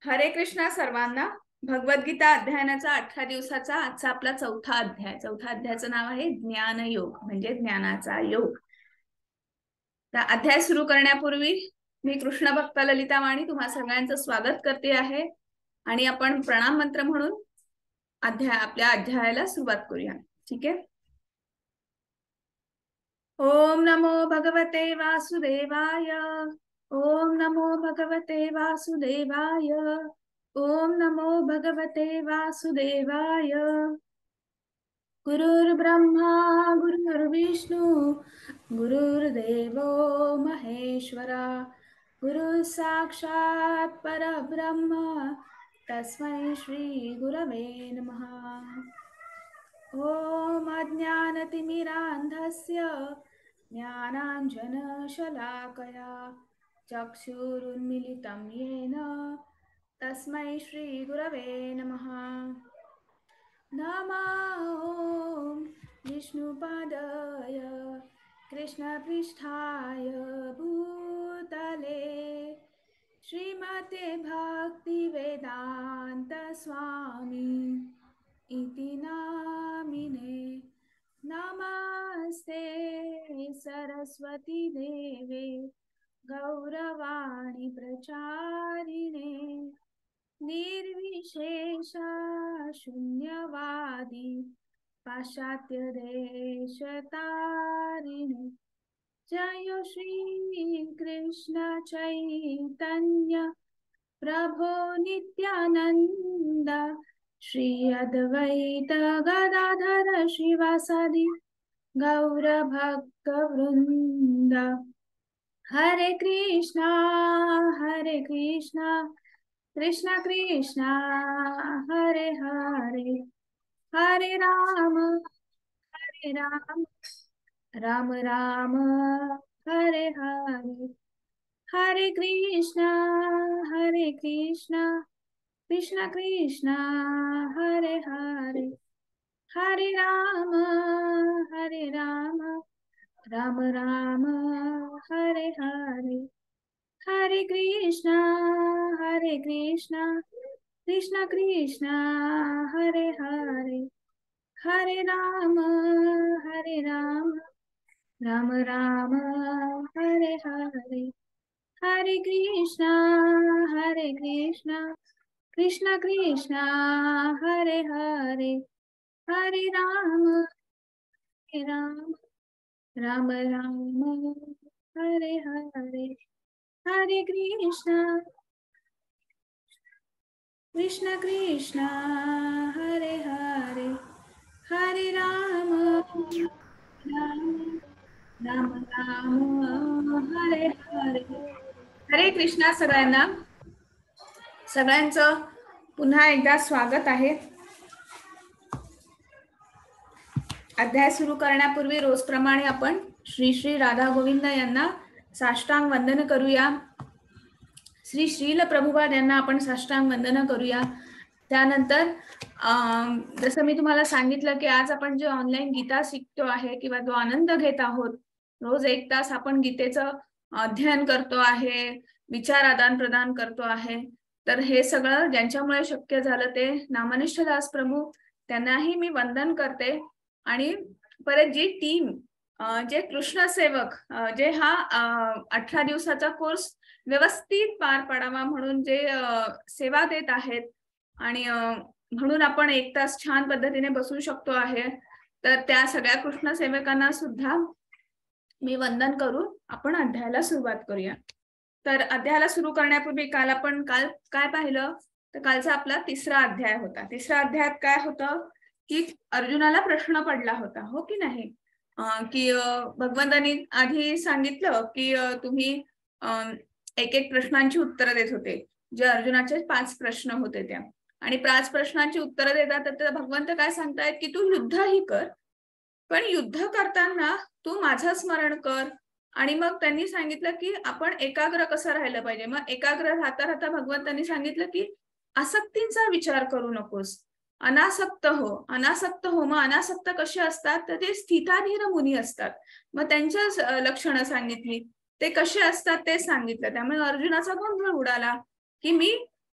हरे कृष्णा सर्वांना. भगवद्गीता अध्ययनाचा 18 दिवसाचा आजचा आपला चौथा अध्यायाचं नाव आहे ज्ञानयोग, म्हणजे ज्ञानाचा योग. तर अध्याय सुरू करण्यापूर्वी मी कृष्ण भक्त ललिता वाणी तुम्हा सगळ्यांचं स्वागत करते आहे आणि आपण प्रणाम मंत्र म्हणून आपल्या अध्यायाला सुरुवात करूया. ठीक आहे. ओम नमो भगवते वासुदेवाय. ओम नमो भगवते वासुदेवाय. ओम नमो भगवते वासुदेवाय. गुरुर्ब्रह्मा गुरुर्विष्णू गुरुर्देवो महेश्वरा. गुरु साक्षात् परब्रह्म तस्मै श्री गुरवे नमः. ओम अज्ञानतिमिरान्धस्य ज्ञानाञ्जनशलाकया चक्षुरुन्मिलितं येन तस्मै श्री गुरवे नमः. नमो विष्णुपादाय कृष्णपृष्ठाय भूतले श्रीमते भक्तिवेदान्त स्वामी इति नामिने. नमस्ते सरस्वती देवे गौरवाणी प्रचारिणे निर्विशेष शून्यवादी पाश्चात्य देशतारिणे. जय श्री कृष्ण चैतन्य प्रभो नित्यानंद श्री अद्वैत गदाधर श्रीवासादि गौर भक्त वृंद. हरे कृष्णा कृष्ण कृष्ण हरे हरे, हरे राम राम राम हरे हरे. हरे कृष्णा कृष्ण कृष्ण हरे हरे, हरे राम राम राम हरे हरे. हरे कृष्णा कृष्ण कृष्ण हरे हरे, हरे राम राम राम हरे हरे. हरे कृष्णा कृष्ण कृष्ण हरे हरे, हरे राम राम राम हरे हरे. हरे कृष्णा कृष्ण कृष्ण हरे हरे, हरे राम राम हरे हरे. हरे कृष्णा सगळ्यांचं पुन्हा एकदा स्वागत आहे. अध्याय सुरू करण्यापूर्वी रोजप्रमाणे आपण श्री श्री राधा गोविंद यांना साष्टांग वंदन करूया. श्री श्रील प्रभुपाद यांना आपण साष्टांग वंदन करूया. त्यानंतर जसं मी तुम्हाला सांगितलं की आज आपण जे ऑनलाईन गीता शिकतो आहे किंवा जो आनंद घेत आहोत, रोज 1 तास आपण गीतेचं अध्ययन करतो आहे, विचार आदान प्रदान करतो आहे. तर हे सगळं ज्यांच्यामुळे शक्य झालं ते नामनिष्ठ दास प्रभू, त्यांनाही मी वंदन करते. आणि परत जी टीम, जे कृष्ण सेवक, जे हा 18 दिवसाचा कोर्स व्यवस्थित पार पाडावा म्हणून जे सेवा देत आहेत आणि म्हणून आपण 1 तास छान पद्धतीने बसू शकतो आहे, तर त्या सगळ्या कृष्ण सेवकांना सुद्धा मी वंदन करून आपण अध्यायाला सुरुवात करूया. तर अध्यायाला सुरू करण्यापूर्वी काल काय पाहिलं, तर कालचा आपला 3रा अध्याय होता. 3ऱ्या अध्यायात काय होतं की अर्जुनाला प्रश्न पडला होता, हो की नाही, की भगवंतांनी आधी सांगितलं की तुम्ही एक प्रश्नांची उत्तरं देत होते, जे अर्जुनाचे 5 प्रश्न होते त्या. आणि 5 प्रश्नांची उत्तरं देतात तर भगवंत काय सांगतायत की तू युद्धही कर, पण युद्ध करताना तू माझं स्मरण कर. आणि मग त्यांनी सांगितलं की आपण एकाग्र कसं राहिलं पाहिजे. मग एकाग्र राहता राहता भगवंतांनी सांगितलं की आसक्तींचा विचार करू नकोस, अनासक्त हो. मग अनासक्त कसे असतात, तर ते स्थिताधीर मुनी असतात. मग त्यांच्या लक्षणं सांगितली, ते कसे असतात ते सांगितलं. त्यामुळे अर्जुनाचा गोंधळ उडाला की मी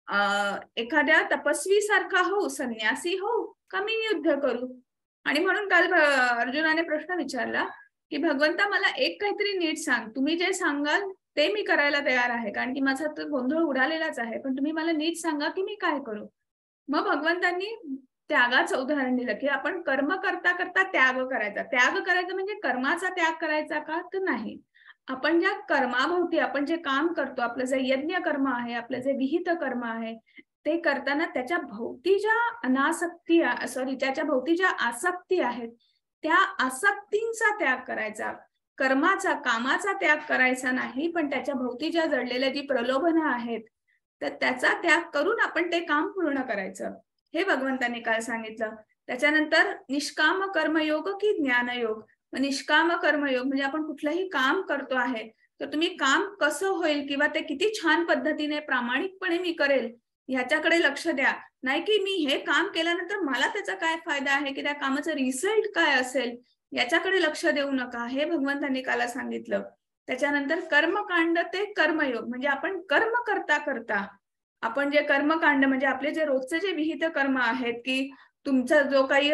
एखाद्या तपस्वी सारखा हो, संन्यासी हो, का मी युद्ध करू? आणि म्हणून काल अर्जुनाने प्रश्न विचारला की भगवंता मला एक काहीतरी नीट सांग, तुम्ही जे सांगाल ते मी करायला तयार आहे, कारण की माझा तर गोंधळ उडालेलाच आहे, पण तुम्ही मला नीट सांगा की मी काय करू. मग भगवंतांनी त्यागाचं उदाहरण दिलं की आपण कर्म करता करता त्याग करायचा. त्याग करायचा म्हणजे कर्माचा त्याग करायचा का? तर नाही. आपण ज्या कर्माभोवती आपण जे काम करतो, आपलं जे यज्ञ कर्म आहे, आपलं जे विहित कर्म आहे, ते करताना त्याच्या भोवती ज्या अनासक्ती सॉरी त्याच्या भोवती ज्या आसक्ती आहेत, त्या आसक्तींचा त्याग करायचा. कर्माचा, कामाचा त्याग करायचा नाही, पण त्याच्या भोवती ज्या जडलेल्या जी प्रलोभनं आहेत, तर त्याचा त्याग करून आपण ते काम पूर्ण करायचं. हे भगवंतांनी काल सांगितलं. त्याच्यानंतर निष्काम कर्मयोग की ज्ञानयोग. निष्काम कर्मयोग म्हणजे आपण कुठलंही काम करतो आहे, तर तुम्ही काम कसं होईल किंवा ते किती छान पद्धतीने प्रामाणिकपणे मी करेल ह्याच्याकडे लक्ष द्या. नाही की मी हे काम केल्यानंतर मला त्याचा काय फायदा आहे, की त्या कामाचा रिझल्ट काय असेल याच्याकडे लक्ष देऊ नका. हे भगवंतांनी काल सांगितलं. त्याच्यानंतर कर्मकांड ते कर्मयोग म्हणजे आपण कर्म करता करता आपण जे कर्मकांड म्हणजे आपले जे रोजचे जे विहित कर्म आहेत, की तुमचा जो काही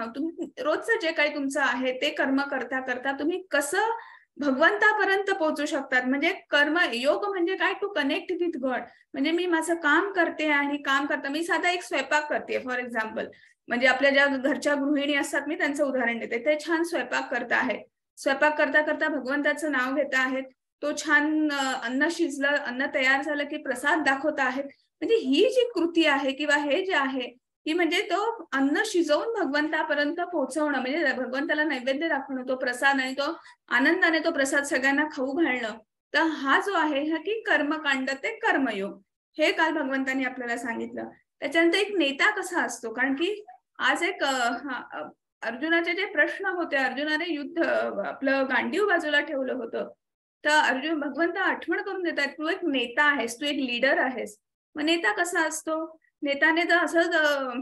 रोजचं जे काही तुमचं आहे ते कर्म करता करता तुम्ही कसं भगवंतापर्यंत पोहोचू शकतात. म्हणजे कर्म योग म्हणजे काय? To connect with God. म्हणजे मी माझं काम करते आणि काम करता मी साधा एक स्वयंपाक करते फॉर एक्झाम्पल, म्हणजे आपल्या ज्या घरच्या गृहिणी असतात मी त्यांचं उदाहरण देते. ते छान स्वयंपाक करत आहेत, स्वयंपाक करता करता भगवंताचं नाव घेत आहेत, तो छान अन्न शिजलं, अन्न तयार झालं की प्रसाद दाखवत आहेत. म्हणजे ही जी कृती आहे किंवा हे जे आहे की म्हणजे तो अन्न शिजवून भगवंतापर्यंत पोहोचवणं, म्हणजे भगवंताला नैवेद्य दाखवणं, तो प्रसाद आणि तो आनंदाने तो प्रसाद सगळ्यांना खाऊ घालणं. तर हा जो आहे हा की कर्मकांड ते कर्मयोग, हे काल भगवंतांनी आपल्याला सांगितलं. त्याच्यानंतर एक नेता कसा असतो, कारण की आज एक अर्जुनाचे जे प्रश्न होते, अर्जुनाने युद्ध आपलं गांडीव बाजूला ठेवलं होतं, तर अर्जुन भगवंत आठवण करून देतात, तू एक नेता आहेस, तू एक लीडर आहेस. मग नेता कसा असतो? नेत्याने जर असंच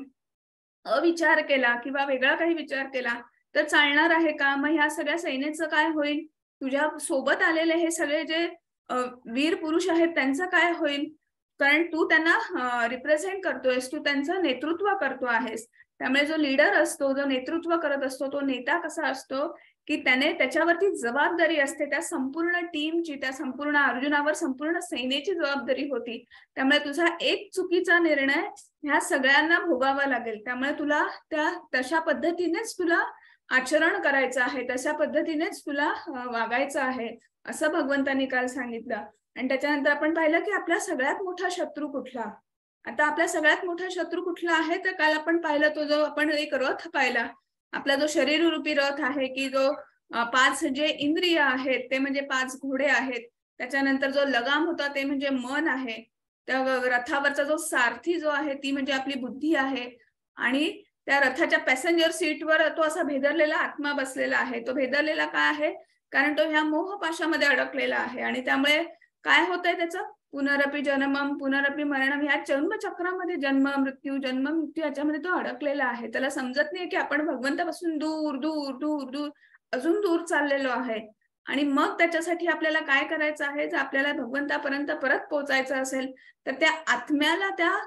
अविचार केला किंवा वेगळा काही विचार केला तर चालणार आहे का? मग ह्या सगळ्या सैन्याचं काय होईल? तुझ्या सोबत आलेले हे सगळे जे वीर पुरुष आहेत त्यांचं काय होईल? कारण तू त्यांना रिप्रेझेंट करतोयस, तू त्यांचं नेतृत्व करतो आहेस. त्यामुळे जो लीडर असतो, जो नेतृत्व करत असतो, तो नेता कसा असतो की त्याने त्याच्यावरती जबाबदारी असते, त्या संपूर्ण टीमची, त्या संपूर्ण अर्जुनावर संपूर्ण सेनेची जबाबदारी होती. त्यामुळे तुझा एक चुकीचा निर्णय ह्या सगळ्यांना भोगावा लागेल. त्यामुळे तुला तशा पद्धतीनेच तुला आचरण करायचं आहे, तशा पद्धतीनेच तुला वागायचं आहे, असं भगवंतांनी काल सांगितलं. आणि त्याच्यानंतर आपण पाहिलं की आपला सगळ्यात मोठा शत्रू कुठला. आता आपला सगळ्यात मोठा शत्रू कुठला आहे, तर काल आपण पाहिलं तो जो आपण एक रथ पाहिला, आपला जो शरीर रूपी रथ आहे, की जो 5 जे इंद्रिय आहेत ते म्हणजे 5 घोडे आहेत. त्याच्यानंतर जो लगाम होता ते म्हणजे मन आहे. त्या रथावरचा जो सारथी जो आहे ती म्हणजे आपली बुद्धी आहे. आणि त्या रथाच्या पॅसेंजर सीटवर तो असा भेदरलेला आत्मा बसलेला आहे. तो भेदरलेला काय आहे? कारण तो ह्या मोहपाशामध्ये अडकलेला आहे. आणि त्यामुळे काय होतंय त्याचं? पुनरपि जन्मम पुनरपि मरणम, ह्या जन्मचक्रामध्ये जन्म मृत्यू याच्यामध्ये तो अडकलेला आहे. त्याला समजत नाही की आपण भगवंतापासून दूर दूर दूर दूर अजून दूर चाललेलो आहे. आणि मग त्याच्यासाठी आपल्याला काय करायचं आहे? जर आपल्याला भगवंतापर्यंत परत पोहोचायचं असेल तर त्या आत्म्याला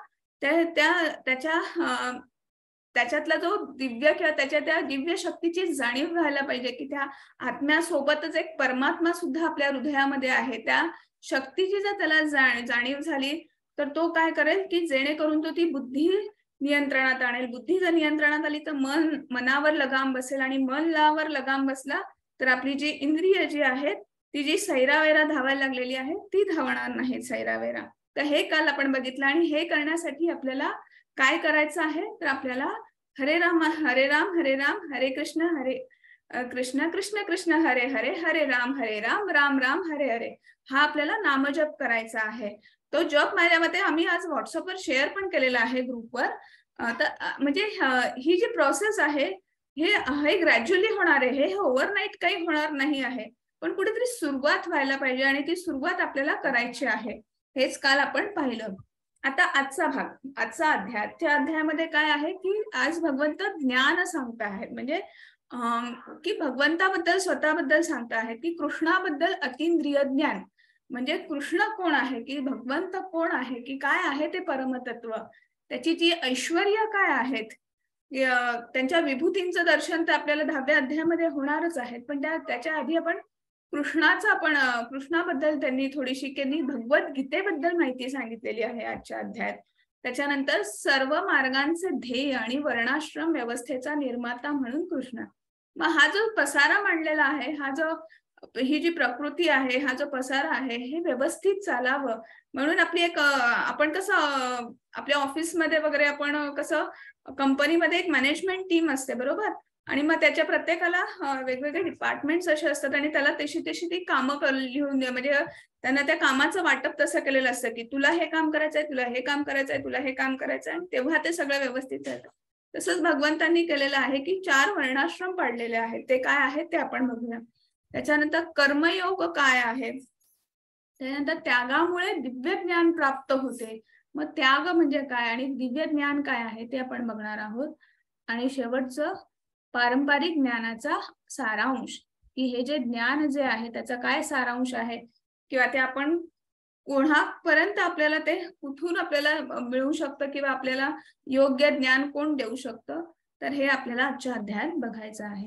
त्याच्यातला जो दिव्य किंवा त्या दिव्य शक्तीची जाणीव व्हायला पाहिजे, की त्या आत्म्यासोबतच एक परमात्मा सुद्धा आपल्या हृदयामध्ये आहे. त्या शक्तीची जर त्याला जाणीव झाली तर तो काय करेल की जेणेकरून तो ती बुद्धी नियंत्रणात आणेल. बुद्धी जर नियंत्रणात आली तर मनावर लगाम बसेल, आणि मनावर लगाम बसला तर आपली जी इंद्रिय जी आहेत ती जी सैरावेरा धावायला लागलेली आहे ती धावणार नाही सैरावेरा. तर हे काल आपण बघितलं. आणि हे करण्यासाठी आपल्याला काय करायचं आहे? तर आपल्याला हरे राम हरे राम हरे कृष्ण कृष्ण कृष्ण कृष्ण हरे हरे हरे राम राम राम हरे हरे, हा आपल्याला नामजप करायचा आहे. तो जप माझ्या मते आम्ही आज व्हॉट्सअपवर शेअर पण केलेला आहे ग्रुपवर. तर म्हणजे ही जी प्रोसेस आहे हे ग्रॅज्युअली होणार आहे, हे ओव्हरनाईट काही होणार नाही आहे, पण कुठेतरी सुरुवात व्हायला पाहिजे आणि ती सुरुवात आपल्याला करायची आहे. हेच काल आपण पाहिलं. आता आजचा भाग, आजचा अध्याय, त्या अध्यायामध्ये काय आहे की आज भगवंत ज्ञान सांगता आहेत. म्हणजे की भगवंताबद्दल स्वतःबद्दल सांगता आहेत की कृष्णाबद्दल अतींद्रिय ज्ञान. म्हणजे कृष्ण कोण आहे, की भगवंत कोण आहे, की काय आहे ते परमतत्व, त्याची जी ऐश्वर्य काय आहेत, त्यांच्या विभूतींचं दर्शन तर आपल्याला 10व्या अध्यायामध्ये होणारच आहे. पण त्याच्या आधी आपण कृष्णाबद्दल त्यांनी थोडीशी भगवद्गीतेबद्दल माहिती सांगितलेली आहे आजच्या अध्यायात. त्याच्यानंतर सर्व मार्गांचे ध्येय आणि वर्णाश्रम व्यवस्थेचा निर्माता म्हणून कृष्ण. मग हा जो पसारा मांडलेला आहे, ही जी प्रकृती आहे, हा जो पसारा आहे, हे व्यवस्थित चालावं म्हणून आपली आपण कसं आपल्या ऑफिसमध्ये वगैरे आपण कसं कंपनीमध्ये एक मॅनेजमेंट टीम असते, बरोबर. आणि मग त्याच्या प्रत्येकाला वेगवेगळे डिपार्टमेंट्स असे असतात आणि त्याला तशी ती कामं लिहून म्हणजे त्यांना त्या कामाचं वाटप तसं केलेलं असतं, की तुला हे काम करायचंय, तुला हे काम करायचंय, तुला हे काम करायचंय, तेव्हा ते सगळं व्यवस्थित राहतं. तसंच भगवंतांनी केलेलं आहे, की 4 वर्णाश्रम पाडलेले आहेत. ते काय आहेत ते आपण बघूया. त्याच्यानंतर कर्मयोग काय आहे, त्यानंतर त्यागामुळे दिव्य ज्ञान प्राप्त होते. मग त्याग म्हणजे काय आणि दिव्य ज्ञान काय आहे ते आपण बघणार आहोत. आणि शेवटचं पारंपरिक ज्ञानाचा सारांश, की हे जे ज्ञान जे आहे त्याचा काय सारांश आहे, किंवा ते आपण कोणापर्यंत आपल्याला ते कुठून आपल्याला मिळू शकतं, किंवा आपल्याला योग्य ज्ञान कोण देऊ शकतं, तर हे आपल्याला आजच्या अध्यायात बघायचं आहे.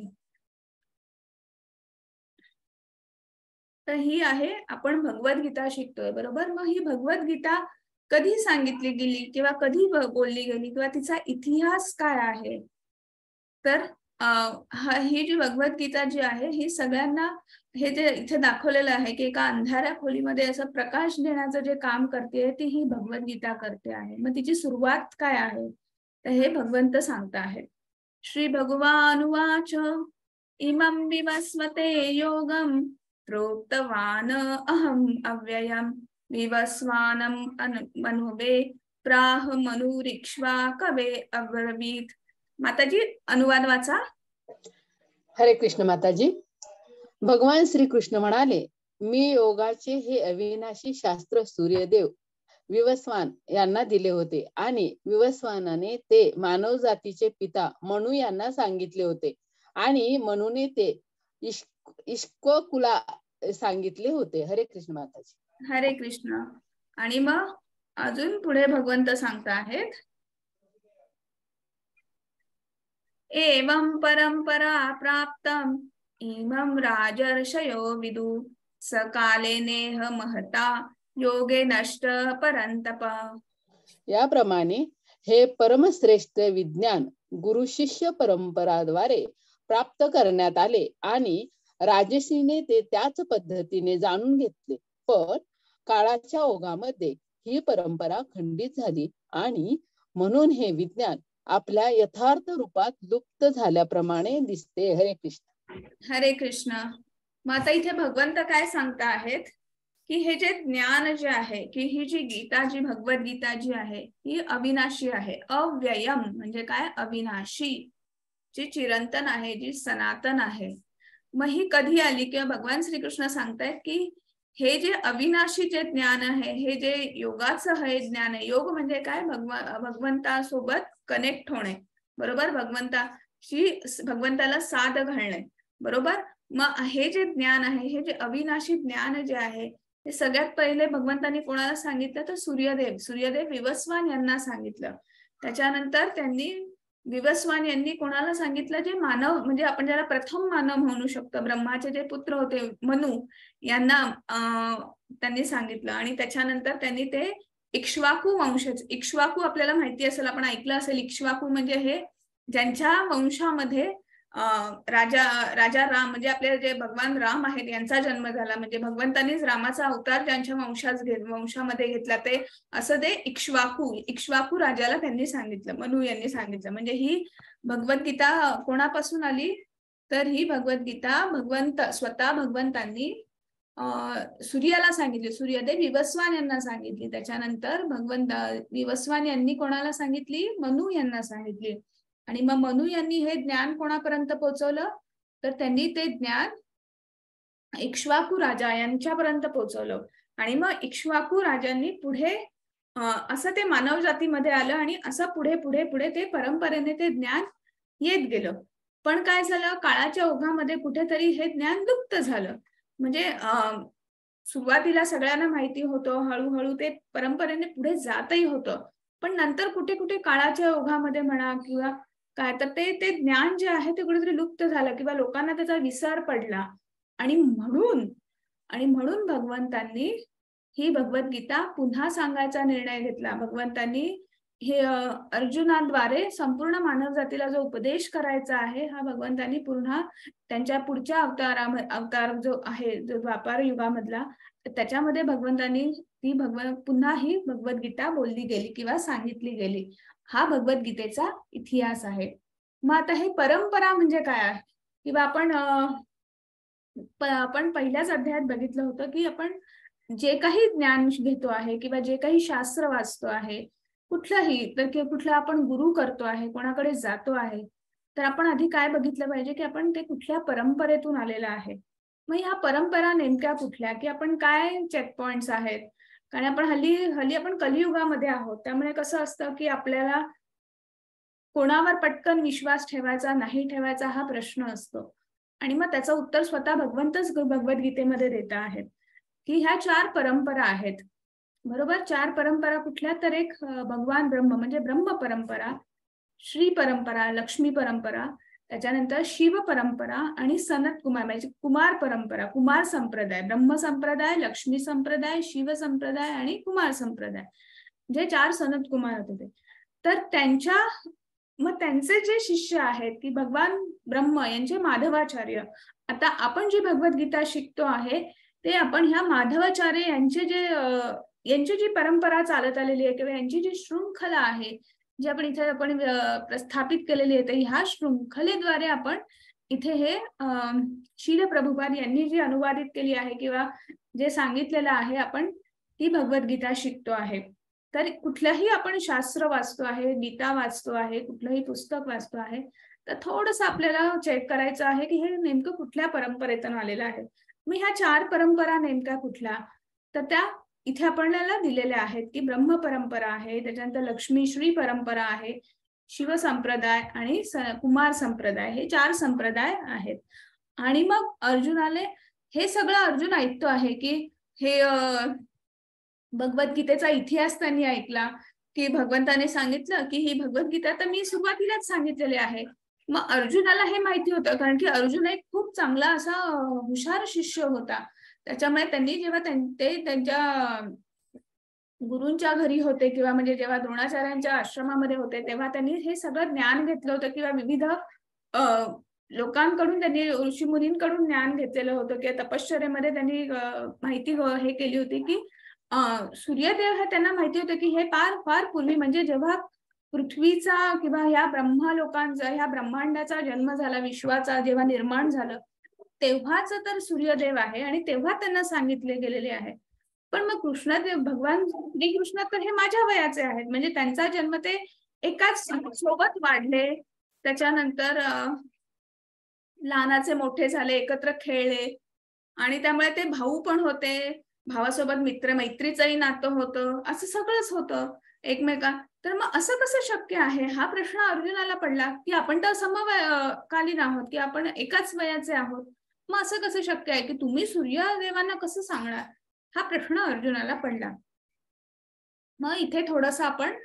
तर ही आहे, आपण भगवद्गीता शिकतोय, बरोबर. मग ही भगवद्गीता कधी सांगितली गेली किंवा कधी बोलली गेली किंवा तिचा इतिहास काय आहे, तर ही जी भगवद्गीता जी आहे ही सगळ्यांना, हे जे इथे दाखवलेलं आहे की एका अंधाऱ्या खोलीमध्ये असं प्रकाश देण्याचं जे काम करते ती ही भगवद्गीता करते आहे. मग तिची सुरुवात काय आहे, तर हे भगवंत सांगता आहेत. श्री भगवानुवाच इमं विवस्वते योगं प्रोक्तवान अहम अव्ययम विवस्वानम मनुवे प्राह मनुरिक्ष्वा कवे अब्रवीत. माताजी अनुवाद वाचा. हरे कृष्ण माताजी. भगवान श्री कृष्ण म्हणाले, मी योगाचे हे अविनाशी शास्त्र सूर्यदेव विवस्वान यांना दिले होते आणि विवस्वानाने ते मानव जातीचे पिता मनु यांना सांगितले होते आणि मनुने ते इश्कोकुला सांगितले होते. हरे कृष्ण माताजी. हरे कृष्ण. आणि मग अजून पुढे भगवंत सांगता आहेत, एवं परंपरा प्राप्तम इमं राजर्षयो विदु सकाले नेह महता योगे नष्ट परंतप. याप्रमाणे हे परमश्रेष्ठ विज्ञान गुरु शिष्य परंपराद्वारे प्राप्त करण्यात आले आणि राजर्षीने ते त्याच पद्धतीने जाणून घेतले. पण काळाच्या ओघामध्ये ही परंपरा खंडित झाली आणि म्हणून हे विज्ञान आपल्या यथार्थ रूपात लुप्त झाल्याप्रमाणे दिसते. हरे कृष्ण. हरे कृष्ण. मग आता इथे भगवंत काय सांगता आहेत, की हे जे ज्ञान जे आहे, की ही जी गीता, जी भगवद्गीता जी आहे ही अविनाशी आहे. अव्ययम म्हणजे काय, अविनाशी, जी चिरंतन आहे, जी सनातन आहे. मग ही कधी आली, किंवा भगवान श्रीकृष्ण सांगतायत की हे जे अविनाशी जे ज्ञान आहे, हे जे योगाचं हे ज्ञान आहे. योग म्हणजे काय, भगवंतासोबत कनेक्ट होणे, बरोबर. भगवंताला साध घालणे, बरोबर. मग हे जे ज्ञान आहे, हे जे अविनाशी ज्ञान जे आहे, हे सगळ्यात पहिले भगवंतांनी कोणाला सांगितलं, तर सूर्यदेव विवस्वान यांना सांगितलं. त्याच्यानंतर त्यांनी विवस्वान यांनी कोणाला सांगितलं, जे मानव म्हणजे आपण ज्याला प्रथम मानव म्हणू शकतो, ब्रह्माचे जे पुत्र होते मनु यांना त्यांनी सांगितलं. आणि त्याच्यानंतर त्यांनी ते इक्ष्वाकू वंशज, इक्ष्वाकू आपल्याला माहिती असेल, आपण ऐकलं असेल, इक्ष्वाकू म्हणजे हे ज्यांच्या वंशामध्ये राजा राम म्हणजे आपले जे भगवान राम आहेत यांचा जन्म झाला. म्हणजे भगवंतांनीच रामाचा अवतार ज्यांच्या वंशामध्ये घेतला, ते असं ते इक्ष्वाकू राजाला त्यांनी सांगितलं, मनु यांनी सांगितलं. म्हणजे ही भगवद्गीता कोणापासून आली, तर ही भगवद्गीता स्वतः भगवंतांनी सूर्याला सांगितली, सूर्यदेव विवस्वान यांना सांगितली. त्याच्यानंतर विवस्वान यांनी कोणाला सांगितली, मनु यांना सांगितली. आणि मग मनु यांनी हे ज्ञान कोणापर्यंत पोहोचवलं, तर त्यांनी ते ज्ञान इक्ष्वाकू राजा यांच्यापर्यंत पोहोचवलं. आणि मग इक्ष्वाकू राजांनी पुढे असं ते मानव जातीमध्ये आलं आणि असं पुढे पुढे पुढे ते परंपरेने ते ज्ञान येत गेलं. पण काय झालं, काळाच्या ओघामध्ये कुठेतरी हे ज्ञान लुप्त झालं. म्हणजे सुरुवातीला सगळ्यांना माहिती होतं, हळूहळू ते परंपरेने पुढे जातही होतं. पण नंतर कुठे कुठे काळाच्या ओघामध्ये म्हणा किंवा काय, तर ते ज्ञान जे आहे ते कुठेतरी लुप्त झालं किंवा लोकांना त्याचा विसर पडला. आणि म्हणून भगवंतांनी ही भगवद्गीता पुन्हा सांगायचा निर्णय घेतला. भगवंतांनी हे अर्जुनाद्वारे संपूर्ण मानव जातीला जो उपदेश करायचा आहे, हा भगवंतांनी पुन्हा त्यांच्या पुढच्या अवतार जो आहे, जो द्वापार युगामधला, त्याच्यामध्ये भगवंतांनी पुन्हा ही भगवद्गीता बोलली गेली किंवा सांगितली गेली. हा भगवद्गीतेचा इतिहास आहे. मग आता हे परंपरा म्हणजे काय आहे? किंवा आपण पहिल्याच अध्यायात बघितलं होतं की आपण जे काही ज्ञान घेतो आहे किंवा जे काही शास्त्र वाचतो आहे, कुठलंही, तर कुठला आपण गुरु करतो आहे, कोणाकडे जातो आहे, तर आपण आधी काय बघितलं पाहिजे की आपण ते कुठल्या परंपरेतून आलेलं आहे. मग ह्या परंपरा नेमक्या कुठल्या, की आपण काय चेक पॉइंट्स आहेत. कारण आपण हल्ली आपण कलियुगामध्ये आहोत, त्यामुळे कसं असतं की आपल्याला कोणावर पटकन विश्वास ठेवायचा नाही ठेवायचा हा प्रश्न असतो. आणि मग त्याचं उत्तर स्वतः भगवंतच भगवद्गीतेमध्ये देत आहेत की ह्या 4 परंपरा आहेत. बरोबर, 4 परंपरा कुठल्या, तर एक भगवान ब्रह्म म्हणजे ब्रह्म परंपरा, श्री परंपरा, लक्ष्मी परंपरा, त्याच्यानंतर शिव परंपरा आणि सनत कुमार म्हणजे कुमार परंपरा, कुमार संप्रदाय, ब्रह्म संप्रदाय, लक्ष्मी संप्रदाय, शिव संप्रदाय आणि कुमार संप्रदाय, जे 4 सनत कुमार होते. तर त्यांचे जे शिष्य आहेत की भगवान ब्रह्म यांचे माधवाचार्य. आता आपण जी भगवद्गीता शिकतो आहे ते आपण ह्या माधवाचार्य यांची जी परंपरा चालत आलेली आहे किंवा यांची जी शृंखला आहे, जी आपण प्रस्थापित केलेली आहे, तर ह्या शृंखलेद्वारे आपण इथे हे शील प्रभुपाद यांनी जी अनुवादित केली आहे किंवा जे सांगितलेलं आहे, आपण ती भगवद्गीता शिकतो आहे. तर कुठलंही आपण शास्त्र वाचतो आहे, गीता वाचतो आहे, कुठलंही पुस्तक वाचतो आहे, तर थोडंसं आपल्याला चेक करायचं आहे की हे नेमकं कुठल्या परंपरेतून आलेलं आहे. मग ह्या 4 परंपरा नेमक्या कुठल्या, तर त्या इथे आपल्याला दिलेल्या आहेत की ब्रह्म परंपरा आहे, त्याच्यानंतर लक्ष्मी श्री परंपरा आहे, शिव संप्रदाय आणि कुमार संप्रदाय, हे 4 संप्रदाय आहेत. आणि मग हे सगळं अर्जुन ऐकतो आहे की हे भगवद्गीतेचा इतिहास त्यांनी ऐकला की भगवंताने सांगितलं की ही भगवद्गीता तर मी सुरुवातीलाच सांगितलेली आहे. मग अर्जुनाला हे माहिती होतं, कारण की अर्जुन एक खूप चांगला असा हुशार शिष्य होता. त्याच्यामुळे त्यांनी जेव्हा ते त्यांच्या गुरूंच्या घरी होते किंवा म्हणजे जेव्हा द्रोणाचार्यांच्या आश्रमामध्ये होते, तेव्हा त्यांनी हे सगळं ज्ञान घेतलं होतं किंवा विविध लोकांकडून त्यांनी, ऋषीमुनींकडून ज्ञान घेतलेलं होतं किंवा तपश्चर्येमध्ये त्यांनी माहिती हे केली होती की सूर्यदेव हे त्यांना माहिती होतं की हे फार पूर्वी, म्हणजे जेव्हा पृथ्वीचा किंवा ह्या ब्रह्मलोकांचा, ह्या ब्रह्मांडाचा जन्म झाला, विश्वाचा जेव्हा निर्माण झालं, तेव्हाच तर सूर्यदेव आहे आणि तेव्हा त्यांना सांगितले गेलेले आहे. पण मग भगवान श्रीकृष्ण तर हे माझ्या वयाचे आहेत, म्हणजे त्यांचा जन्म ते एकाच सोबत वाढले, त्याच्यानंतर लहानाचे मोठे झाले, एकत्र खेळले आणि त्यामुळे ते भाऊ पण होते, भावासोबत मैत्रीचंही नातं होतं, असं सगळंच होतं एकमेका. तर मग असं कसं शक्य आहे, हा प्रश्न अर्जुनाला पडला की आपण तर समकालीन आहोत की आपण एकाच वयाचे आहोत, मग असं कसं शक्य आहे की तुम्ही सूर्यदेवांना कसं सांगणार, हा प्रश्न अर्जुनाला पडला. मग इथे थोडंसं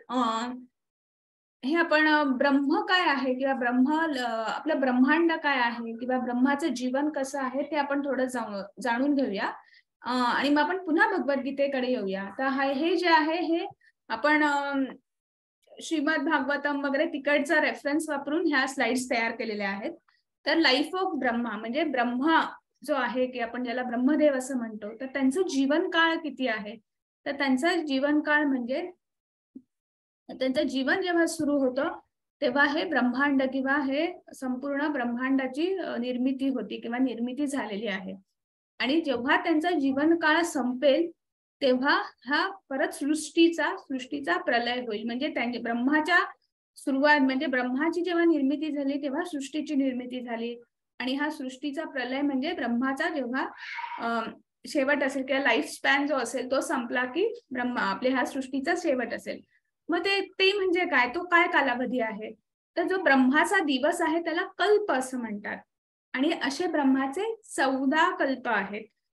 आपण ब्रह्म काय आहे किंवा आपलं ब्रह्मांड काय आहे किंवा ब्रह्माचं जीवन कसं आहे ते आपण थोडं जाणून घेऊया आणि मग आपण पुन्हा भगवद्गीतेकडे येऊया. तर हे जे आहे हे आपण श्रीमद भागवतम वगैरे तिकडचा रेफरन्स वापरून ह्या स्लाइड्स तयार केलेल्या आहेत. तर लाईफ ऑफ ब्रह्मा म्हणजे ब्रह्मा जो आहे की आपण ज्याला ब्रह्मदेव असं म्हणतो, तर त्यांचं जीवनकाळ किती आहे, तर त्यांचा जीवनकाळ म्हणजे त्यांचं जीवन जेव्हा सुरू होतं तेव्हा हे ब्रह्मांड किंवा हे संपूर्ण ब्रह्मांडाची निर्मिती होती किंवा निर्मिती झालेली आहे. आणि जेव्हा त्यांचा जीवनकाळ संपेल तेव्हा हा परत सृष्टीचा प्रलय होईल. म्हणजे ब्रह्माच्या सुरुवात म्हणजे ब्रह्माची जेव्हा निर्मिती झाली तेव्हा सृष्टीची निर्मिती झाली आणि हा सृष्टीचा प्रलय म्हणजे ब्रह्माचा जेव्हा शेवट असेल किंवा लाईफ स्पॅन जो असेल तो संपला की आपल्या ह्या सृष्टीचा शेवट असेल. मग ते म्हणजे काय, तो काय कालावधी आहे, तर जो ब्रह्माचा दिवस आहे त्याला कल्प असं म्हणतात आणि असे ब्रह्माचे 14 कल्प आहेत.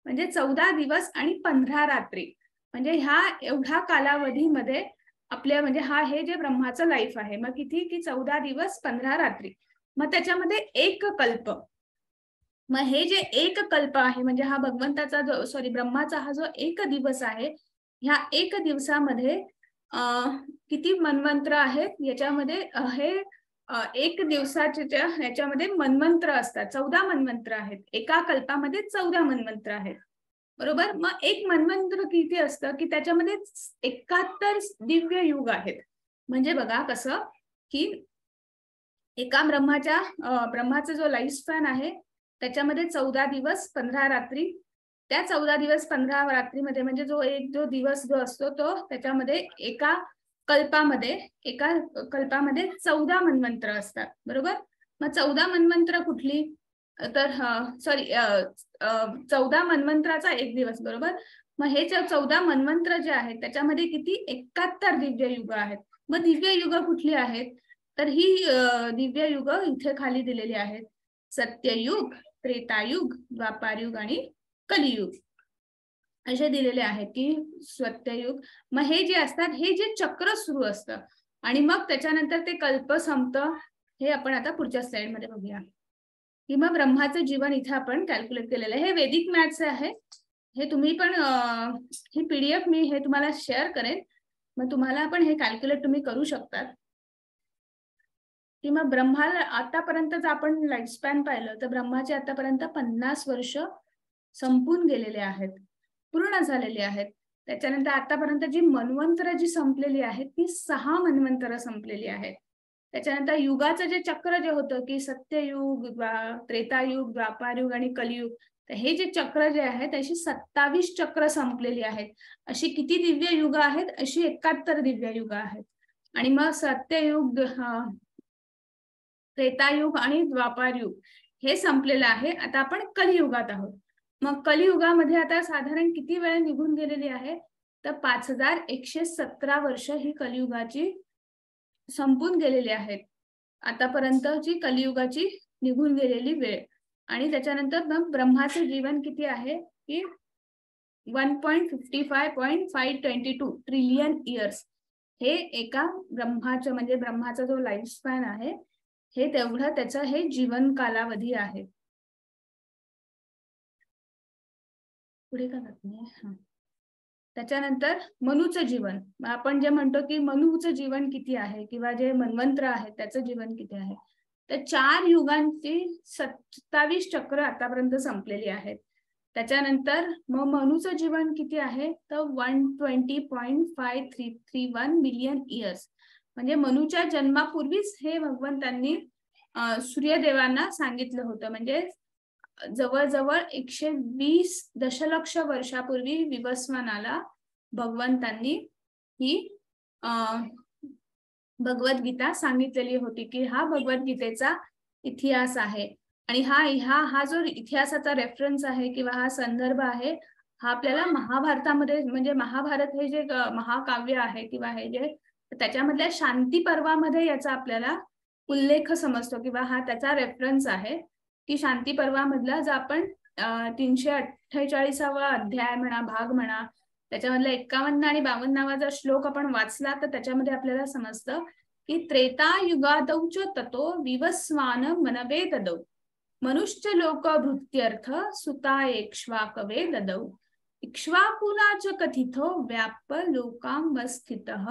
म्हणजे 14 दिवस आणि 15 रात्री, म्हणजे ह्या एवढ्या कालावधीमध्ये आपल्या म्हणजे हे जे ब्रह्माचं लाईफ आहे, मग किती की 14 दिवस 15 रात्री, मग त्याच्यामध्ये एक कल्प. मग हे जे एक कल्प आहे म्हणजे हा भगवंताचा जो ब्रह्माचा हा जो एक दिवस आहे, ह्या एक दिवसामध्ये किती मन्वंतर आहेत याच्यामध्ये हे एक दिवसाच्या ह्याच्यामध्ये मन्वंतर असतात, 14 मन्वंतर आहेत. एका कल्पामध्ये 14 मन्वंतर आहेत, बरोबर. मग एक मन्वंतर किती असतं की त्याच्यामध्ये 71 दिव्य युग आहेत. म्हणजे बघा कसं की एका ब्रह्माचा जो लाईफ स्पॅन आहे त्याच्यामध्ये 14 दिवस 15 रात्री, त्या 14 दिवस 15 रात्रीमध्ये म्हणजे जो दिवस जो असतो तो त्याच्यामध्ये एका कल्पामध्ये 14 मन्वंतर असतात, बरोबर. मग 14 मन्वंतर कुठली तर 14 मन्वंतराचा एक दिवस, बरोबर. मग हे 14 मन्वंतर जे आहेत त्याच्यामध्ये किती 71 दिव्य युग आहेत. मग दिव्य युग कुठली आहेत तर ही दिव्य युग इथे खाली दिलेली आहेत. सत्ययुग, त्रेतायुग, द्वापारयुग आणि कलियुग असे दिलेले आहेत की सत्ययुग. मग हे जे असतात हे जे चक्र सुरू असतं आणि मग त्याच्यानंतर ते कल्प संपतं. हे आपण आता पुढच्या स्लाइड मध्ये बघूया की मग ब्रह्माचं जीवन इथे आपण कॅल्क्युलेट केलेलं आहे. हे वैदिक मॅथ्स आहे. हे तुम्ही पण ही PDF मी हे तुम्हाला शेअर करेन, मग तुम्हाला पण हे कॅल्क्युलेट तुम्ही करू शकतात की मग ब्रह्माला आतापर्यंत जर आपण लाईफ स्पॅन पाहिलं तर ब्रह्माचे आतापर्यंत 50 वर्ष संपून गेलेले आहेत, पूर्ण झालेले आहेत. त्याच्यानंतर आतापर्यंत जी मन्वंतर जी संपलेली आहेत ती 6 मन्वंतर संपलेली आहेत. त्याच्यानंतर युगाचं जे चक्र जे होतं की सत्ययुग, त्रेतायुग, द्वापारयुग आणि कलियुग, तर हे जे चक्र जे आहेत अशी 27 चक्र संपलेली आहेत. अशी किती दिव्य युग आहेत, अशी 71 दिव्य युग आहेत. आणि मग सत्ययुग, त्रेतायुग आणि द्वापारयुग हे संपलेलं आहे. आता आपण कलियुगात आहोत. मग कलियुगामध्ये आता साधारण किती वेळ निघून गेलेली आहे तर 5117 वर्ष ही कलियुगाची संपून गेलेली आहेत. आतापर्यंतची कलियुगाची निघून गेलेली वेळ. आणि त्याच्यानंतर मग ब्रह्माचे जीवन किती आहे की 1.55.522 ट्रिलियन इयर्स. हे एका ब्रह्माचं म्हणजे ब्रह्माचा जो लाईफ स्पॅन आहे हे तेवढं त्याचं हे जीवन कालावधी आहे. पुढे का जात नाही. त्याच्यानंतर मनुचं जीवन, आपण जे म्हणतो की मनुचं जीवन किती आहे किंवा जे मन्वंतर आहे त्याचं जीवन किती आहे तर 4 युगांची 27 चक्र आतापर्यंत संपलेली आहेत. त्याच्यानंतर मग मनुचं जीवन किती आहे तर 120.5331 मिलियन इयर्स. म्हणजे मनुच्या जन्मापूर्वीच हे भगवंतांनी सूर्यदेवांना सांगितलं होतं. म्हणजे जवळजवळ 120 दशलक्ष वर्षापूर्वी विवस्वानाला भगवंतांनी ही भगवद्गीता सांगितलेली होती की हा भगवद्गीतेचा इतिहास आहे. आणि हा जो इतिहासाचा रेफरन्स आहे किंवा हा संदर्भ आहे हा आपल्याला महाभारतामध्ये म्हणजे महाभारत हे जे महाकाव्य आहे किंवा हे जे त्याच्यामधल्या शांती पर्वामध्ये याचा आपल्याला उल्लेख समजतो किंवा हा त्याचा रेफरन्स आहे की शांती पर्वामधला जर आपण 348वा अध्याय म्हणा, भाग म्हणा, त्याच्यामधला 51 आणि 52वा श्लोक आपण वाचला तर त्याच्यामध्ये आपल्याला समजतं की त्रेतायुगादौच ततो विवस्वान मनवे ददौ मनुष्य लोक भृत्यर्थ सुता एक्ष्वाकवे ददौ इक्ष्वाकुलाच कथितो व्याप लोकांवस्थितः.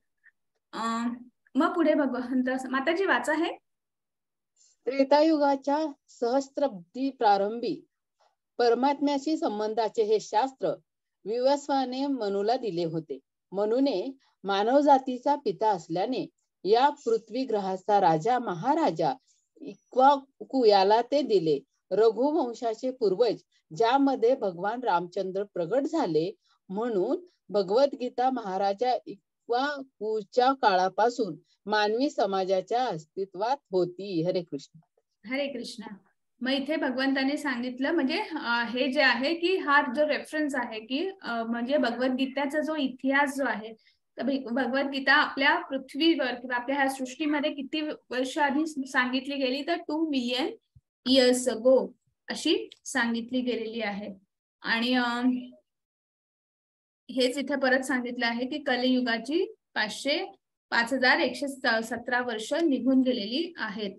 मग पुढे भगवंत माताजी वाचा आहे. त्रेतायुगाच्या सहस्त्राब्दी प्रारंभी परमात्म्याशी संबंधाचे हे शास्त्र विवस्वाने मनुला दिले होते. मनुने मानव जातीचा पिता असल्याने या पृथ्वी ग्रहाचा राजा महाराजा इक्ष्वाकु याला ते दिले. रघुवंशाचे पूर्वज ज्यामध्ये भगवान रामचंद्र प्रगट झाले म्हणून भगवद्गीता महाराजा इक्ष्वाकुच्या काळापासून मानवी समाजाच्या अस्तित्वात होती. हरे कृष्ण. हरे कृष्ण. मग इथे भगवंताने सांगितलं म्हणजे हे जे आहे की हा जो रेफरन्स आहे की म्हणजे भगवद्गीताचा जो इतिहास जो आहे तर भगवद्गीता आपल्या पृथ्वीवर किंवा आपल्या ह्या सृष्टीमध्ये किती वर्ष आधी सांगितली गेली तर 2 मिलियन इयर्स अगो अशी सांगितली गेलेली आहे. आणि हेच इथे परत सांगितलं आहे की कलियुगाची 5117 वर्ष निघून गेलेली आहेत.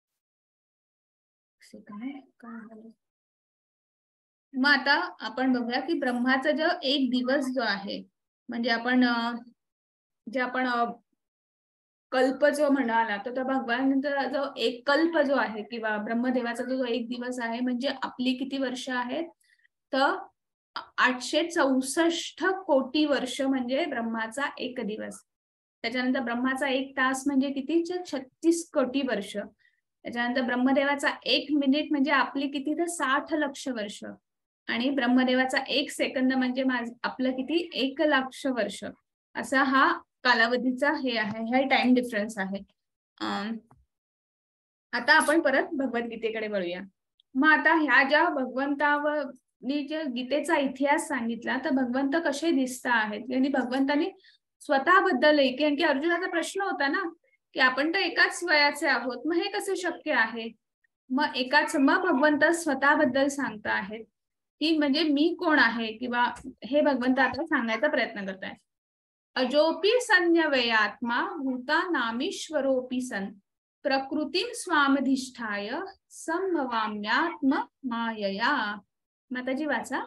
मग आता आपण बघूया की ब्रह्माचा जो एक दिवस जो आहे, म्हणजे आपण कल्प जो म्हणाला तर त्या भगवानाचा जो एक कल्प जो आहे किंवा ब्रह्मदेवाचा जो एक दिवस आहे म्हणजे आपली किती वर्ष आहेत, तर 864 कोटी वर्ष म्हणजे ब्रह्माचा एक दिवस. त्याच्यानंतर ब्रह्माचा एक तास म्हणजे किती, 36 कोटी वर्ष. त्याच्यानंतर ब्रह्मदेवाचा एक मिनिट म्हणजे आपली किती, तर 60 लक्ष वर्ष. आणि ब्रह्मदेवाचा एक सेकंद म्हणजे आपलं किती, 1 लाख वर्ष. असा हा कालावधीचा हे आहे, हे टाइम डिफरन्स आहे. आता आपण परत भगवद्गीतेकडे वळूया. मग आता ह्या ज्या भगवंतानी जे गीतेचा इतिहास सांगितला, तर भगवंत कसे दिसता आहेत आणि भगवंतानी स्वतःबद्दल, की अर्जुनाचा प्रश्न होता ना की आपण तर एकाच वयाचे आहोत, मग हे कसं शक्य आहे. मग भगवंत स्वतःबद्दल सांगता आहेत की म्हणजे मी कोण आहे, किंवा हे भगवंत आता सांगण्याचा प्रयत्न करत आहे. अजोपी संन्यवयात्मा भूतानामीश्वरोपी सन प्रकृतीं स्वामधिष्ठाय संभवाम्यात्म मायया. माताजी वाचा.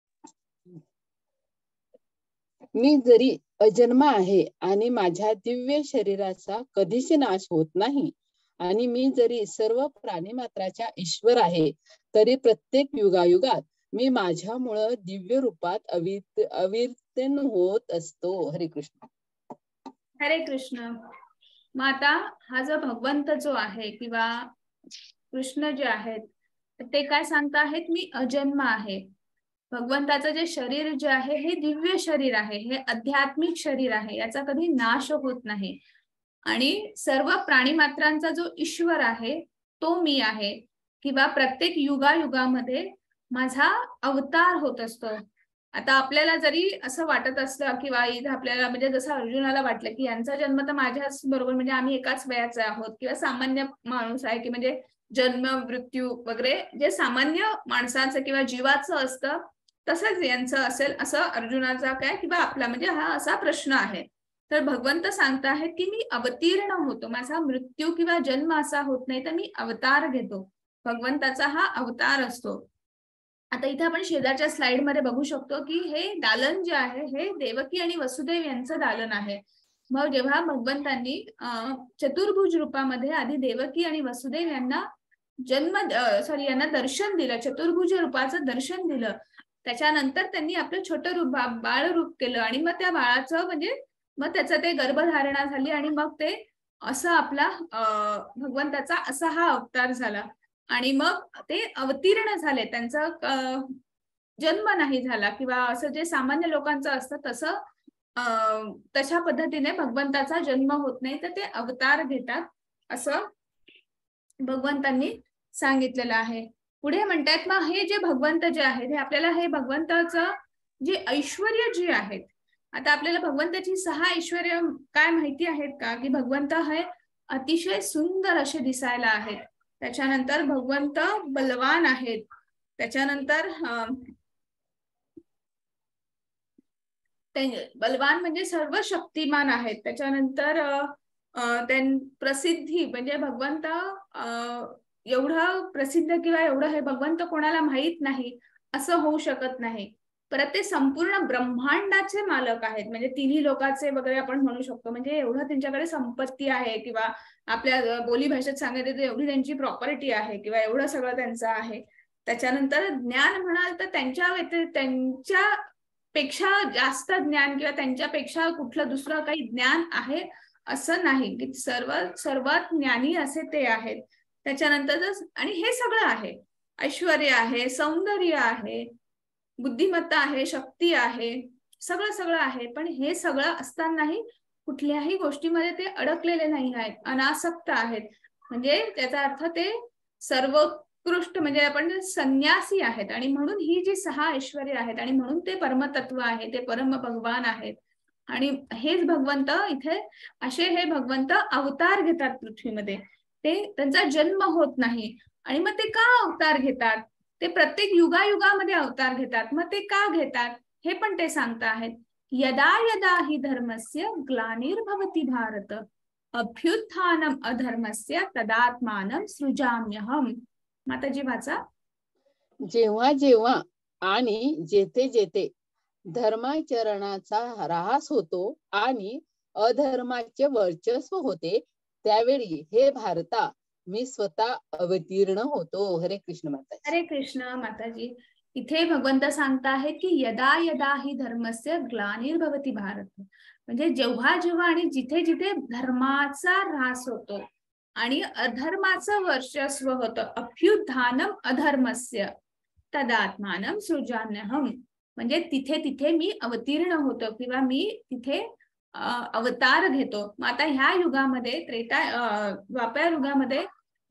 मी जरी अजन्मा आहे आणि माझ्या दिव्य शरीराचा कधीच नाश होत नाही, आणि मी जरी सर्व प्राणीमात्राच्या ईश्वर आहे, तरी प्रत्येक युगायुगात मी माझ्यामुळं दिव्य रूपात अविर्तीर्ण होत असतो. हरे कृष्ण. हरे कृष्ण. मग आता हा जो भगवंत जो आहे किंवा कृष्ण जे आहेत ते काय सांगता आहेत, मी अजन्म आहे. भगवंताचं जे शरीर जे आहे हे दिव्य शरीर आहे, हे आध्यात्मिक शरीर आहे, याचा कधी नाश होत नाही. आणि सर्व प्राणीमात्रांचा जो ईश्वर आहे तो मी आहे, किंवा प्रत्येक युगायुगामध्ये माझा अवतार होत असतो. आता आपल्याला जरी असं वाटत असलं किंवा इथे आपल्याला म्हणजे जसं अर्जुनाला वाटलं की यांचा जन्म तर माझ्याच बरोबर, म्हणजे आम्ही एकाच वयाचे आहोत, किंवा सामान्य माणूस आहे की म्हणजे जन्म मृत्यू वगैरे जे सामान्य माणसाचं किंवा जीवाचं असतं तसंच यांचं असेल, असं अर्जुनाचा काय किंवा आपला म्हणजे हा असा प्रश्न आहे. तर भगवंत सांगता आहेत की मी अवतीर्ण होतो, माझा मृत्यू किंवा जन्म असा होत नाही, तर मी अवतार घेतो. भगवंताचा हा अवतार असतो. आता इथे आपण शेजारच्या स्लाइड मध्ये बघू शकतो की हे दालन जे आहे हे देवकी आणि वसुदेव यांचं दालन आहे. मग जेव्हा भगवंतांनी चतुर्भुज रूपामध्ये आधी देवकी आणि वसुदेव यांना यांना दर्शन दिलं, चतुर्भुज रूपाचं दर्शन दिलं, त्याच्यानंतर त्यांनी आपलं छोटं रूप बाळ रूप केलं आणि मग त्या बाळाचं म्हणजे मग त्याचं ते गर्भधारणा झाली आणि मग ते असं आपला भगवंताचा असा हा अवतार झाला. आणि मग ते अवतीर्ण झाले, त्यांचा जन्म नाही झाला किंवा असं जे सामान्य लोकांचं असतं तसं तशा पद्धतीने भगवंताचा जन्म होत नाही, तर ते अवतार घेतात असं भगवंतांनी सांगितलेलं आहे. पुढे म्हणतात मग हे जे भगवंत जे आहेत हे आपल्याला हे भगवंताचं जे ऐश्वर्य जे आहेत, आता आपल्याला भगवंताची 6 ऐश्वर्य काय माहिती आहेत का, की भगवंत हे अतिशय सुंदर असे दिसायला आहेत. त्याच्यानंतर भगवंत बलवान आहेत. त्याच्यानंतर बलवान म्हणजे सर्व शक्तिमान आहेत. त्याच्यानंतर प्रसिद्धी म्हणजे भगवंत एवढं प्रसिद्ध किंवा एवढं हे भगवंत कोणाला माहित नाही असं होऊ शकत नाही. परत ते संपूर्ण ब्रह्मांडाचे मालक आहेत, म्हणजे तिन्ही लोकांचे वगैरे आपण म्हणू शकतो, म्हणजे एवढं त्यांच्याकडे संपत्ती आहे किंवा आपल्या बोली भाषेत सांगायचं तर एवढी त्यांची प्रॉपर्टी आहे किंवा एवढं सगळं त्यांचं आहे. त्याच्यानंतर ज्ञान म्हणाल तर त्यांच्यापेक्षा जास्त ज्ञान किंवा त्यांच्यापेक्षा कुठलं दुसरं काही ज्ञान आहे असं नाही, की सर्वात ज्ञानी असे ते आहेत. त्याच्यानंतर आणि हे सगळं आहे, ऐश्वर्य आहे, सौंदर्य आहे, बुद्धिमत्ता आहे, शक्ती आहे, सगळं आहे. पण हे सगळं असतानाही कुठल्याही गोष्टीमध्ये ते अडकलेले नाही आहेत, अनासक्त आहेत. म्हणजे त्याचा अर्थ ते सर्वोत्कृष्ट म्हणजे आपण संन्यासी आहेत, आणि म्हणून ही जी 6 ऐश्वर्य आहेत आणि म्हणून ते परमतत्व आहे, ते परम भगवान आहेत. आणि हेच भगवंत इथे असे हे भगवंत अवतार घेतात पृथ्वीमध्ये, ते त्यांचा जन्म होत नाही. आणि मग ते का अवतार घेतात, ते प्रत्येक युगायुगामध्ये अवतार घेतात. मग ते का घेतात हे पण ते सांगता आहेत. यदा यदा हि धर्मस्य ग्लानिर्भवति भारत अभ्युत्थानम अधर्मस्य तदात्मानं सृजाम्यहम. माताजी वाचा. जेव्हा जेव्हा आणि जेथे जेथे धर्माचरणाचा ऱ्हास होतो आणि अधर्माचे वर्चस्व होते, त्यावेळी हे भारता मी स्वतः अवतीर्ण होतो. हरे कृष्ण माताजी. हरे कृष्ण माताजी. इथे भगवंत सांगता आहेत की यदा यदा हि धर्मस्य ग्लानिर्भवति भारत, म्हणजे जेव्हा जेव्हा आणि जिथे जिथे धर्माचा ऱ्हास होतो आणि अधर्माचं वर्चस्व होतं, अभ्युत्थानम अधर्मस्य तदात्मानं सृजाम्यहम, म्हणजे तिथे तिथे मी अवतीर्ण होतो किंवा मी तिथे अवतार घेतो. मग आता ह्या युगामध्ये द्वापर युगामध्ये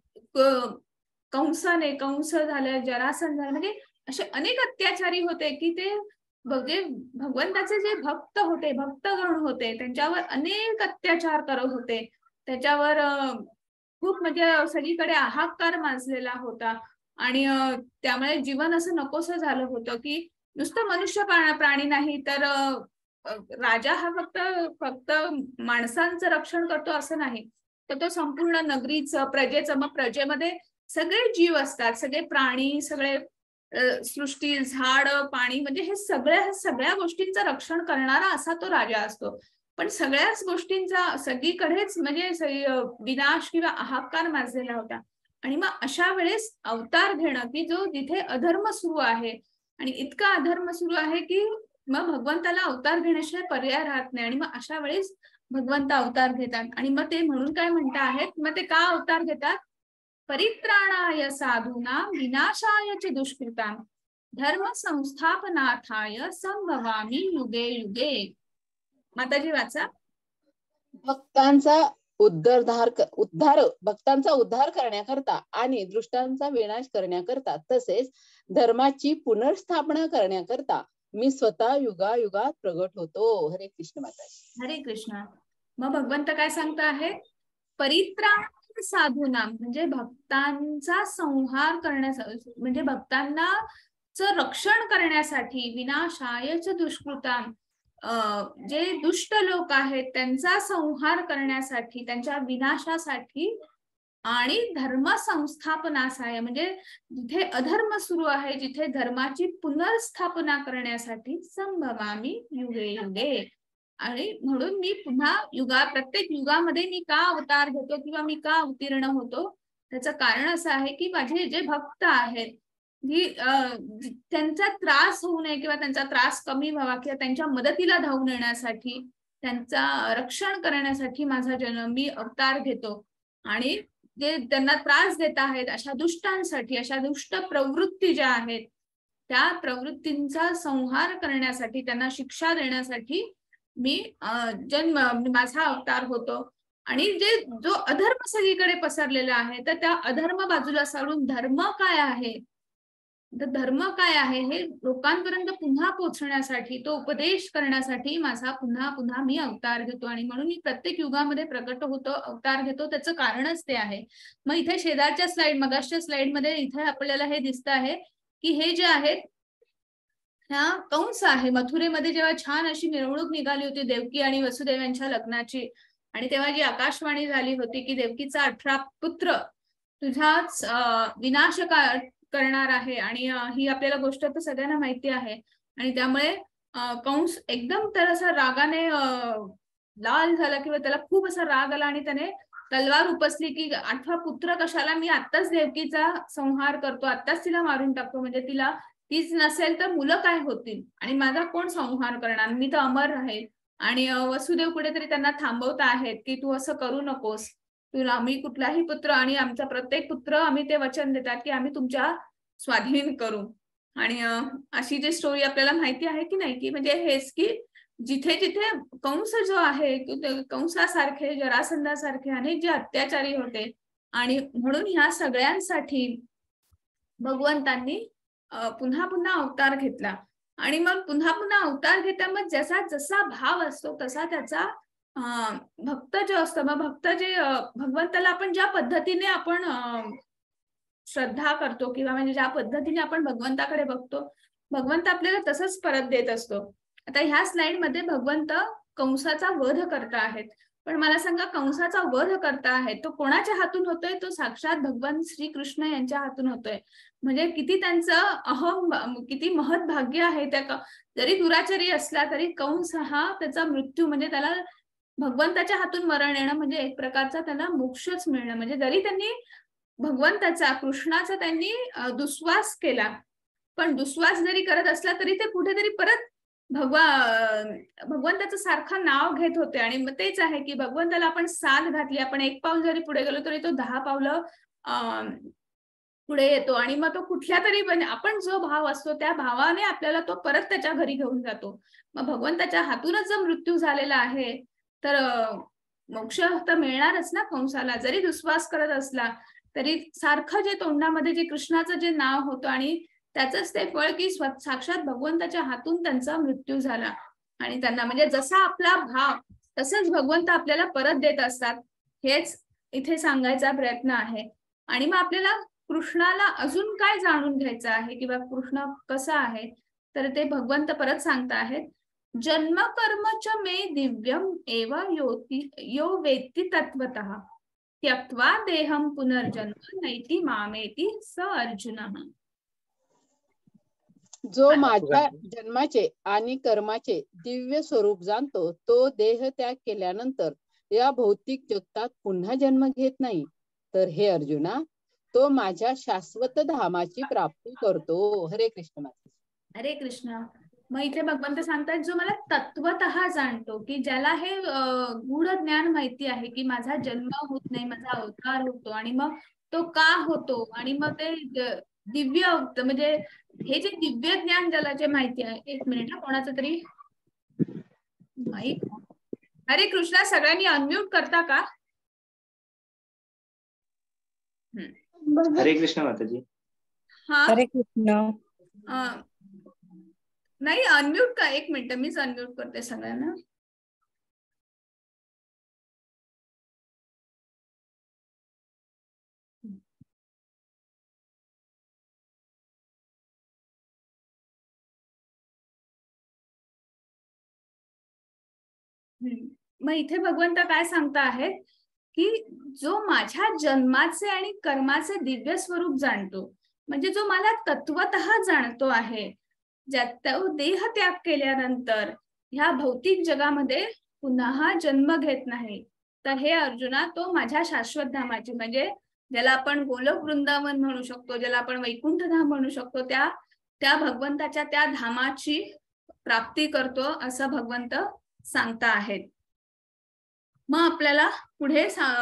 कंस झालं, जरासंध झालं, म्हणजे असे अनेक अत्याचारी होते की ते म्हणजे भगवंताचे जे भक्त होते, भक्तगण होते, त्यांच्यावर अनेक अत्याचार करत होते. त्याच्यावर खूप म्हणजे सगळीकडे हाहाकार माजलेला होता आणि त्यामुळे जीवन असं नकोसं झालं होतं की नुसतं मनुष्य प्राणी नाही तर राजा हा फक्त माणसांचं रक्षण करतो असं नाही, तर तो संपूर्ण नगरीचं, प्रजेचं, मग प्रजेमध्ये सगळे जीव असतात, सगळे प्राणी, सगळे सृष्टी, झाड, पाणी, म्हणजे हे सगळ्या गोष्टींचं रक्षण करणारा असा तो राजा असतो. पण सगळ्याच गोष्टींचा सगळीकडेच म्हणजे विनाश किंवा हाहाकार माजलेला होता. आणि मग अशा वेळेस अवतार घेणं की जो जिथे अधर्म सुरू आहे आणि इतका अधर्म सुरू आहे की मग भगवंताला अवतार घेण्याशिवाय पर्याय राहत नाही. आणि मग अशा वेळेस भगवंत अवतार घेतात. आणि मग ते म्हणून काय म्हणता आहेत, मग ते का अवतार घेतात? परित्राणाय साधूनां विनाशाय च दुष्कृतां धर्म संस्थापनार्थाय संभवामि युगे युगे. माताजी वाचा. भक्तांचा उद्धार करण्याकरता आणि दृष्टांचा विनाश करण्याकरता तसेच धर्माची पुनर्स्थापना करण्याकरता मी स्वतः युगायुगात प्रगट होतो. हरे कृष्ण माताजी. हरे कृष्ण. मग भगवंत काय सांगता आहे? परित्राण साधूनां, म्हणजे भक्तांचा संहार करण्यासाठी, म्हणजे भक्तांना रक्षण करण्यासाठी, विनाशायच दुष्कृतां, जे दुष्ट लोक आहेत त्यांचा संहार करण्यासाठी, त्यांच्या विनाशासाठी, आणि धर्म संस्थापनासाय, म्हणजे जिथे अधर्म सुरू आहे, जिथे धर्माची पुनर्स्थापना करण्यासाठी संभवामी युगे युगे. आणि म्हणून मी पुन्हा प्रत्येक युगामध्ये मी का अवतार घेतो किंवा मी का अवतीर्ण होतो, त्याचं कारण असं आहे की माझे जे भक्त आहेत त्यांचा त्रास होऊ नये किंवा त्यांचा त्रास कमी व्हावा किंवा त्यांच्या मदतीला धावून येण्यासाठी, त्यांचा रक्षण करण्यासाठी माझा जन्म, मी अवतार घेतो. आणि जे त्यांना त्रास देत आहेत अशा दुष्टांसाठी, अशा दुष्ट प्रवृत्ती ज्या आहेत त्या प्रवृत्तींचा संहार करण्यासाठी, त्यांना शिक्षा देण्यासाठी मी माझा अवतार होतो. आणि जो अधर्म सगळीकडे पसरलेला आहे तर त्या अधर्म बाजूला सारून धर्म काय आहे, तर धर्म काय आहे हे लोकांपर्यंत पुन्हा पोहोचण्यासाठी, तो उपदेश करण्यासाठी माझा पुन्हा मी अवतार घेतो. आणि म्हणून मी प्रत्येक युगामध्ये प्रकट होतो, अवतार घेतो. त्याचं कारणच ते आहे. मग इथे शेजारच्या स्लाइड, मगाच्या स्लाइडमध्ये इथे आपल्याला हे दिसत आहे की हे जे आहेत ह्या कंस आहे, मथुरेमध्ये जेव्हा छान अशी मिरवणूक निघाली होती देवकी आणि वसुदेव यांच्या लग्नाची, आणि तेव्हा जी आकाशवाणी झाली होती की देवकीचा 18 पुत्र तुझाच विनाश करणार आहे, आणि ही आपल्याला गोष्ट तर सगळ्यांना माहिती आहे. आणि त्यामुळे कंस एकदम तर असा रागाने लाल झाला किंवा त्याला खूप असा राग आला आणि त्याने तलवार उपसली की 8वा पुत्र कशाला, मी आत्ताच देवकीचा संहार करतो, आत्ताच तिला मारून टाकतो, म्हणजे तीच नसेल तर मुलं काय होतील आणि माझा कोण संहार करणार, मी तर अमर राहील. आणि वसुदेव कुठेतरी त्यांना थांबवत आहेत की तू असं करू नकोस, तुला आम्ही कुठलाही पुत्र आणि आमचा प्रत्येक पुत्र आम्ही ते वचन देतात की आम्ही तुमच्या स्वाधीन करू. आणि अशी जी स्टोरी आपल्याला माहिती आहे की नाही, की म्हणजे हेच की जिथे जिथे कंस जो आहे, कंसासारखे, जरासंधासारखे अनेक जे अत्याचारी होते, आणि म्हणून ह्या सगळ्यांसाठी भगवंतांनी पुन्हा अवतार घेतला. आणि मग पुन्हा अवतार घेता मग जसा जसा भाव असतो तसा त्याचा भक्त जो असतो, मग भक्त जे भगवंताला आपण ज्या पद्धतीने आपण श्रद्धा करतो किंवा म्हणजे ज्या पद्धतीने आपण भगवंताकडे बघतो, भगवंत आपल्याला तसंच परत देत असतो. आता ह्या स्लाइड मध्ये भगवंत कंसाचा वध करता आहेत, पण मला सांगा कंसाचा वध करता आहे तो कोणाच्या हातून होतोय? तो साक्षात भगवान श्रीकृष्ण यांच्या हातून होतोय. म्हणजे किती त्यांचं किती महत् भाग्य आहे. त्या जरी दुराचारी असला तरी कंस हा त्याचा मृत्यू म्हणजे त्याला भगवंताच्या हातून मरण येणं म्हणजे एक प्रकारचा त्याला मोक्षच मिळणं. म्हणजे जरी त्यांनी भगवंताचा कृष्णाचा त्यांनी दुस्वास केला, पण दुस्वास जरी करत असला तरी ते कुठेतरी परत भगवंताचं सारखं नाव घेत होते. आणि मग तेच आहे की भगवंताला आपण साथ घातली, आपण एक पाऊल जरी पुढे गेलो तरी तो 10 पावलं पुढे येतो. आणि मग तो कुठल्या तरी आपण जो भाव असतो त्या भावाने आपल्याला तो परत त्याच्या घरी घेऊन जातो. मग भगवंताच्या हातूनच जर मृत्यू झालेला आहे तर मोक्ष तर मिळणारच ना कंसाला. जरी दुस्वास करत असला तरी सारखं जे तोंडामध्ये जे कृष्णाचं जे नाव होतं आणि त्याचंच ते फळ की साक्षात भगवंताच्या हातून त्यांचा मृत्यू झाला. आणि त्यांना म्हणजे जसा आपला भाव तसंच भगवंत आपल्याला परत देत असतात, हेच इथे सांगायचा प्रयत्न आहे. आणि मग आपल्याला कृष्णाला अजून काय जाणून घ्यायचं आहे किंवा कृष्ण कसा आहे, तर ते भगवंत परत सांगता आहेत, जन्म कर्म च मे दिव्यम एव यो वेत्ति तत्वतः त्यक्त्वा देहम पुनर्जन्म नैति मामेति स अर्जुनः. जो माझ्या जन्माचे आणि कर्माचे दिव्य स्वरूप जाणतो तो देह त्याग केल्यानंतर या भौतिक जगतात पुन्हा जन्म घेत नाही. तर हे अर्जुना, तो माझ्या शाश्वत धामाची प्राप्ती करतो. हरे कृष्ण. हरे कृष्ण. मग इथे भगवंत सांगतात जो मला तत्वतः जाणतो, की ज्याला हे गूढ ज्ञान माहिती आहे की माझा जन्म होत नाही, माझा अवतार होतो आणि मग तो का होतो, आणि मग ते दिव्य म्हणजे हे जे दिव्य ज्ञान ज्याला जे माहिती आहे. एक मिनिट, कोणाचं तरी माईक. हरे कृष्णा, सगळ्यांनी अनम्यूट करता का? हरे कृष्ण माताजी. हा, हरे कृष्ण. नाही अनम्यूट का, एक मिनिट मीच अनम्यूट करते सगळ्यांना. मग इथे भगवंत काय सांगता आहेत की जो माझ्या जन्माचे आणि कर्माचे दिव्य स्वरूप जाणतो, म्हणजे जो मला तत्वतः जाणतो आहे, ज्यात देह त्याग केल्यानंतर ह्या भौतिक जगामध्ये पुन्हा जन्म घेत नाही, तर हे अर्जुना तो माझ्या शाश्वत धामाची म्हणजे ज्याला आपण गोलोक वृंदावन म्हणू शकतो, ज्याला आपण वैकुंठ धाम म्हणू शकतो, त्या भगवंताच्या त्या धामाची प्राप्ती करतो असं भगवंत सांगता आहेत. मग आपल्याला पुढे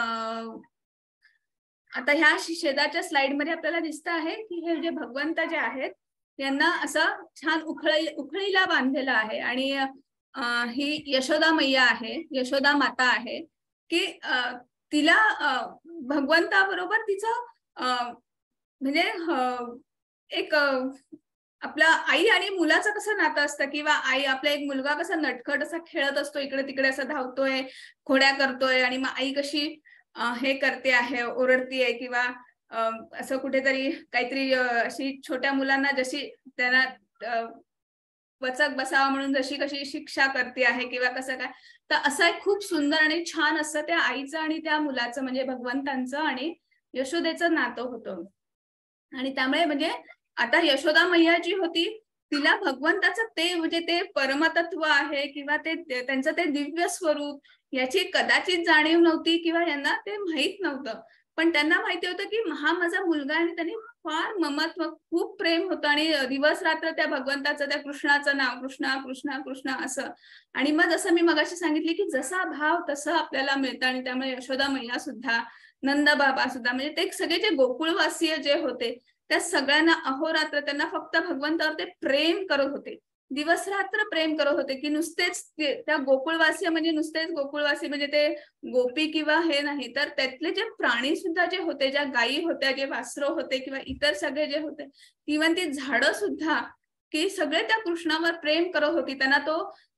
आता ह्या शेजारच्या स्लाइड मध्ये आपल्याला दिसत आहे की हे जे भगवंत जे आहेत यांना असं छान उखळीला बांधलेलं आहे. आणि ही यशोदा मैया आहे, यशोदा माता आहे की तिला भगवंताबरोबर तिचं म्हणजे एक आपला आई आणि मुलाचं कसं नातं असतं, किंवा आई आपला एक मुलगा कसा नटखट असा खेळत असतो, इकडे तिकडे असं धावतोय, खोड्या करतोय, आणि मग आई कशी हे करते आहे, ओरडतीये, किंवा असं कुठेतरी काहीतरी अशी छोट्या मुलांना जशी त्यांना वचक बसावा म्हणून जशी कशी शिक्षा करते आहे किंवा कसं काय, तर असं एक खूप सुंदर आणि छान असं त्या आईचं आणि त्या मुलाचं म्हणजे भगवंतांचं आणि यशोदेचं नातं होतं. आणि त्यामुळे म्हणजे आता यशोदा मैया जी होती तिला भगवंताचं ते म्हणजे ते परमतत्व आहे किंवा ते त्यांचं ते दिव्य स्वरूप याची कदाचित जाणीव नव्हती किंवा यांना ते माहित नव्हतं, पण त्यांना माहिती होतं की हा माझा मुलगा आणि त्यांनी फार ममत्व खूप प्रेम होतं आणि दिवस रात्र त्या भगवंताचं त्या कृष्णाचं नाव कृष्णा कृष्णा कृष्णा असं. आणि मग जसं मी मगाशी सांगितले की जसा भाव तसं आपल्याला मिळतं, आणि त्यामुळे यशोदा मैया सुद्धा, नंद बाबा सुद्धा, म्हणजे ते सगळे जे गोकुळवासीय जे होते त्या सगळ्यांना अहोरात्र त्यांना फक्त भगवंतावर ते प्रेम करत होते, दिवस रात्र प्रेम करत होते की नुसतेच त्या गोकुळवासी म्हणजे नुसतेच गोकुळवासी म्हणजे ते गोपी किंवा हे नाही, तर त्यातले जे प्राणी सुद्धा जे होते, ज्या गायी होत्या, जे वासरं होते किंवा इतर सगळे जे होते, इव्हन ती झाडं सुद्धा की सगळे त्या कृष्णावर प्रेम करत होती. त्यांना तो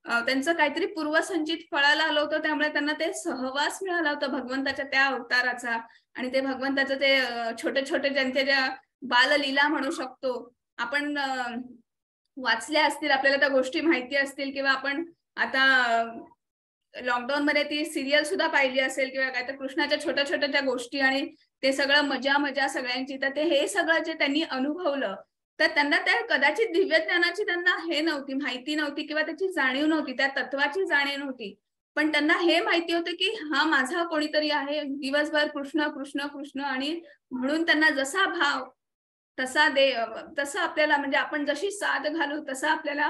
त्यांचं काहीतरी पूर्वसंचित फळाला आलं होतं, त्यामुळे त्यांना ते सहवास मिळाला होता भगवंताच्या त्या अवताराचा. आणि ते भगवंताचं ते छोटे छोटे जनतेच्या बाललीला म्हणू शकतो आपण, वाचल्या असतील, आपल्याला त्या गोष्टी माहिती असतील, किंवा आपण आता लॉकडाऊन मध्ये ती सिरियल सुद्धा पाहिली असेल, किंवा काय तर कृष्णाच्या छोट्या छोट्या त्या गोष्टी आणि ते सगळं मजा मजा सगळ्यांची. तर ते हे सगळं जे त्यांनी अनुभवलं, तर त्यांना त्या कदाचित दिव्य ज्ञानाची त्यांना हे नव्हती, माहिती नव्हती, किंवा त्याची जाणीव नव्हती, त्या तत्वाची जाणीव नव्हती. पण त्यांना हे माहिती होतं की हा माझा कोणीतरी आहे, दिवसभर कृष्ण कृष्ण कृष्ण. आणि म्हणून त्यांना जसा भाव तसा तसं आपल्याला, म्हणजे आपण जशी साथ घालू तसं आपल्याला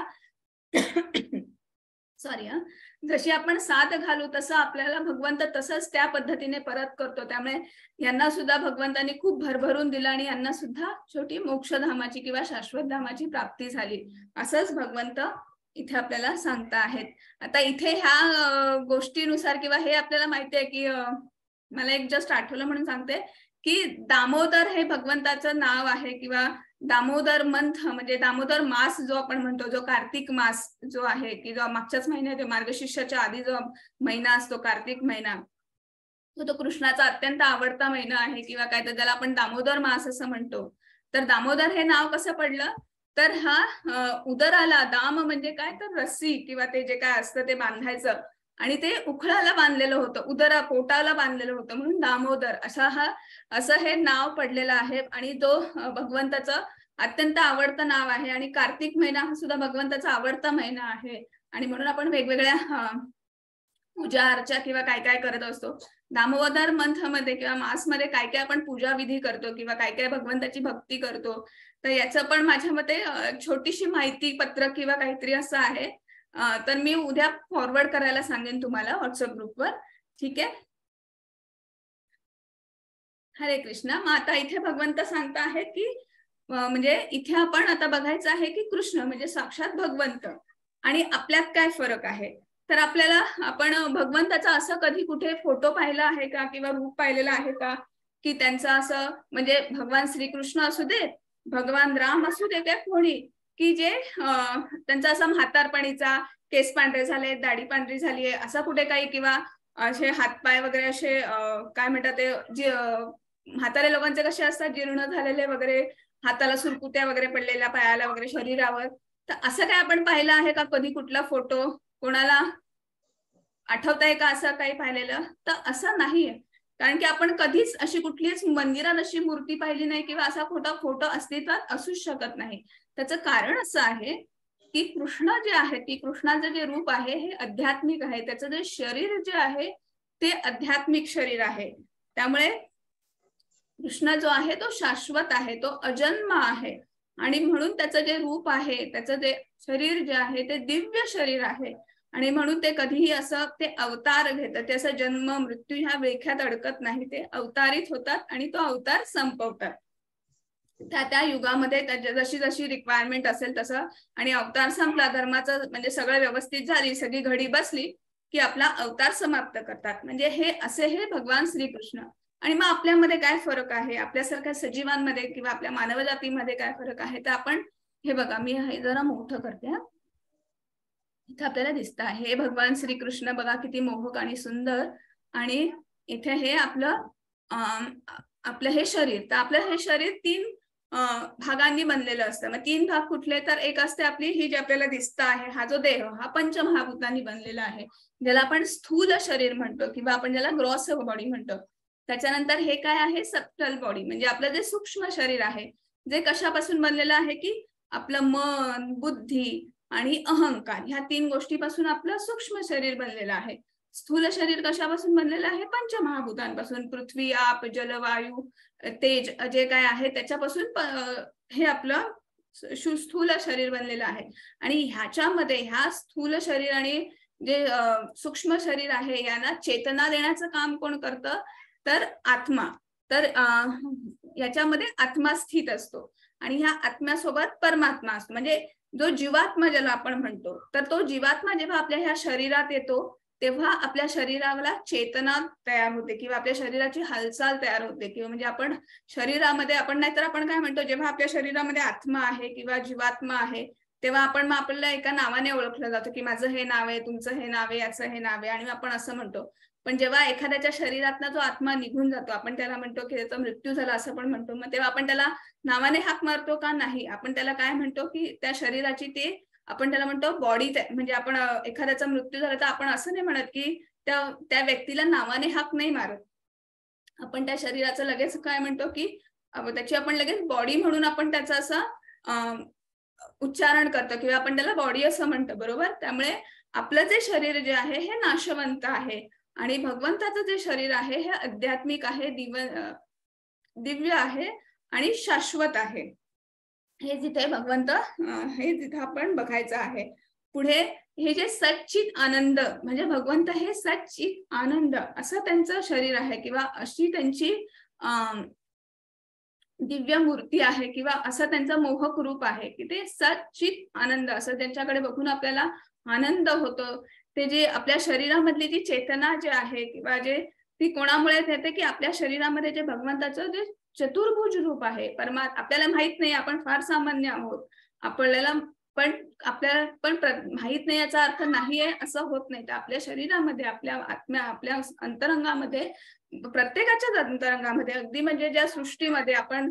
सॉरी जशी आपण साथ घालू तसं आपल्याला भगवंत तसंच त्या पद्धतीने परत करतो. त्यामुळे यांना सुद्धा भगवंतांनी खूप भरभरून दिलं आणि यांना सुद्धा छोटी मोक्षधामाची किंवा शाश्वत धामाची प्राप्ती झाली, असंच भगवंत इथे आपल्याला सांगता आहेत. आता इथे ह्या गोष्टीनुसार किंवा हे आपल्याला माहिती आहे की मला एक जस्ट आठवलं म्हणून सांगते की दामोदर हे भगवंताचं नाव आहे, किंवा दामोदर मंथ म्हणजे दामोदर मास जो आपण म्हणतो, जो कार्तिक मास जो आहे, की जो मागच्याच महिन्यात मार्गशीर्षाच्या आधी जो महिना असतो कार्तिक महिना, तो कृष्णाचा अत्यंत आवडता महिना आहे, किंवा काय तर त्याला आपण दामोदर मास असं म्हणतो. तर दामोदर हे नाव कसं पडलं, तर हा उदराला, दाम म्हणजे काय तर रस्सी किंवा ते जे काय असतं ते बांधायचं, आणि ते उखळाला बांधलेलं होतं, उदरा पोटाला बांधलेलं होतं, म्हणून दामोदर असं हे नाव पडलेलं आहे. आणि तो भगवंताचं अत्यंत आवडतं नाव आहे. आणि कार्तिक महिना हा सुद्धा भगवंताचा आवडता महिना आहे. आणि म्हणून आपण वेगवेगळ्या पूजा अर्चा किंवा काय काय करत असतो. दामोदर मंथ मध्ये किंवा मास मध्ये काय काय आपण पूजा विधी करतो किंवा काय काय भगवंताची भक्ती करतो. तर याचं पण माझ्या मते छोटीशी माहिती पत्रक किंवा काहीतरी असं आहे. तर मी उद्या फॉरवर्ड करायला सांगेन तुम्हाला व्हॉट्सअप ग्रुपवर. ठीक आहे. हरे कृष्णा. मग आता इथे भगवंत सांगता आहेत की म्हणजे इथे आपण आता बघायचं आहे की कृष्ण म्हणजे साक्षात भगवंत आणि आपल्यात काय फरक आहे. तर आपल्याला आपण भगवंताचा असं कधी कुठे फोटो पाहिला आहे का किंवा रूप पाहिलेला आहे का की त्यांचं असं म्हणजे भगवान श्रीकृष्ण असू दे, भगवान राम असू दे, काय कोणी की जे त्यांचा असा म्हातारपणीचा केस पांढरे झाले, दाढी पांढरी झाली आहे असा कुठे काही, किंवा असे हातपाय वगैरे असे काय म्हणतात ते जे म्हातारे लोकांचे कसे असतात जीर्ण झालेले वगैरे, हाताला सुरकुत्या वगैरे पडलेल्या, पायाला वगैरे, शरीरावर. तर असं काय आपण पाहिलं आहे का कधी कुठला फोटो? कोणाला आठवतंय का असं काही पाहिलेलं? तर असं नाहीये. कारण की आपण कधीच अशी कुठलीच मंदिरात अशी मूर्ती पाहिली नाही किंवा असा फोटो अस्तित्वात असूच शकत नाही. त्याचं कारण असं आहे की कृष्ण जे आहे, की कृष्णाचं जे रूप आहे हे आध्यात्मिक आहे. त्याचं जे शरीर जे आहे ते आध्यात्मिक शरीर आहे. त्यामुळे कृष्ण जो आहे तो शाश्वत आहे, तो अजन्म आहे. आणि म्हणून त्याचं जे रूप आहे, त्याचं जे शरीर जे आहे ते दिव्य शरीर आहे. आणि म्हणून ते कधीही असं ते अवतार घेतात, ते असं जन्म मृत्यू ह्या वेख्यात अडकत नाही. ते अवतारित होतात आणि तो अवतार संपवतात त्या युगामध्ये जशी जशी रिक्वायरमेंट असेल तसं. आणि अवतार संपला, धर्माचं म्हणजे सगळं व्यवस्थित झाली, सगळी घडी बसली की आपला अवतार समाप्त करतात. म्हणजे हे असे हे भगवान श्रीकृष्ण. आणि मग आपल्यामध्ये काय फरक आहे, आपल्यासारख्या सजीवांमध्ये किंवा आपल्या मानव जातीमध्ये काय फरक आहे, तर आपण हे बघा, मी हे जरा मोठं करते. इथे आपल्याला दिसत आहे हे भगवान श्रीकृष्ण बघा किती मोहक आणि सुंदर. आणि इथे हे आपलं हे शरीर. तर आपलं हे शरीर 3 भागांनी बनलेलं असतं. मग 3 भाग कुठले, तर एक असते आपली ही जी आपल्याला दिसत आहे हा जो देह, हा पंचमहाभूतांनी बनलेला आहे, ज्याला आपण स्थूल शरीर म्हणतो किंवा आपण ज्याला ग्रॉस बॉडी म्हणतो. त्याच्यानंतर हे काय आहे, सबटल बॉडी, म्हणजे आपलं जे सूक्ष्म शरीर आहे, जे कशापासून बनलेलं आहे की आपलं मन, बुद्धी आणि अहंकार ह्या 3 गोष्टीपासून आपलं सूक्ष्म शरीर बनलेलं आहे. स्थूल शरीर कशापासून बनलेलं आहे, पंचमहाभूतांपासून, पृथ्वी, आप, जल, वायू, तेज जे काय आहे त्याच्यापासून हे आपलं स्थूल शरीर बनलेलं आहे. आणि ह्याच्यामध्ये ह्या स्थूल शरीर आणि जे सूक्ष्म शरीर आहे यांना चेतना देण्याचं काम कोण करतं, तर आत्मा. तर याच्यामध्ये आत्मा स्थित असतो आणि ह्या आत्म्यासोबत परमात्मा असतो. म्हणजे जो जीवात्मा ज्याला आपण म्हणतो, तर तो जीवात्मा जेव्हा आपल्या ह्या शरीरात येतो तेव्हा आपल्या शरीराला चेतना तयार होते किंवा आपल्या शरीराची हालचाल तयार होते. किंवा म्हणजे आपण शरीरामध्ये आपण नाहीतर आपण काय म्हणतो, जेव्हा आपल्या शरीरामध्ये आत्मा आहे किंवा जीवात्मा आहे तेव्हा आपण मग आपल्याला एका नावाने ओळखलं जातो की माझं हे नाव आहे, तुमचं हे नाव आहे, याचं हे नाव आहे, आणि आपण असं म्हणतो. पण जेव्हा एखाद्याच्या शरीरातनं जो आत्मा निघून जातो, आपण त्याला म्हणतो की त्याचा मृत्यू झाला असं पण म्हणतो, मग तेव्हा आपण त्याला नावाने हाक मारतो का? नाही. आपण त्याला काय म्हणतो की त्या शरीराची ते आपण त्याला म्हणतो बॉडी, म्हणजे आपण एखाद्याचा मृत्यू झाला तर आपण असं नाही म्हणत की त्या व्यक्तीला नावाने हाक नाही मारत. आपण त्या शरीराचं लगेच काय म्हणतो की त्याची आपण लगेच बॉडी म्हणून आपण त्याचं असं उच्चारण करतो किंवा आपण त्याला बॉडी असं म्हणतो, बरोबर? त्यामुळे आपलं जे शरीर जे आहे हे नाशवंत आहे आणि भगवंताचं जे शरीर आहे हे आध्यात्मिक आहे, दिव्य आहे आणि शाश्वत आहे. हे जिथे भगवंत हे जिथे आपण बघायचं आहे. पुढे हे जे सच्चित आनंद, म्हणजे भगवंत हे सच्चित आनंद असं त्यांचं शरीर आहे किंवा अशी त्यांची दिव्य मूर्ती आहे किंवा असं त्यांचं मोहक रूप आहे की ते सच्चित आनंद, असं त्यांच्याकडे बघून आपल्याला आनंद होतो. ते जे आपल्या शरीरामधली जी चेतना जे आहे किंवा जे ती कोणामुळे येते की आपल्या शरीरामध्ये जे भगवंताचं जे चतुर्भुज रूप आहे, आपल्याला माहित नाही, आपण फार सामान्य आहोत, आपल्याला पण माहित नाही याचा अर्थ नाही आहे असं होत नाही. तर आपल्या शरीरामध्ये, आपल्या आत्म्या, आपल्या अंतरंगामध्ये, प्रत्येकाच्याच अंतरंगामध्ये, अगदी म्हणजे ज्या सृष्टीमध्ये आपण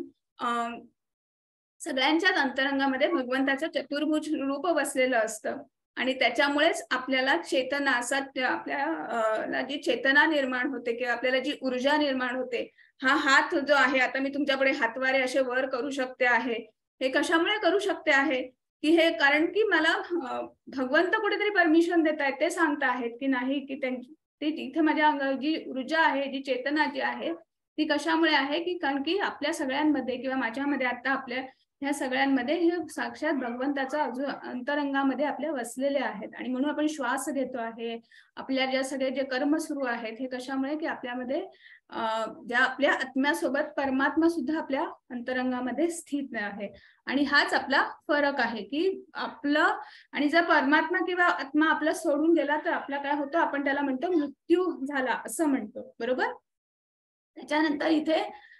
सगळ्यांच्याच अंतरंगामध्ये भगवंताचं चतुर्भुज रूप बसलेलं असतं आणि त्याच्यामुळेच आपल्याला चेतना, असं आपल्याला जी चेतना निर्माण होते किंवा आपल्याला जी ऊर्जा निर्माण होते, हा हात जो आहे, आता मी तुमच्यापुढे हातवारे असे वर करू शकते आहे, हे कशामुळे करू शकते आहे की हे कारण की मला भगवंत कुठेतरी परमिशन देत आहेत, ते सांगता आहेत की नाही की ते तिथे माझ्या जी ऊर्जा आहे, जी चेतना जी आहे ती कशामुळे आहे की कारण की आपल्या सगळ्यांमध्ये किंवा माझ्यामध्ये आता आपल्या ह्या सगळ्यांमध्ये हे साक्षात भगवंताचा अजून अंतरंगामध्ये आपल्या वसलेले आहेत आणि म्हणून आपण श्वास घेतो आहे. आपल्या ज्या सगळे जे कर्म सुरू आहेत हे कशामुळे की आपल्यामध्ये ज्या आपल्या आत्म्यासोबत परमात्मा सुद्धा आपल्या अंतरंगामध्ये स्थित आहे आणि हाच आपला फरक आहे की आपलं, आणि जर परमात्मा किंवा आत्मा आपला सोडून गेला तर आपला काय होतं, आपण त्याला म्हणतो मृत्यू झाला असं म्हणतो, बरोबर? त्याच्यानंतर इथे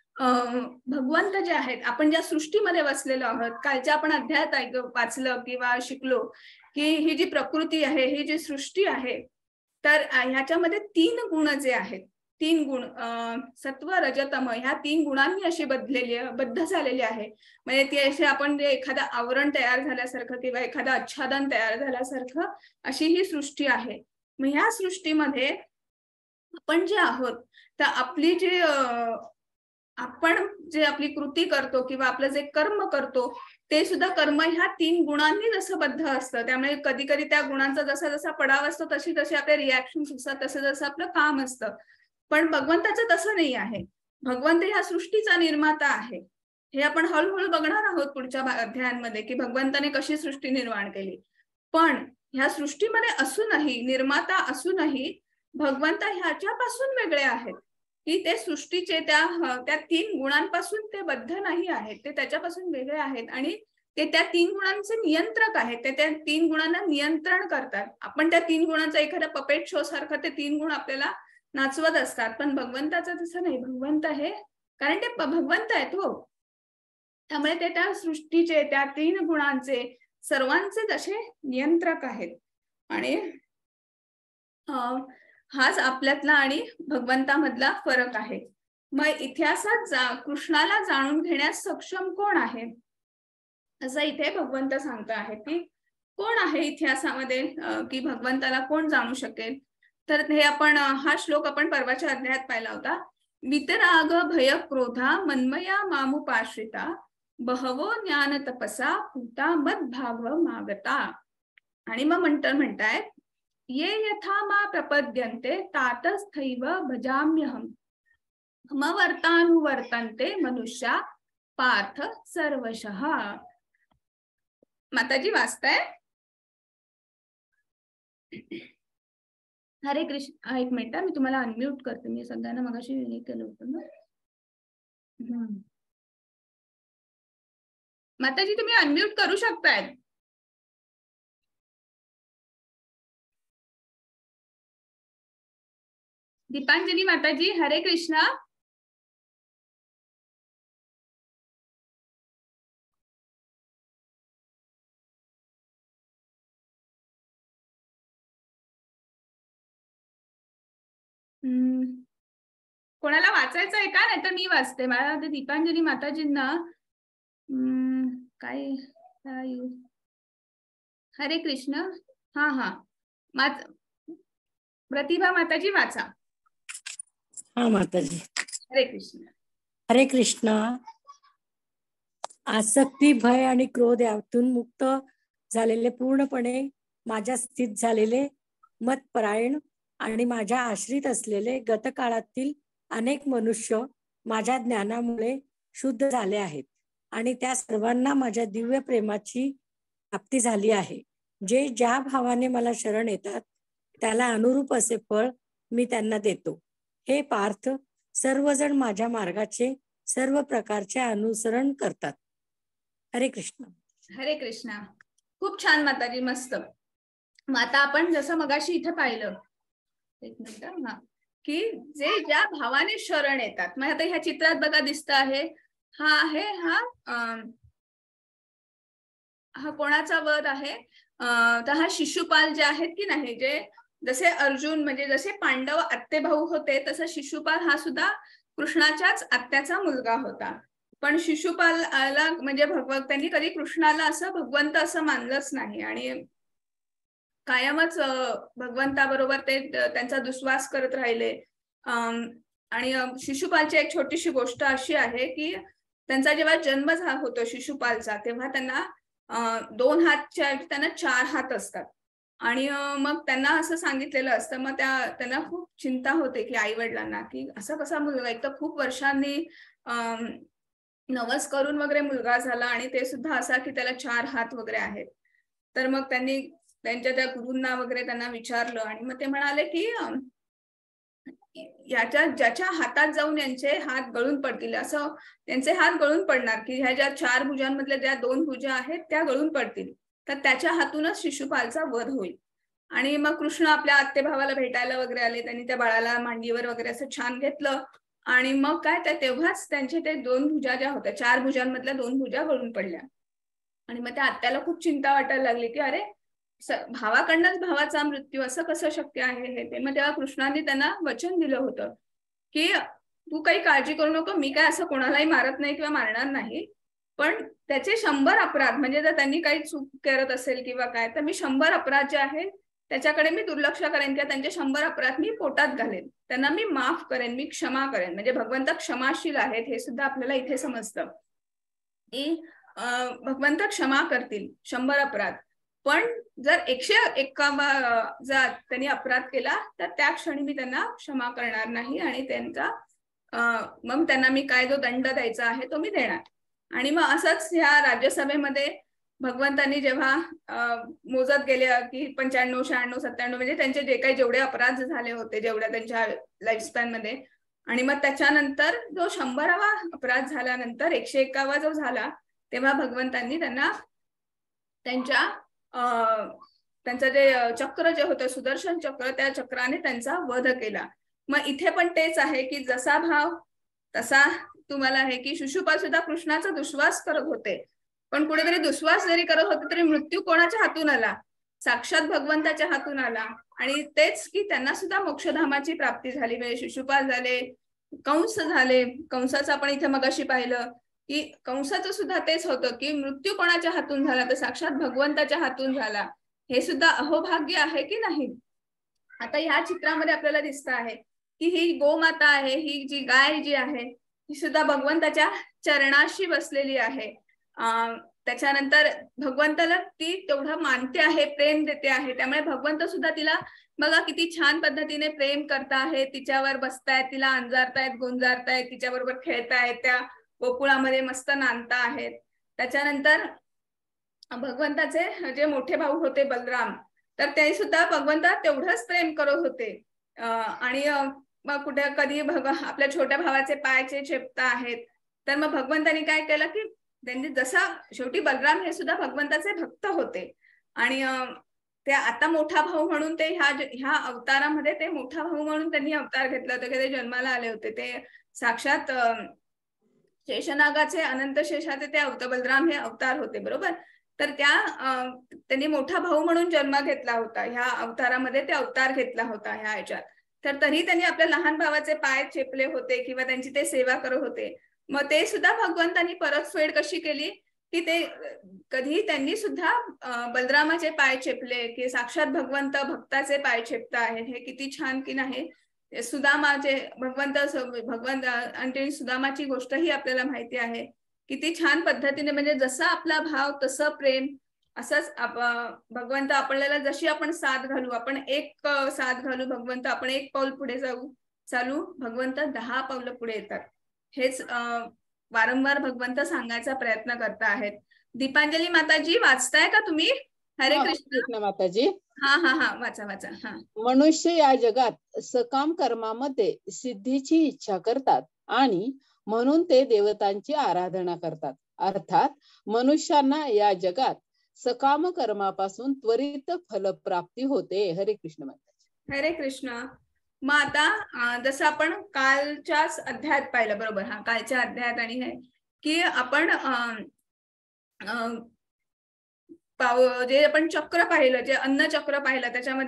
भगवंत जे आहेत, आपण ज्या सृष्टीमध्ये बसलेलो आहोत, कालच्या आपण अध्यायात वाचलं किंवा शिकलो की ही जी प्रकृती आहे, ही जी सृष्टी आहे, तर ह्याच्यामध्ये 3 गुण जे आहेत, 3 गुण सत्व रजतम, ह्या 3 गुणांनी अशी बद्ध झालेली आहे. म्हणजे ती अशी आपण जे एखादं आवरण तयार झाल्यासारखं किंवा एखादं आच्छादन तयार झाल्यासारखं अशी ही सृष्टी आहे. मग ह्या सृष्टीमध्ये आपण जे आहोत, तर आपली जे आपण जे आपली कृती करतो किंवा आपलं जे कर्म करतो ते सुद्धा कर्म ह्या 3 गुणांनी जसं बद्ध असतं. त्यामुळे कधी कधी त्या गुणांचा जसा जसा पडाव असतो तशी तशी आपले रिॲक्शन्स असतात, तसं जसं आपलं काम असतं. पण भगवंताचं तसं नाही आहे. भगवंत ह्या सृष्टीचा निर्माता आहे. हे आपण हळूहळू बघणार आहोत पुढच्या अध्यायांमध्ये की भगवंताने कशी सृष्टी निर्माण केली. पण ह्या सृष्टीमध्ये असूनही, निर्माता असूनही भगवंत ह्याच्यापासून वेगळे आहेत की ते सृष्टीचे त्या 3 गुणांपासून ते बद्ध नाही आहेत, ते त्याच्यापासून वेगळे आहेत आणि ते त्या 3 गुणांचे नियंत्रक आहेत. ते त्या 3 गुणांना नियंत्रण करतात. आपण त्या 3 गुणांचा एखादा पपेट शो सारखं ते 3 गुण आपल्याला नाचवत असतात, पण भगवंताचं तसं नाही. भगवंत हे, कारण ते भगवंत आहेत हो, त्यामुळे ते त्या सृष्टीचे, त्या 3 गुणांचे, सर्वांचे जसे नियंत्रक आहेत. आणि हाच आपल्यातला आणि भगवंतामधला फरक आहे. मग इतिहासात कृष्णाला जाणून घेण्यास सक्षम कोण आहे, असं इथे भगवंत सांगत आहे की कोण आहे इतिहासामध्ये की भगवंताला कोण जाणू शकेल. तर हे आपण हा श्लोक आपण परवाच्या अध्यायात पाहिला होता. वितराग भय क्रोधा मन्मया मामुपाश्रिता बहवो ज्ञान तपसा पूता मद्भाव मागता. आणि मग म्हणतायत ये यथा मा प्रपद्यन्ते तातस्थैव भजाम्यहम् वर्तानुवर्तन्ते मनुष्या पार्थ सर्वशः. माताजी वाचताय? हरे कृष्ण. एक मिनिट, मी तुम्हाला अनम्यूट करते. मी सगळ्यांना मगाशी हे केलं होतं ना. माताजी तुम्ही अनम्यूट करू शकताय. दीपांजली माताजी, हरे कृष्णा. कोणाला वाचायचं आहे का? नाही तर मी वाचते. मला ते दीपांजली माताजींना काय हरे कृष्ण. हा प्रतिभा माताजी वाचा. हा माताजी. हरे कृष्ण. हरे कृष्ण. आसक्ती, भय आणि क्रोध यातून मुक्त झालेले, पूर्णपणे माझ्या स्थित झालेले, मतपरायण आणि माझ्या आश्रित असलेले गतकाळातील अनेक मनुष्य माझ्या ज्ञानामुळे शुद्ध झाले आहेत आणि त्या सर्वांना माझ्या दिव्य प्रेमाची प्राप्ती झाली आहे. जे ज्या भावाने मला शरण येतात त्याला अनुरूप असे फळ मी त्यांना देतो. हे पार्थ, सर्वजण माझ्या मार्गाचे सर्व प्रकारचे अनुसरण करतात. हरे कृष्ण. हरे कृष्ण. खूप छान माताजी, मस्त. मग आता आपण जसं मगाशी इथे पाहिलं, एक मिनिट, की जे ज्या भावाने शरण येतात. मग आता ह्या चित्रात बघा दिसत आहे, हा आहे हा कोणाचा वध आहे? तर हा शिशुपाल जे आहेत की नाही, जे जसे अर्जुन म्हणजे जसे पांडव आत्ते भाऊ होते, तसं शिशुपाल हा सुद्धा कृष्णाच्याच आत्याचा मुलगा होता. पण शिशुपालला म्हणजे त्यांनी कधी कृष्णाला असं भगवंत असं मानलंच नाही आणि कायमच भगवंताबरोबर ते त्यांचा दुस्वास करत राहिले. आणि शिशुपालची एक छोटीशी गोष्ट अशी आहे की त्यांचा जेव्हा जन्म होतो शिशुपालचा, तेव्हा त्यांना 2 हातच्या त्यांना 4 हात असतात. आणि मग त्यांना असं सांगितलेलं असतं. मग त्यांना खूप चिंता होते की आई वडिलांना, की असा कसा मुलगा, एक तर खूप वर्षांनी नवस करून वगैरे मुलगा झाला आणि ते सुद्धा असा की त्याला 4 हात वगैरे आहेत. तर मग त्यांनी त्यांच्या त्या गुरूंना वगैरे त्यांना विचारलं आणि मग ते म्हणाले की ज्याच्या हातात जाऊन यांचे हात गळून पडतील, असं त्यांचे हात गळून पडणार, की ह्या ज्या 4 भुजांमधल्या ज्या 2 भुजा आहेत त्या गळून पडतील, तर त्याच्या हातूनच शिशुपालचा वध होईल. आणि मग कृष्ण आपल्या आत्ते भावाला भेटायला वगैरे आले. त्यांनी त्या बाळाला मांडीवर वगैरे असं छान घेतलं आणि मग काय तेव्हाच त्यांचे ते 2 भुजा ज्या होत्या, 4 भुजांमधल्या 2 भुजा गळून पडल्या. आणि मग त्या आत्याला खूप चिंता वाटायला लागली की अरे, भावाकडनंच भावाचा मृत्यू, असं कसं शक्य आहे हे ते. मग तेव्हा कृष्णाने त्यांना वचन दिलं होतं की तू काही काळजी करू नको, मी काय असं कोणालाही मारत नाही किंवा मारणार नाही, पण त्याचे 100 अपराध, म्हणजे जर त्यांनी काही चूक करत असेल किंवा काय, तर मी 100 अपराध जे आहेत त्याच्याकडे मी दुर्लक्ष करेन किंवा त्यांचे 100 अपराध मी पोटात घालेन, त्यांना मी माफ करेन, मी क्षमा करेन. म्हणजे भगवंत क्षमाशील आहेत हे सुद्धा आपल्याला इथे समजतं की भगवंत क्षमा करतील 100 अपराध. पण जर 151 जर त्यांनी अपराध केला तर त्या क्षणी मी त्यांना क्षमा करणार नाही आणि त्यांचा मग त्यांना मी काय जो दंड द्यायचा आहे तो मी देणार. आणि मग असंच ह्या राज्यसभेमध्ये भगवंतांनी जेव्हा मोजत गेले की 95, 96, 97 म्हणजे त्यांचे जे काही जेवढे अपराध झाले होते जेवढ्या त्यांच्या लाईफस्पॅन मध्ये, आणि मग त्याच्यानंतर जो 100वा अपराध झाल्यानंतर 101वा जो झाला, तेव्हा भगवंतांनी त्यांना त्यांचं जे चक्र जे होतं सुदर्शन चक्र, त्या चक्राने त्यांचा वध केला. मग इथे पण तेच आहे की जसा भाव तसा तुम्हाला आहे की शिशुपाल सुद्धा कृष्णाचा दुस्वास करत होते, पण कुठेतरी दुस्वास जरी करत होते तरी मृत्यू कोणाच्या हातून आला? साक्षात भगवंताच्या हातून आला. आणि तेच की त्यांना सुद्धा मोक्षधामाची प्राप्ती झाली. म्हणजे शिशुपाल झाले, कंस झाले. कंसाचं आपण इथे मगाशी पाहिलं की कंसाचं सुद्धा तेच होतं की मृत्यू कोणाच्या हातून झाला, तर साक्षात भगवंताच्या हातून झाला. हे सुद्धा अहोभाग्य आहे की नाही? आता ह्या चित्रामध्ये आपल्याला दिसत आहे की ही गोमाता आहे, ही जी गाय जी आहे ही सुद्धा भगवंताच्या चरणाशी बसलेली आहे. त्याच्यानंतर भगवंताला ती तेवढं मानते आहे, प्रेम देते आहे. त्यामुळे भगवंत सुद्धा तिला बघा किती छान पद्धतीने प्रेम करता आहे, तिच्यावर बसतायत, तिला अंजारतायत, गोंजारतायत, तिच्याबरोबर खेळतायत, त्या गोकुळामध्ये मस्त नांदता आहेत. त्याच्यानंतर भगवंताचे जे मोठे भाऊ होते बलराम, तर ते सुद्धा भगवंता तेवढंच प्रेम करत होते. आणि मग कुठे कधी आपल्या छोट्या भावाचे पायाचे चेपता आहेत, तर मग भगवंतानी काय केलं की त्यांनी जसा, शेवटी बलराम हे सुद्धा भगवंताचे भक्त होते आणि ते आता मोठा भाऊ म्हणून ते ह्या अवतारामध्ये ते मोठा भाऊ म्हणून त्यांनी अवतार घेतला होता की ते जन्माला आले होते. ते साक्षात शेषनागाचे, अनंत शेषाचे ते बलराम हे अवतार होते, बरोबर. तर त्यांनी मोठा भाऊ म्हणून जन्म घेतला होता ह्या अवतारामध्ये, ते अवतार घेतला होता ह्या ह्याच्यात. तर तरी त्यांनी आपल्या लहान भावाचे पाय चेपले होते किंवा त्यांची ते सेवा करत होते. मग ते सुद्धा भगवंतांनी परतफेड कशी केली की ते कधी त्यांनी सुद्धा बलरामाचे पाय चेपले की साक्षात भगवंत भक्ताचे पाय चेपता आहेत. हे किती छान की नाही. सुदामाचे भगवंत आणि सुदामाची गोष्टही आपल्याला माहिती आहे. किती छान पद्धतीने म्हणजे जसा आपला भाव तसं प्रेम असंच भगवंत आपल्याला जशी आपण साथ घालू, आपण एक साथ घालू भगवंत, आपण एक पाऊल पुढे चालू भगवंत 10 पावलं पुढे येतात. हेच वारंवार भगवंत सांगायचा प्रयत्न करता आहेत. दीपांजली माताजी वाचताय का तुम्ही? हरे कृष्ण माताजी. हा हा हा वाचा वाचा. हा. मनुष्य या जगात सकाम कर्मामध्ये सिद्धीची इच्छा करतात आणि म्हणून ते देवतांची आराधना करतात. अर्थात मनुष्यांना या जगात सकाम कर्मापासून त्वरित फलप्राप्ती होते. हरे कृष्ण माताजी. हरे कृष्ण. मग आता जसं आपण कालच्याच अध्यायात पाहिलं बरोबर. हा कालच्या अध्यायात आणि हे की आपण जे आपण चक्र पाहिलं, जे अन्न चक्र पाहिलं, त्याच्यामध्ये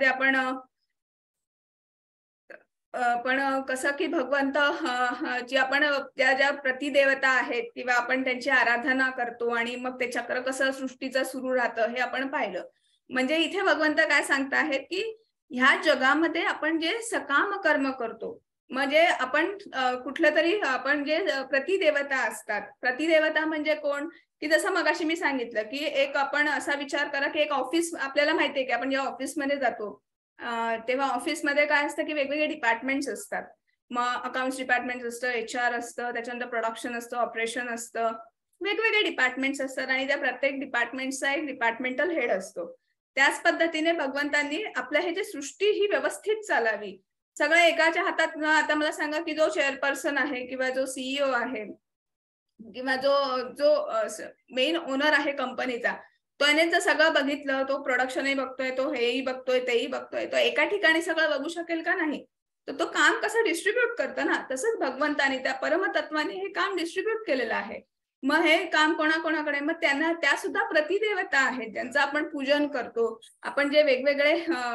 पण कसं की भगवंत जी आपण त्या ज्या प्रतिदेवता आहेत किंवा आपण त्यांची आराधना करतो आणि मग ते चक्र कसं सृष्टीचं सुरू राहतं हे आपण पाहिलं. म्हणजे इथे भगवंत काय सांगता आहेत की ह्या जगामध्ये आपण जे सकाम कर्म करतो, म्हणजे आपण कुठलं तरी आपण जे प्रतिदेवता असतात. प्रतिदेवता म्हणजे कोण की जसं मगाशी मी सांगितलं की एक आपण असा विचार करा की एक ऑफिस आपल्याला माहितीये की आपण जेव्हा ऑफिसमध्ये जातो तेव्हा ऑफिसमध्ये काय असतं की वेगवेगळे डिपार्टमेंट्स असतात. मग अकाउंट्स डिपार्टमेंट असतं, HR असतं, त्याच्यानंतर प्रोडक्शन असतं, ऑपरेशन असतं, वेगवेगळे डिपार्टमेंट्स असतात आणि त्या प्रत्येक डिपार्टमेंटचा एक डिपार्टमेंटल हेड असतो. त्याच पद्धतीने भगवंतांनी आपलं हे जे सृष्टी ही व्यवस्थित चालावी, सगळं एकाच्या हातात. आता मला सांगा की जो चेअरपर्सन आहे किंवा जो CEO आहे किंवा जो मेन ओनर आहे कंपनीचा, त्याने जर सगळं बघितलं, तो प्रोडक्शनही बघतोय, तो हेही बघतोय, तेही बघतोय, तो एका ठिकाणी सगळं बघू शकेल का? नाही. तर तो काम कसं डिस्ट्रीब्यूट करतं ना, तसंच भगवंतानी त्या परमतत्वाने हे काम डिस्ट्रीब्यूट केलेलं आहे. मग हे काम कोणाकोणाकडे, मग त्यांना त्या सुद्धा प्रतिदेवता आहेत ज्यांचं आपण पूजन करतो. आपण जे वेगवेगळे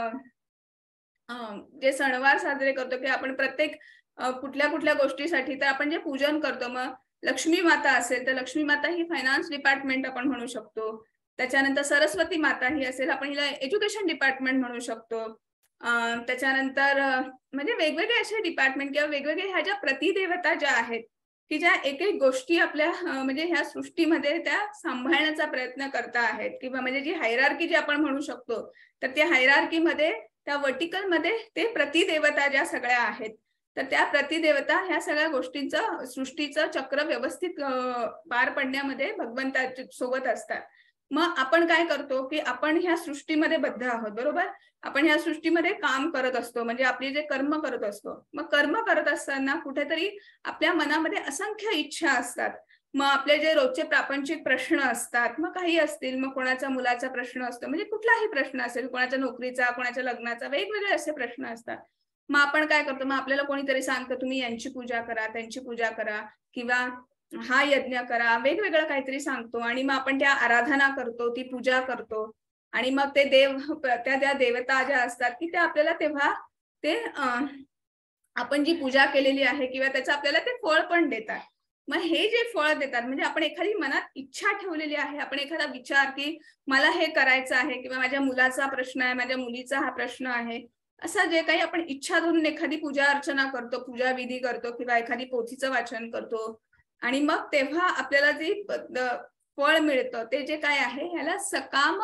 जे सणवार साजरे करतो की आपण प्रत्येक कुठल्या कुठल्या गोष्टीसाठी तर आपण जे पूजन करतो. मग लक्ष्मी माता असेल तर लक्ष्मी माता ही फायनान्स डिपार्टमेंट आपण म्हणू शकतो. त्याच्यानंतर सरस्वती माता ही असेल, आपण हिला एज्युकेशन डिपार्टमेंट म्हणू शकतो. त्याच्यानंतर म्हणजे वेगवेगळे असे डिपार्टमेंट किंवा वेगवेगळे ह्या ज्या प्रतिदेवता ज्या आहेत की ज्या एक एक गोष्टी आपल्या म्हणजे ह्या सृष्टीमध्ये त्या सांभाळण्याचा प्रयत्न करता आहेत किंवा म्हणजे जी हायरार्की जी आपण म्हणू शकतो, तर त्या हायरार्कीमध्ये त्या वर्टिकल मध्ये ते प्रतिदेवता ज्या सगळ्या आहेत, तर त्या प्रतिदेवता ह्या सगळ्या गोष्टींचं सृष्टीचं चक्र व्यवस्थित पार पडण्यामध्ये भगवंताच्या सोबत असतात. मग आपण काय करतो की आपण ह्या सृष्टीमध्ये बद्ध आहोत बरोबर. आपण ह्या सृष्टीमध्ये काम करत असतो, म्हणजे आपले जे कर्म करत असतो. मग कर्म करत असताना कुठेतरी आपल्या मनामध्ये असंख्य इच्छा असतात. मग आपले जे रोजचे प्रापंचिक प्रश्न असतात, मग काही असतील, मग कोणाचा मुलाचा प्रश्न असतो, म्हणजे कुठलाही प्रश्न असेल, कोणाच्या नोकरीचा, कोणाच्या लग्नाचा, वेगवेगळे असे प्रश्न असतात. मग आपण काय करतो, मग आपल्याला कोणीतरी सांगतं तुम्ही यांची पूजा करा, त्यांची पूजा करा किंवा हा यज्ञ करा, वेगवेगळं काहीतरी सांगतो आणि मग आपण त्या आराधना करतो, ती पूजा करतो आणि मग ते त्या देवता ज्या असतात की त्या आपल्याला तेव्हा ते आपण जी पूजा केलेली आहे किंवा त्याचं आपल्याला ते फळ पण देतात. मग हे जे फळ देतात म्हणजे आपण एखादी मनात इच्छा ठेवलेली आहे, आपण एखादा विचार की मला हे करायचं आहे किंवा माझ्या मुलाचा प्रश्न आहे, माझ्या मुलीचा हा प्रश्न आहे, असं जे काही आपण इच्छा धरून एखादी पूजा अर्चना करतो, पूजा विधी करतो किंवा एखादी पोथीचं वाचन करतो आणि मग तेव्हा आपल्याला जे फळ मिळतं ते जे काय आहे ह्याला सकाम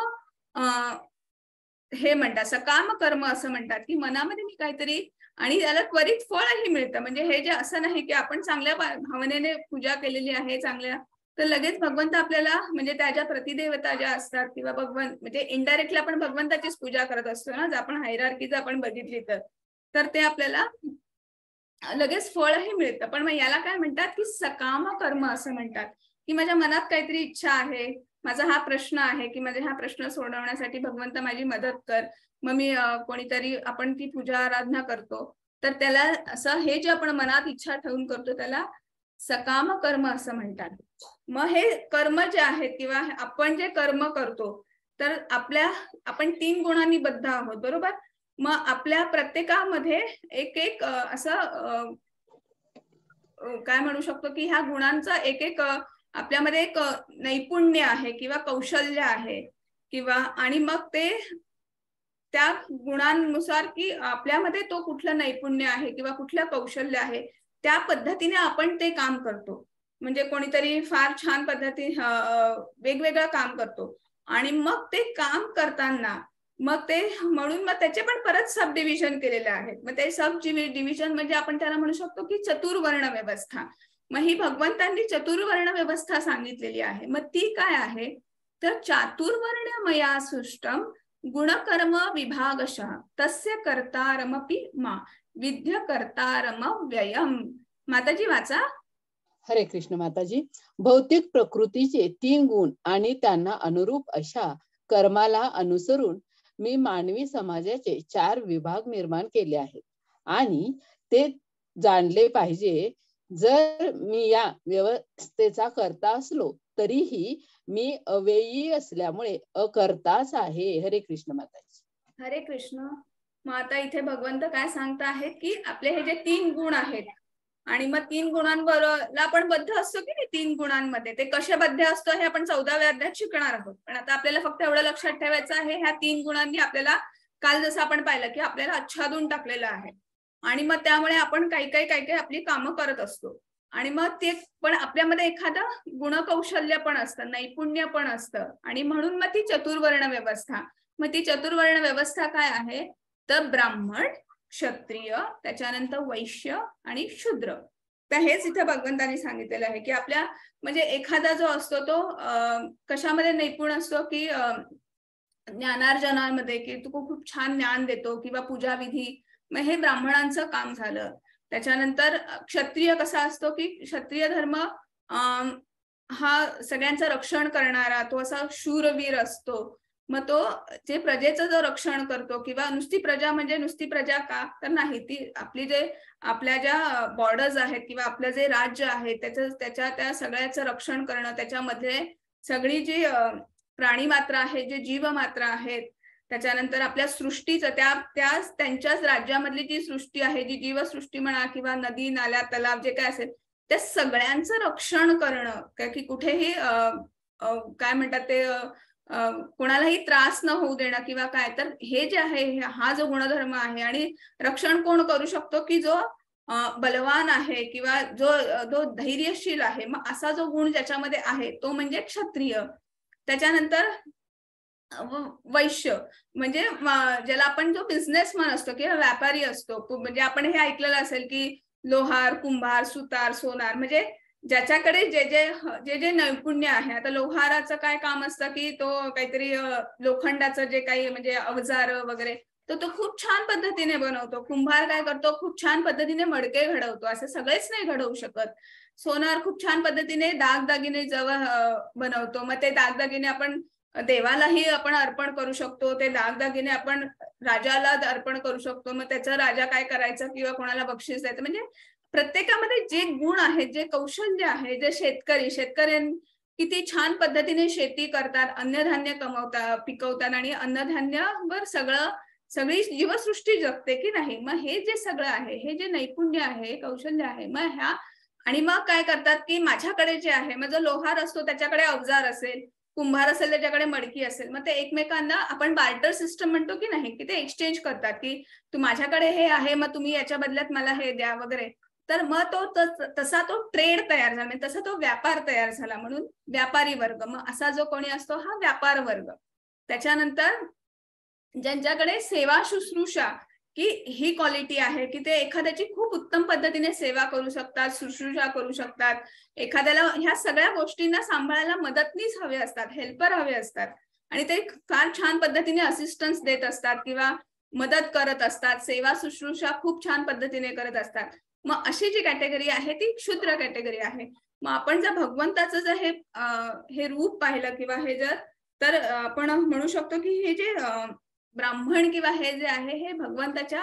हे म्हणतात, सकाम कर्म असं म्हणतात की मनामध्ये मी काहीतरी आणि त्याला त्वरित फळही मिळतं. म्हणजे हे जे असं नाही की आपण चांगल्या भावनेने पूजा केलेली आहे चांगल्या, तर लगेच भगवंत आपल्याला म्हणजे त्याच्या प्रतिदेवता ज्या असतात किंवा भगवंत म्हणजे इनडायरेक्टली आपण भगवंताचीच पूजा करत असतो ना, जर आपण हायरार्की जर आपण बघितली तर ते आपल्याला लगेच फळही मिळतं. पण मग याला काय म्हणतात की सकाम कर्म असं म्हणतात की माझ्या मनात काहीतरी इच्छा आहे, माझा हा प्रश्न आहे की माझे हा प्रश्न सोडवण्यासाठी भगवंत माझी मदत कर. मग मी कोणीतरी आपण ती पूजा आराधना करतो, तर त्याला असं हे जे आपण मनात इच्छा ठेवून करतो त्याला सकाम कर्म असं म्हणतात. मग हे कर्म जे आहेत किंवा आपण जे कर्म करतो तर आपण 3 गुणांनी बद्ध आहोत बरोबर. मग आपल्या प्रत्येकामध्ये एक एक असं काय म्हणू शकतो की ह्या गुणांचा एक एक आपल्यामध्ये एक नैपुण्य आहे किंवा कौशल्य आहे किंवा आणि मग ते त्या गुणांनुसार की आपल्यामध्ये तो कुठलं नैपुण्य आहे किंवा कुठलं कौशल्य आहे त्या पद्धतीने आपण ते काम करतो. म्हणजे कोणीतरी फार छान पद्धती वेगवेगळं काम करतो आणि मग ते काम करताना मग ते म्हणून मग त्याचे पण परत सब डिव्हिजन केलेले आहेत. मग ते सब डिव्हिजन म्हणजे आपण त्याला म्हणू शकतो की चतुर्वर्ण व्यवस्था. मग ही भगवंतांनी चतुर्वर्ण व्यवस्था सांगितलेली आहे. मग ती काय आहे तर चातुर्वर्ण मया सृष्टम गुणकर्म विभागशः तस्य कर्तारमपि मा विद्य कर्तारम व्ययम. माताजी वाचा. हरे कृष्ण माताजी. भौतिक प्रकृतीचे 3 गुण आणि त्यांना अनुरूप अशा कर्माला अनुसरून मी मानवी समाजाचे 4 विभाग निर्माण केले आहेत आणि ते जाणले पाहिजे. जर मी या व्यवस्थेचा कर्ता असलो तरीही मी अव्ययी असल्यामुळे अकर्ताच आहे. हरे कृष्ण माताजी. हरे कृष्ण. मग आता इथे भगवंत काय सांगत आहेत की आपले हे जे 3 गुण आहेत आणि मग 3 गुणांवर आपण बद्ध असतो की नाही 3 गुणांमध्ये ते कसे बद्ध असतो हे आपण 14व्या अध्यायात शिकणार आहोत. पण आता आपल्याला फक्त एवढं लक्षात ठेवायचं आहे ह्या 3 गुणांनी आपल्याला काल जसं आपण पाहिलं की आपल्याला आच्छादून टाकलेलं आहे आणि मग त्यामुळे आपण काही आपली कामं करत असतो आणि मग ते पण आपल्यामध्ये एखादं गुणकौशल्य पण असतं, नैपुण्य पण असतं आणि म्हणून मग ती चतुर्वर्ण व्यवस्था. मग ती चतुर्वर्ण व्यवस्था काय आहे तर ब्राह्मण, क्षत्रिय, त्याच्यानंतर वैश्य आणि शूद्र. तर हेच इथे भगवंतांनी सांगितलेलं आहे की आपल्या म्हणजे एखादा जो असतो तो कशामध्ये नैपुण असतो की ज्ञानार्जनामध्ये की तो खूप छान ज्ञान देतो किंवा पूजा विधी. मग हे ब्राह्मणांचं काम झालं. त्याच्यानंतर क्षत्रिय कसा असतो की क्षत्रिय धर्म हा सगळ्यांचं रक्षण करणारा तो असा शूरवीर असतो. मग तो जे प्रजेचं जो रक्षण करतो किंवा नुसती प्रजा म्हणजे नुसती प्रजा का तर नाही, ती आपली जे आपल्या ज्या बॉर्डर्स आहेत किंवा आपलं जे राज्य आहे त्याच्या त्या सगळ्याचं रक्षण करणं, त्याच्यामध्ये सगळी जी प्राणी मात्र आहे, जे जीव मात्र आहेत, त्याच्यानंतर आपल्या सृष्टीचं त्यांच्याच राज्यामधली जी सृष्टी आहे, जी जीवसृष्टी म्हणा किंवा नदी नाल्या तलाव जे काय असेल त्या सगळ्यांचं रक्षण करणं, की कुठेही काय म्हणतात ते कोणालाही त्रास न होऊ देणं किंवा काय. तर हे जे आहे हा जो गुणधर्म आहे आणि रक्षण कोण करू शकतो की जो बलवान आहे किंवा जो धैर्यशील आहे. मग असा जो गुण ज्याच्यामध्ये आहे तो म्हणजे क्षत्रिय. त्याच्यानंतर वैश्य म्हणजे ज्याला आपण जो बिझनेसमॅन असतो किंवा व्यापारी असतो, म्हणजे आपण हे ऐकलेलं असेल की लोहार, कुंभार, सुतार, सोनार, म्हणजे ज्याच्याकडे जे नैपुण्य आहे. आता लोहाराचं काय काम असतं की तो काहीतरी लोखंडाचं जे काही म्हणजे अवजार वगैरे तो खूप छान पद्धतीने बनवतो. कुंभार काय करतो, खूप छान पद्धतीने मडके घडवतो. असे सगळेच नाही घडवू शकत. सोनार खूप छान पद्धतीने दागदागिने बनवतो. मग ते दागदागिने आपण देवालाही आपण अर्पण करू शकतो. ते दागदागिने आपण राजाला अर्पण करू शकतो. मग त्याचं राजा काय करायचं किंवा कोणाला बक्षीस द्यायचं. म्हणजे प्रत्येकामध्ये जे गुण आहेत, जे कौशल्य आहे, जे शेतकऱ्यांनी किती छान पद्धतीने शेती करतात, अन्नधान्य पिकवतात आणि अन्नधान्यावर सगळी जीवसृष्टी जगते की नाही. मग हे जे सगळं आहे, हे जे नैपुण्य आहे, कौशल्य आहे, मग आणि मग काय करतात की माझ्याकडे जे आहे, मग जो लोहार असतो त्याच्याकडे अवजार असेल, कुंभार असेल त्याच्याकडे मडकी असेल, मग ते एकमेकांना आपण बार्टर सिस्टम म्हणतो की नाही, की ते एक्सचेंज करतात की तू माझ्याकडे हे आहे मग तुम्ही याच्या बदल्यात मला हे द्या वगैरे. तर मग तसा तो ट्रेड तयार झाला, म्हणजे तसा तो व्यापार तयार झाला. म्हणून व्यापारी वर्ग. मग असा जो कोणी असतो हा व्यापार वर्ग. त्याच्यानंतर ज्यांच्याकडे सेवा शुश्रूषा की ही क्वालिटी आहे की ते एखाद्याची खूप उत्तम पद्धतीने सेवा करू शकतात, शुश्रूषा करू शकतात. एखाद्याला ह्या सगळ्या गोष्टींना सांभाळायला मदतनीस हवे असतात, हेल्पर हवे असतात आणि ते फार छान पद्धतीने असिस्टन्स देत असतात किंवा मदत करत असतात, सेवा शुश्रूषा खूप छान पद्धतीने करत असतात. मग अशी जी कॅटेगरी आहे ती क्षुद्र कॅटेगरी आहे. मग आपण जर भगवंताचं जर हे रूप पाहिलं किंवा हे जर तर आपण म्हणू शकतो की हे जे ब्राह्मण किंवा हे जे आहे हे भगवंताच्या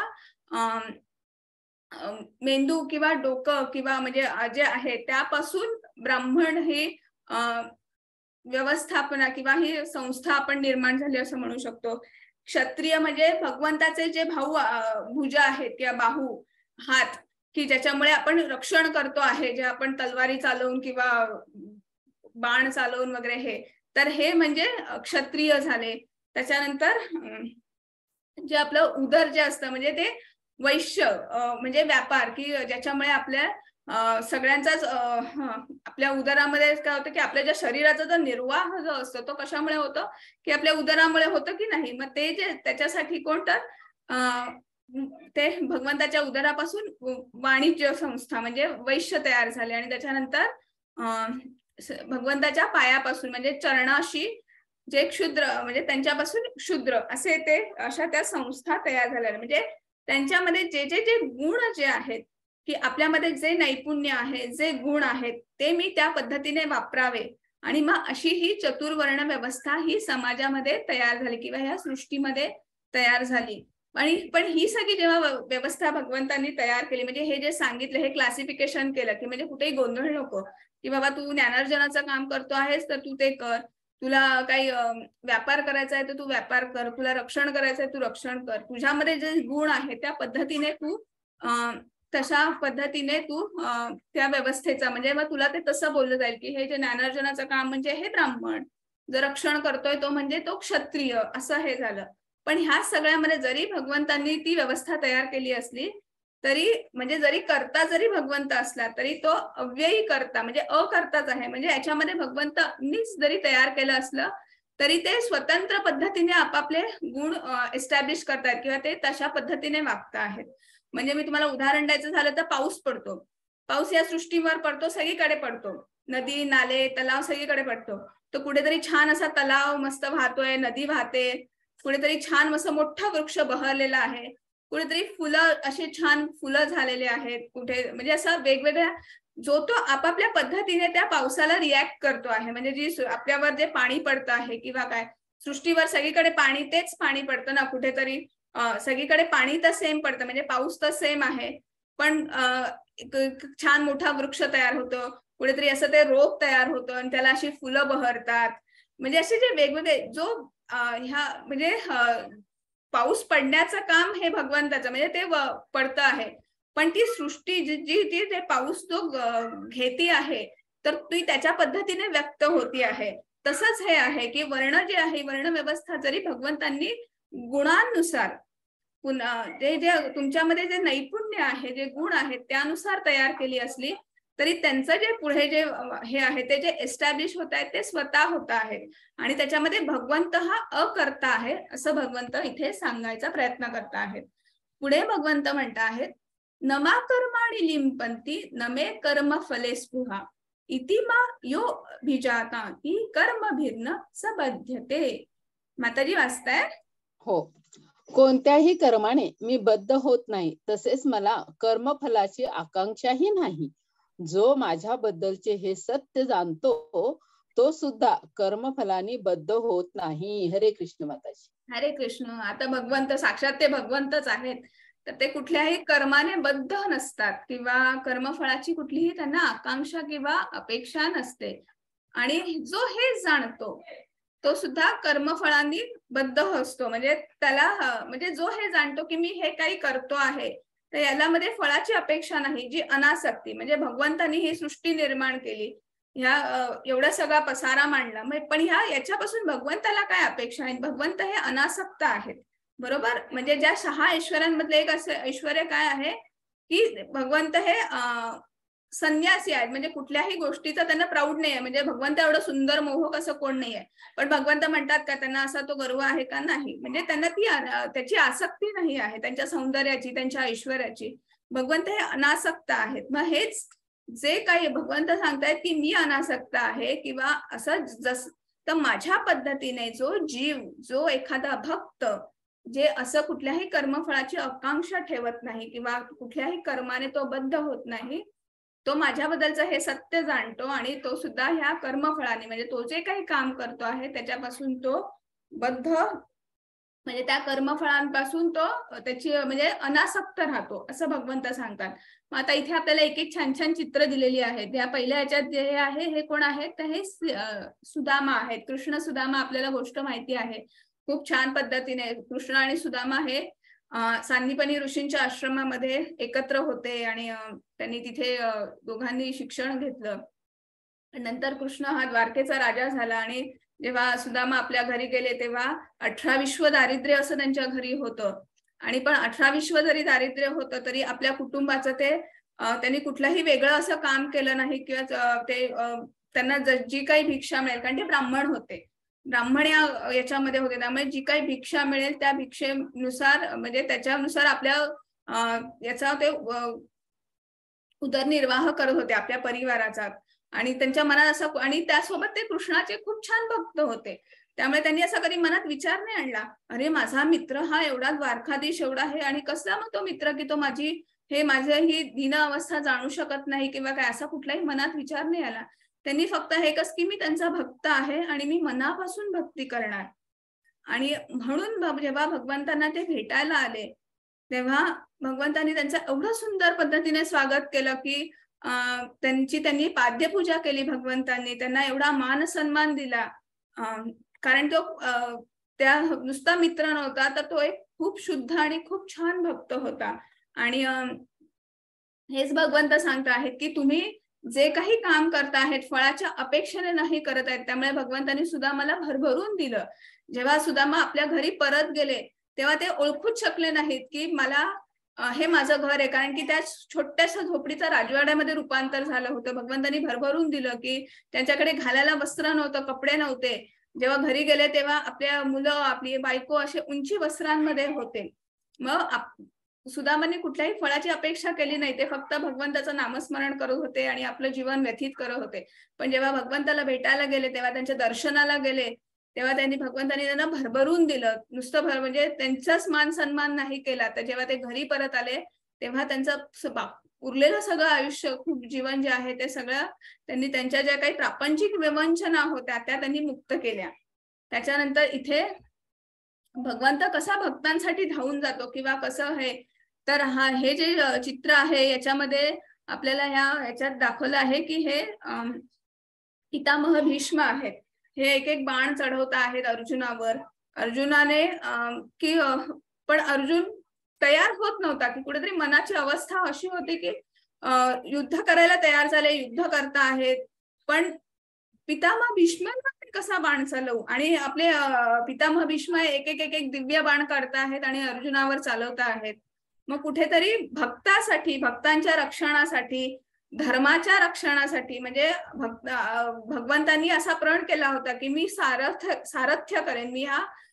मेंदू किंवा डोकं किंवा म्हणजे जे आहे त्यापासून ब्राह्मण हे व्यवस्थापना किंवा ही संस्था आपण निर्माण झाली असं म्हणू शकतो. क्षत्रिय म्हणजे भगवंताचे जे भुजा आहेत किंवा बाहू, हात, की ज्याच्यामुळे आपण रक्षण करतो आहे, जे आपण तलवारी चालवून किंवा बाण चालवून वगैरे हे, तर हे म्हणजे क्षत्रिय झाले. त्याच्यानंतर जे आपलं उदर जे असतं म्हणजे ते वैश्य, म्हणजे व्यापार, की ज्याच्यामुळे आपल्या सगळ्यांचाच आपल्या उदरामध्ये काय होतं की आपल्या ज्या शरीराचा जो निर्वाह जो असतो तो कशामुळे होतो, की आपल्या उदरामुळे होतं की नाही. मग ते जे त्याच्यासाठी कोणतं ते भगवंताच्या उदरापासून वाणिज्य संस्था म्हणजे वैश्य तयार झाले. आणि त्याच्यानंतर भगवंताच्या पायापासून म्हणजे चरणाशी जे क्षुद्र म्हणजे त्यांच्यापासून क्षुद्र असे ते अशा त्या संस्था तयार झाल्या. म्हणजे त्यांच्यामध्ये जे जे जे गुण जे आहेत, की आपल्यामध्ये जे नैपुण्य आहे, जे गुण आहेत ते मी त्या पद्धतीने वापरावे, आणि मग अशी ही चतुर्वर्ण व्यवस्था ही समाजामध्ये तयार झाली किंवा ह्या सृष्टीमध्ये तयार झाली. आणि पण ही सगळी जेव्हा व्यवस्था भगवंतांनी तयार केली, म्हणजे हे जे सांगितलं, हे क्लासिफिकेशन केलं, की म्हणजे कुठेही गोंधळ नको, की बाबा तू ज्ञानार्जनाचं काम करतो आहेस तर तू ते कर, तुला काही व्यापार करायचा आहे तर तू व्यापार कर, तुला रक्षण करायचं आहे तू रक्षण कर, तुझ्यामध्ये जे गुण आहे त्या पद्धतीने तू तशा पद्धतीने तू त्या व्यवस्थेचा म्हणजे मग तुला ते तसं बोललं जाईल की हे जे ज्ञानार्जनाचं काम म्हणजे हे ब्राह्मण, जर रक्षण करतोय तो म्हणजे तो क्षत्रिय, असं हे झालं. पण ह्या सगळ्यामध्ये जरी भगवंतांनी ती व्यवस्था तयार केली असली तरी म्हणजे जरी करता जरी भगवंत असला तरी तो अव्ययी करता म्हणजे अकर्ताच आहे. म्हणजे याच्यामध्ये भगवंतांनीच जरी तयार केलं असलं तरी ते स्वतंत्र पद्धतीने आपापले गुण एस्टॅब्लिश करतायत किंवा ते तशा पद्धतीने वागता आहेत. म्हणजे मी तुम्हाला उदाहरण द्यायचं झालं तर पाऊस पडतो, पाऊस या सृष्टीवर पडतो, सगळीकडे पडतो, नदी नाले तलाव सगळीकडे पडतो. तो कुठेतरी छान असा तलाव मस्त वाहतोय, नदी वाहते, कुठेतरी छान असं मोठा वृक्ष बहरलेला आहे, कुठेतरी फुलं असे छान फुलं झालेले आहेत, कुठे म्हणजे असं वेगवेगळ्या जो तो आपापल्या पद्धतीने त्या पावसाला रिॲक्ट करतो आहे. म्हणजे जी आपल्यावर जे पाणी पडतं आहे किंवा काय सृष्टीवर सगळीकडे पाणी तेच पाणी पडतं ना, कुठेतरी सगळीकडे पाणी तर सेम पडतं म्हणजे पाऊस तर सेम आहे, पण छान मोठा वृक्ष तयार होतो, कुठेतरी असं ते रोप तयार होतं आणि त्याला अशी फुलं बहरतात. म्हणजे असे जे वेगवेगळे जो ह्या म्हणजे पाऊस पडण्याचं काम हे भगवंताचं म्हणजे ते पडतं आहे, पण ती सृष्टी जी ते पाऊस जो घेती आहे तर ती त्याच्या पद्धतीने व्यक्त होती आहे. तसंच हे आहे की वर्ण जे आहे, वर्ण व्यवस्था जरी भगवंतांनी गुणांनुसार पुन्हा ते जे तुमच्यामध्ये जे नैपुण्य आहे, जे गुण आहेत त्यानुसार तयार केली असली तरी त्यांचं जे पुढे जे हे आहे ते जे एस्टॅब्लिश होत आहे ते स्वतः होत आहे. आणि त्याच्यामध्ये भगवंत हा अकर्ता आहे असं भगवंत इथे सांगायचा प्रयत्न करत आहेत. पुढे भगवंत म्हणत आहेत, नमा कर्माणि लिंपंती नमे कर्म फले स्पृहा इति मा यो भिजाता ती कर्म भिन्न सबध्यते. माताजी वाचताय? हो. कोणत्याही कर्माने मी बद्ध होत नाही, तसेच मला कर्मफलाची आकांक्षाही नाही. जो माझ्याबद्दलचे हे सत्य जाणतो तो सुद्धा कर्मफलाने बद्ध होत नाही. हरे कृष्ण माताजी. हरे कृष्ण. आता भगवंत साक्षात ते भगवंतच आहेत, तर ते कुठल्याही कर्माने बद्ध नसतात किंवा कर्मफळाची कुठलीही त्यांना आकांक्षा किंवा अपेक्षा नसते. आणि जो हे जाणतो तो सुद्धा कर्मफळांनी बद्ध असतो. म्हणजे त्याला म्हणजे जो हे जाणतो की मी हे काही करतो आहे तर याला मध्ये फळाची अपेक्षा नाही, जी अनासक्ती. म्हणजे भगवंतांनी ही सृष्टी निर्माण केली, ह्या एवढा सगळा पसारा मांडला, पण याच्यापासून भगवंताला काय अपेक्षा आहे? भगवंत हे अनासक्त आहेत, बरोबर. म्हणजे ज्या 6 ऐश्वर्यांमधले एक असं ऐश्वर्य काय आहे की भगवंत हे संन्यासी आहेत. म्हणजे कुठल्याही गोष्टीचा त्यांना प्राऊड नाही आहे. म्हणजे भगवंत एवढं सुंदर मोहक असं कोण नाही आहे, पण भगवंत म्हणतात का त्यांना असा तो गर्व आहे का? नाही. म्हणजे त्यांना त्याची आसक्ती नाही आहे, त्यांच्या सौंदर्याची, त्यांच्या ऐश्वर्याची. भगवंत हे अनासक्त आहेत. मग हेच जे काही भगवंत सांगतायत की मी अनासक्त आहे किंवा असं जस तर माझ्या पद्धतीने जो जीव, जो एखादा भक्त जे असं कुठल्याही कर्मफळाची आकांक्षा ठेवत नाही किंवा कुठल्याही कर्माने तो बद्ध होत नाही, तो माझ्याबद्दलचं हे सत्य जाणतो आणि तो सुद्धा ह्या कर्मफळाने म्हणजे तो जे काही काम करतो आहे त्याच्यापासून तो बद्ध म्हणजे त्या कर्मफळांपासून तो त्याची म्हणजे अनासक्त राहतो असं भगवंत सांगतात. मग आता इथे आपल्याला एक एक छान छान चित्र दिलेली आहेत. या पहिल्या ह्याच्यात जे आहे हे कोण आहेत तर हे सुदामा आहेत, कृष्ण सुदामा. आपल्याला गोष्ट माहिती आहे खूप छान पद्धतीने कृष्ण आणि सुदामा हे सांदीपनी ऋषींच्या आश्रमामध्ये एकत्र होते आणि त्यांनी तिथे दोघांनी शिक्षण घेतलं. नंतर कृष्ण हा द्वारकेचा राजा झाला आणि जेव्हा सुदामा आपल्या घरी गेले तेव्हा 18 विश्व दारिद्र्य असं त्यांच्या घरी होतं. आणि पण 18 विश्व जरी दारिद्र्य होतं तरी आपल्या कुटुंबाचं ते त्यांनी कुठलंही वेगळं असं काम केलं नाही किंवा ते त्यांना जी काही भिक्षा मिळेल, कारण ते ब्राह्मण होते, ब्राह्मण याच्यामध्ये होते, त्यामुळे जी काही भिक्षा मिळेल त्या भिक्षेनुसार म्हणजे त्याच्यानुसार आपल्या याचा ते उदरनिर्वाह करत होते आपल्या परिवाराचा. आणि त्यांच्या मनात असं, आणि त्यासोबत ते कृष्णाचे खूप छान भक्त होते, त्यामुळे त्यांनी असा कधी मनात विचार नाही आणला, अरे माझा मित्र हा एवढा द्वारकाधीश एवढा आहे आणि कसला मग तो मित्र की तो माझी ही दीन अवस्था जाणू शकत नाही किंवा काय, असा कुठलाही मनात विचार नाही आला. त्यांनी फक्त हे कस की मी त्यांचा भक्त आहे आणि मी मनापासून भक्ती करणार. आणि म्हणून जेव्हा भगवंतांना ते भेटायला आले तेव्हा भगवंतांनी त्यांचं एवढं सुंदर पद्धतीने स्वागत केलं की त्यांनी पाद्यपूजा केली भगवंतांनी, त्यांना एवढा मान सन्मान दिला. कारण तो त्या नुसता मित्र नव्हता, तर तो एक खूप शुद्ध आणि खूप छान भक्त होता. आणि हेच भगवंत सांगत आहेत की तुम्ही जे काही काम करता आहेत फळाच्या अपेक्षेने नाही करत आहेत. त्यामुळे भगवंतांनी सुदामाला भरभरून दिलं. जेव्हा सुदामा आपल्या घरी परत गेले तेव्हा ते ओळखूच शकले नाहीत की मला हे माझं घर आहे, कारण की त्या छोट्याशा झोपडीचं राजवाड्यामध्ये रूपांतर झालं होतं. भगवंतांनी भरभरून दिलं की त्यांच्याकडे घालायला वस्त्र नव्हतं, कपडे नव्हते. जेव्हा घरी गेले तेव्हा आपल्या मुलं आपली बायको असे उंची वस्त्रांमध्ये होते. मग सुदामांनी कुठल्याही फळाची अपेक्षा केली नाही, ते फक्त भगवंताचं नामस्मरण करत होते आणि आपलं जीवन व्यतीत करत होते. पण जेव्हा भगवंताला भेटायला गेले तेव्हा त्यांच्या दर्शनाला गेले तेव्हा भगवंतांनी त्यांना भरभरून दिलं. नुसतं म्हणजे त्यांचाच मान सन्मान नाही केला, तर जेव्हा ते घरी परत आले तेव्हा त्यांचं उरलेलं सगळं आयुष्य खूप जीवन जे आहे ते सगळं त्यांनी त्यांच्या ज्या काही प्रापंचिक विवंचना होत्या त्या त्यांनी मुक्त केल्या. त्याच्यानंतर इथे भगवंत कसा भक्तांसाठी धावून जातो किंवा कसं आहे, तर हे जे चित्र आहे याच्यामध्ये आपल्याला याच्यात दाखवलं आहे की हे पितामह भीष्म आहेत. हे एक एक बाण चढवत आहेत अर्जुनावर. अर्जुनाने की पण अर्जुन तयार होत नव्हता, की कुठेतरी मनाची अवस्था अशी होती की युद्ध करायला तयार झाले, युद्ध करता आहेत, पण पितामह भीष्मांना कसा बाण चालवू. आणि आपले पितामह भीष्म एक एक दिव्य बाण काढता आहेत आणि अर्जुनावर चालवता आहेत. मग कुठेतरी भक्तासाठी, भक्तांच्या रक्षणासाठी, धर्माच्या रक्षणासाठी म्हणजे भगवंतांनी असा प्रण केला होता की मी सारथ्य करेन. मी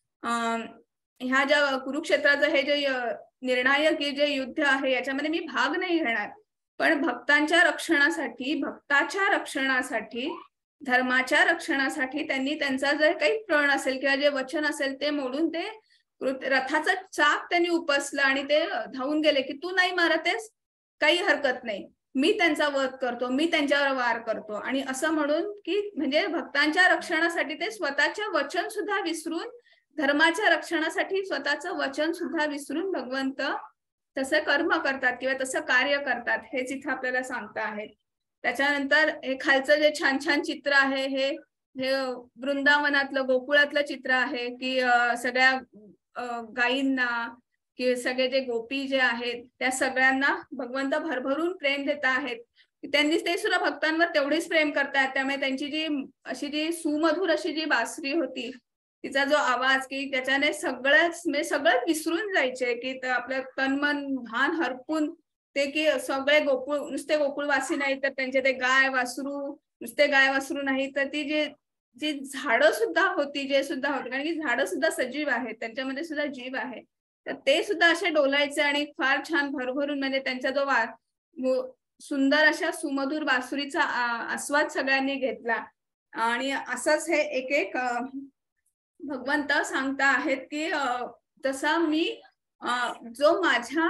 ह्या ज्या कुरुक्षेत्राचं हे जे निर्णायक जे युद्ध आहे याच्यामध्ये मी भाग नाही घेणार, पण भक्तांच्या रक्षणासाठी, भक्ताच्या रक्षणासाठी, धर्माच्या रक्षणासाठी त्यांनी त्यांचा जर काही प्रण असेल किंवा जे वचन असेल ते मोडून ते रथाचं चाक त्यांनी उपसलं आणि ते धावून गेले की तू नाही मारतेस, काही हरकत नाही, मी त्यांचा वध करतो, मी त्यांच्यावर वार करतो. आणि असं म्हणून की म्हणजे भक्तांच्या रक्षणासाठी ते स्वतःचे वचन सुद्धा विसरून, धर्माच्या रक्षणासाठी स्वतःचं वचन सुद्धा विसरून भगवंत तसं कर्म करतात किंवा तसं कार्य करतात, हेच इथे आपल्याला सांगता आहेत. त्याच्यानंतर हे खालचं जे छान छान चित्र आहे हे वृंदावनातलं, गोकुळातलं चित्र आहे की सगळ्या गायींना कि सगळे जे गोपी जे आहेत त्या सगळ्यांना भगवंत भरभरून प्रेम देत आहेत. त्यांनी ते सुद्धा भक्तांवर तेवढेच प्रेम करतात. त्यामुळे त्यांची जी सुमधुर अशी जी बासरी होती, तिचा जो आवाज की त्याच्याने सगळं विसरून जायचे की आपलं तनमन भान हरपून ते की सगळे नुसते गोकुळवासी नाही तर त्यांचे ते गाय वासरू, नुसते गाय वासरू नाही तर ती जी झाडं सुद्धा होती, जे सुद्धा होते, कारण की झाडं सुद्धा सजीव आहेत, त्यांच्यामध्ये सुद्धा जीव आहे, तर ते सुद्धा असे डोलायचे आणि फार छान भरभरून म्हणजे त्यांचा जो सुंदर अशा सुमधुर बासुरीचा आस्वाद सगळ्यांनी घेतला. आणि असंच हे एक एक भगवंत सांगता आहेत की तसा मी जो माझ्या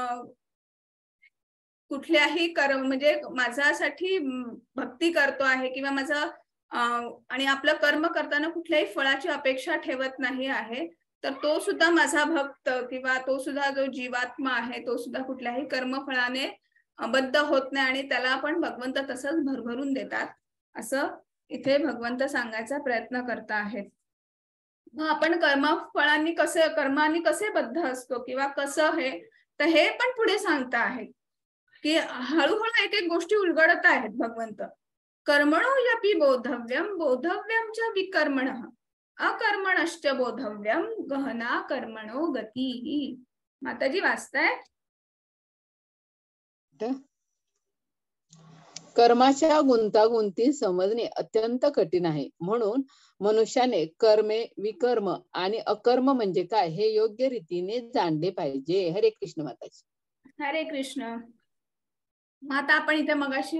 कुठल्याही कर्म म्हणजे माझ्यासाठी भक्ती करतो आहे किंवा माझं आणि आपलं कर्म करताना कुठल्याही फळाची अपेक्षा ठेवत नाही आहे, तर तो सुद्धा माझा भक्त किंवा तो सुद्धा जो जीवात्मा आहे तो सुद्धा कुठल्याही कर्मफळाने बद्ध होत नाही आणि त्याला पण भगवंत तसंच भरभरून देतात, असं इथे भगवंत सांगायचा प्रयत्न करता आहेत. मग आपण कर्मांनी कसे बद्ध असतो किंवा कसं हे, तर हे पण पुढे सांगता आहेत की हळूहळू एक एक गोष्टी उलगडत आहेत भगवंत. कर्मणो यपि बोधव्यम बोधव्यम च विकर्मणः अकर्मणश्च बोधव्यम गहना कर्मणो गती. माताजी वाचताय? कर्माच्या गुंतागुंती समजणे अत्यंत कठीण आहे. म्हणून मनुष्याने कर्मे, विकर्म आणि अकर्म म्हणजे काय हे योग्य रीतीने जाणले पाहिजे. हरे कृष्ण माताजी. हरे कृष्ण. मग आता आपण इथे मगाशी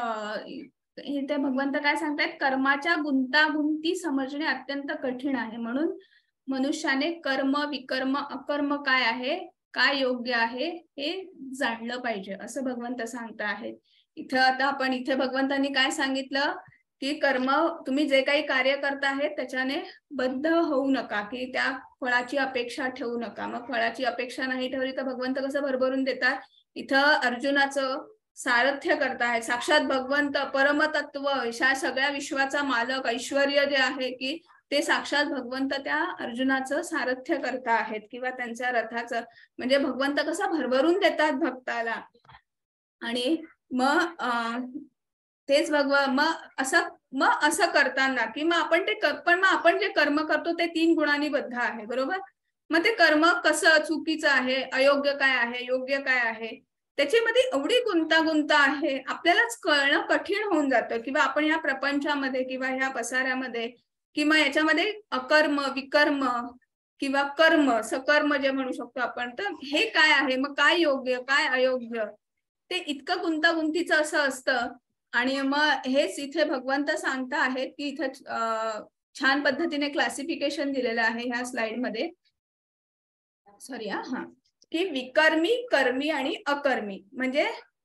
इथे भगवंत काय सांगतायत, कर्माच्या गुंतागुंती समजणे अत्यंत कठीण आहे. म्हणून मनुष्याने कर्म, विकर्म, अकर्म काय आहे, काय योग्य आहे हे जाणलं पाहिजे असं भगवंत सांगता आहेत. इथं आता आपण इथे भगवंतांनी काय सांगितलं की कर्म, तुम्ही जे काही कार्य करता आहे त्याच्याने बद्ध होऊ नका, की त्या फळाची अपेक्षा ठेवू नका. मग फळाची अपेक्षा नाही ठेवली तर भगवंत कसं भरभरून देतात. इथं अर्जुनाचं सारथ्य करतायत साक्षात भगवंत, परमतत्व, ह्या सगळ्या विश्वाचा मालक, ऐश्वर्य जे आहे की ते साक्षात भगवंत त्या अर्जुनाचं सारथ्य करता आहेत किंवा त्यांच्या रथाचं, म्हणजे भगवंत कसं भरभरून देतात भक्ताला. आणि मग तेच मग असं करताना की मग आपण जे कर्म करतो ते 3 गुणांनी बद्ध आहे, बरोबर. मग ते कर्म कसं चुकीचं आहे, अयोग्य काय आहे, योग्य काय आहे, त्याच्यामध्ये एवढी गुंतागुंत आहे, आपल्यालाच कळणं कठीण होऊन जातं. किंवा आपण ह्या प्रपंचामध्ये किंवा ह्या पसाऱ्यामध्ये किंवा याच्यामध्ये अकर्म, विकर्म किंवा कर्म, सकर्म जे म्हणू शकतो आपण, तर हे काय आहे, मग काय योग्य काय अयोग्य, ते इतकं गुंतागुंतीचं असं असतं. आणि मग हेच इथे भगवंत सांगता आहेत की इथे छान पद्धतीने क्लासिफिकेशन दिलेलं आहे ह्या स्लाइड मध्ये. सॉरी की विकर्मी, कर्मी आणि अकर्मी, म्हणजे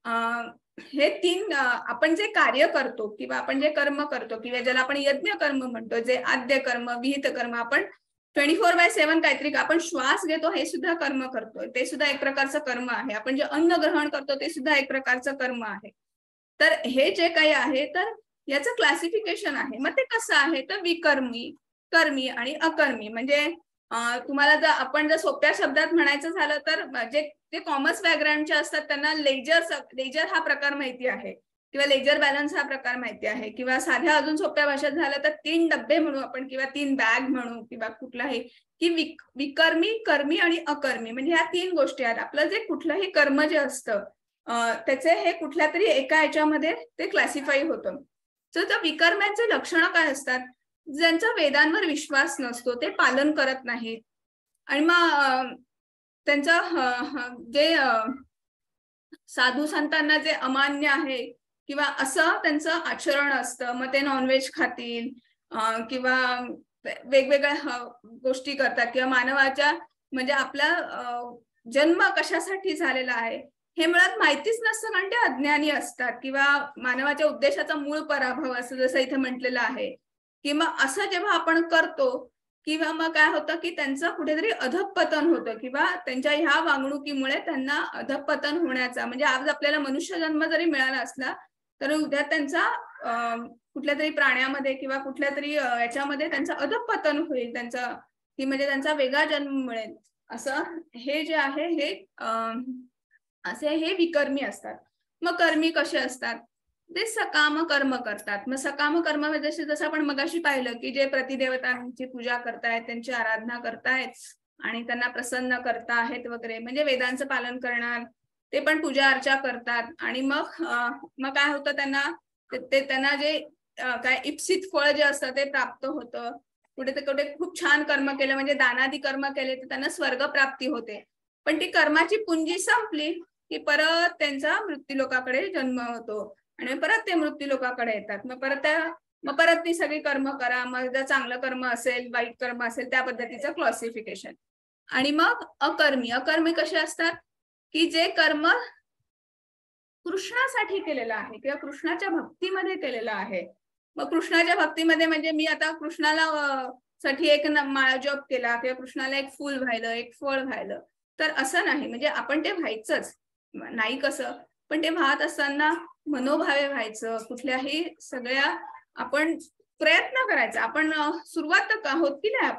हे 3 आपण जे कार्य करतो किंवा आपण जे कर्म करतो किंवा ज्याला आपण यज्ञ कर्म म्हणतो, जे आद्य कर्म, विहित कर्म, आपण 24/7 काहीतरी आपण श्वास घेतो हे सुद्धा कर्म करतोय, ते सुद्धा एक प्रकारचं कर्म आहे. आपण जे अन्न ग्रहण करतो ते सुद्धा एक प्रकारचं कर्म आहे. तर हे जे काही आहे तर याचं क्लासिफिकेशन आहे. मग ते कसं आहे तर विकर्मी, कर्मी आणि अकर्मी. म्हणजे तुम्हाला जर सोप्या शब्दात म्हणायचं झालं तर जे कॉमर्स बॅकग्राऊंडचे असतात त्यांना लेजर हा प्रकार माहिती आहे किंवा लेजर बॅलन्स हा प्रकार माहिती आहे, किंवा साध्या अजून सोप्या भाषेत झालं तर 3 डब्बे म्हणू आपण किंवा 3 बॅग म्हणू किंवा कुठलाही, की विकर्मी, कर्मी आणि अकर्मी, म्हणजे ह्या 3 गोष्टी आहेत. आपलं जे कुठलंही कर्म जे असतं त्याचे हे कुठल्या तरी एका याच्यामध्ये ते क्लासिफाई होतं. तर विकर्म्यांचे लक्षणं काय असतात, ज्यांचा वेदांवर विश्वास नसतो, ते पालन करत नाहीत आणि मग त्यांचं जे साधू संतांना जे अमान्य आहे किंवा असं त्यांचं आचरण असतं, मग ते नॉनव्हेज खातील किंवा वेगवेगळ्या गोष्टी करतात किंवा मानवाच्या म्हणजे आपला जन्म कशासाठी झालेला आहे हे मुळात माहितीच नसतं, कारण ते अज्ञानी असतात किंवा मानवाच्या उद्देशाचा मूळ पराभव असं जसं इथे म्हटलेलं आहे. किंवा असं जेव्हा आपण करतो किंवा मग काय होतं की त्यांचं कुठेतरी अधःपतन होतं किंवा त्यांच्या ह्या वागणुकीमुळे त्यांना अधःपतन होण्याचा, म्हणजे आज आपल्याला मनुष्य जन्म जरी मिळाला असला तर उद्या त्यांचा कुठल्या तरी प्राण्यामध्ये किंवा कुठल्या तरी याच्यामध्ये त्यांचं अधःपतन होईल, त्यांचं की म्हणजे त्यांचा वेगळा जन्म मिळेल. असं हे जे आहे हे असे हे विकर्मी असतात. मग कर्मी कसे असतात, ते सकाम कर्म करतात. मग सकाम कर्म म्हणजे जसं आपण मगाशी पाहिलं की जे प्रतिदेवतांची पूजा करतायत, त्यांची आराधना करतायत आणि त्यांना प्रसन्न करता आहेत वगैरे, म्हणजे वेदांचं पालन करणार, ते पण पूजा अर्चा करतात. आणि मग काय होतं, त्यांना जे काय इप्सित फळ जे असतं ते प्राप्त होतं. कुठे ते कुठे खूप छान कर्म केलं म्हणजे दानादी कर्म केले तर त्यांना स्वर्ग प्राप्ती होते. पण ती कर्माची पुंजी संपली की परत त्यांचा मृत्यूलोकाकडे जन्म होतो आणि परत ते मृत्यूलोकाकडे येतात. मग परत ती सगळी कर्म करा, मग जर चांगलं कर्म असेल, वाईट कर्म असेल, त्या पद्धतीचं क्लासिफिकेशन. आणि मग अकर्मी कसे असतात की जे कर्म कृष्णासाठी केलेलं आहे किंवा कृष्णाच्या भक्तीमध्ये केलेलं आहे. मग कृष्णाच्या भक्तीमध्ये म्हणजे मी आता कृष्णाला साठी एक माळा जप केला किंवा कृष्णाला एक फूल व्हायलं, एक फळ व्हायलं, तर असं नाही. म्हणजे आपण ते व्हायचंच नाही कसं, पण ते वाहत असताना मनोभावे व्हायचं. कुठल्याही सगळ्या आपण प्रयत्न करायचा. आपण सुरुवात होत की नाही, आपण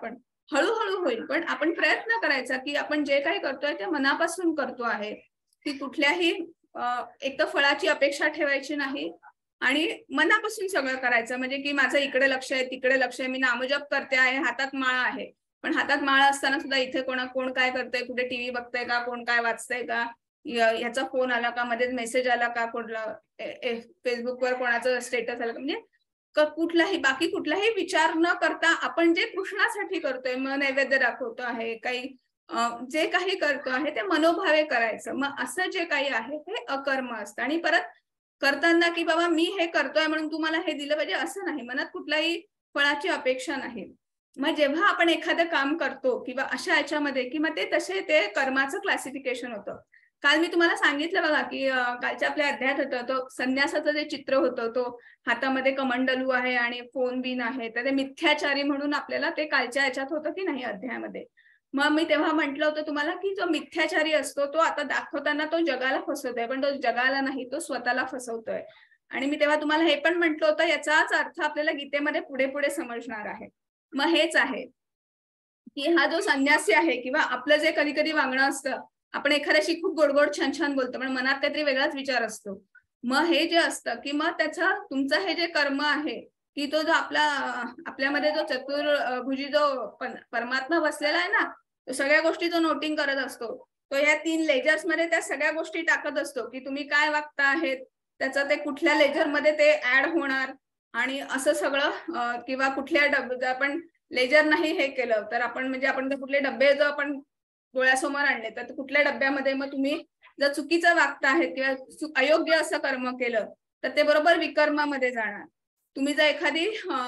हळूहळू होईल, पण आपण प्रयत्न करायचा की आपण जे काही करतोय ते मनापासून करतो आहे, की कुठल्याही एक तर फळाची अपेक्षा ठेवायची नाही आणि मनापासून सगळं करायचं. म्हणजे की माझं इकडे लक्ष आहे, तिकडे लक्ष आहे, मी नामजप करते आहे, हातात माळा आहे, पण हातात माळा असताना सुद्धा इथे कोण काय करतंय, कुठे टीव्ही बघतंय का, कोण काय वाचतंय का, ह्याचा फोन आला का, मध्येच मेसेज आला का, कुठला फेसबुकवर कोणाचं स्टेटस आलं का, म्हणजे कुठलाही बाकी कुठलाही विचार न करता आपण जे कृष्णासाठी करतोय, मग नैवेद्य दाखवतो आहे, काही जे काही करतो आहे ते मनोभावे करायचं. मग असं जे काही आहे हे अकर्म असतं. आणि परत करताना की बाबा मी हे करतोय म्हणून तुम्हाला हे दिलं पाहिजे असं नाही, मनात कुठलाही फळाची अपेक्षा नाही. मग जेव्हा आपण एखादं काम करतो किंवा अशा याच्यामध्ये की मग ते तसे ते कर्माचं क्लासिफिकेशन होतं. काल मी तुम्हाला सांगितलं बघा की कालच्या आपल्या अध्यायात होतं तो संन्यासाचं जे चित्र होतं, तो हातामध्ये कमंडलू आहे आणि फोन बिन आहे, तर ते मिथ्याचारी म्हणून आपल्याला ते कालच्या याच्यात होतं की नाही अध्यायामध्ये. मग मी तेव्हा म्हटलं होतं तुम्हाला की जो मिथ्याचारी असतो तो आता दाखवताना तो जगाला फसवतोय, पण तो जगाला नाही, तो स्वतःला फसवतोय. आणि मी तेव्हा तुम्हाला हे पण म्हटलं होतं याचाच अर्थ आपल्याला गीतेमध्ये पुढे पुढे समजणार आहे. मग हेच आहे की हा जो संन्यासी आहे किंवा आपलं जे कधी कधी वागणं असतं, आपण एखाद्याशी खूप गोड छान छान बोलतो पण मनात काहीतरी वेगळाच विचार असतो. मग हे जे असतं की मग त्याचं तुमचं हे जे कर्म आहे की तो जो आपल्यामध्ये जो चतुर्भुजी जो परमात्मा बसलेला आहे ना, तो सगळ्या गोष्टी जो नोटिंग करत असतो, तो या 3 लेजर्स मध्ये त्या सगळ्या गोष्टी टाकत असतो की तुम्ही काय वागता आहेत, त्याचं ते कुठल्या लेजर मध्ये ते ऍड होणार आणि असं सगळं किंवा कुठल्या आपण लेजर नाही हे केलं तर आपण म्हणजे आपण कुठले डबे जर आपण डोळ्यासमोर आणले तर कुठल्या डब्यामध्ये मग तुम्ही जर चुकीचं वागता आहेत किंवा अयोग्य असं कर्म केलं तर ते बरोबर विकर्मामध्ये जाणार. तुम्ही जर एखादी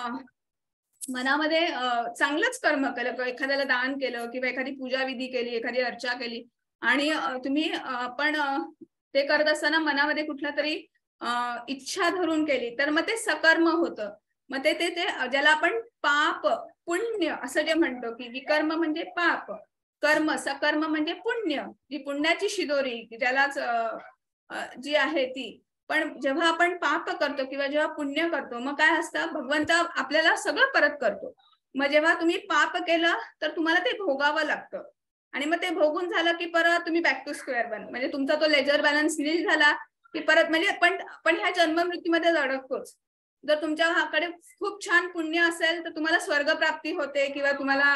मनामध्ये चांगलंच कर्म केलं किंवा एखाद्याला दान केलं किंवा एखादी पूजा विधी केली, एखादी अर्चा केली आणि तुम्ही पण ते करत असताना मनामध्ये कुठला तरी इच्छा धरून केली तर मग ते सकर्म होतं. मग ते ज्याला आपण पाप पुण्य असं जे म्हणतो की विकर्म म्हणजे पाप, कर्म सकर्म म्हणजे पुण्य, जी पुण्याची शिदोरी ज्यालाच जी आहे ती. पण जेव्हा आपण पाप करतो किंवा जेव्हा पुण्य करतो मग काय असतं, भगवंत आपल्याला सगळं परत करतो. मग जेव्हा तुम्ही पाप केलं तर तुम्हाला ते भोगावं लागतं आणि मग ते भोगून झालं की परत तुम्ही बॅक टू स्क्वेअर वन, म्हणजे तुमचा तो लेजर बॅलन्स नील झाला की परत म्हणजे पण ह्या जन्म मृत्यूमध्ये अडकतोच. जर तुमच्याकडे खूप छान पुण्य असेल तर तुम्हाला स्वर्ग प्राप्ती होते किंवा तुम्हाला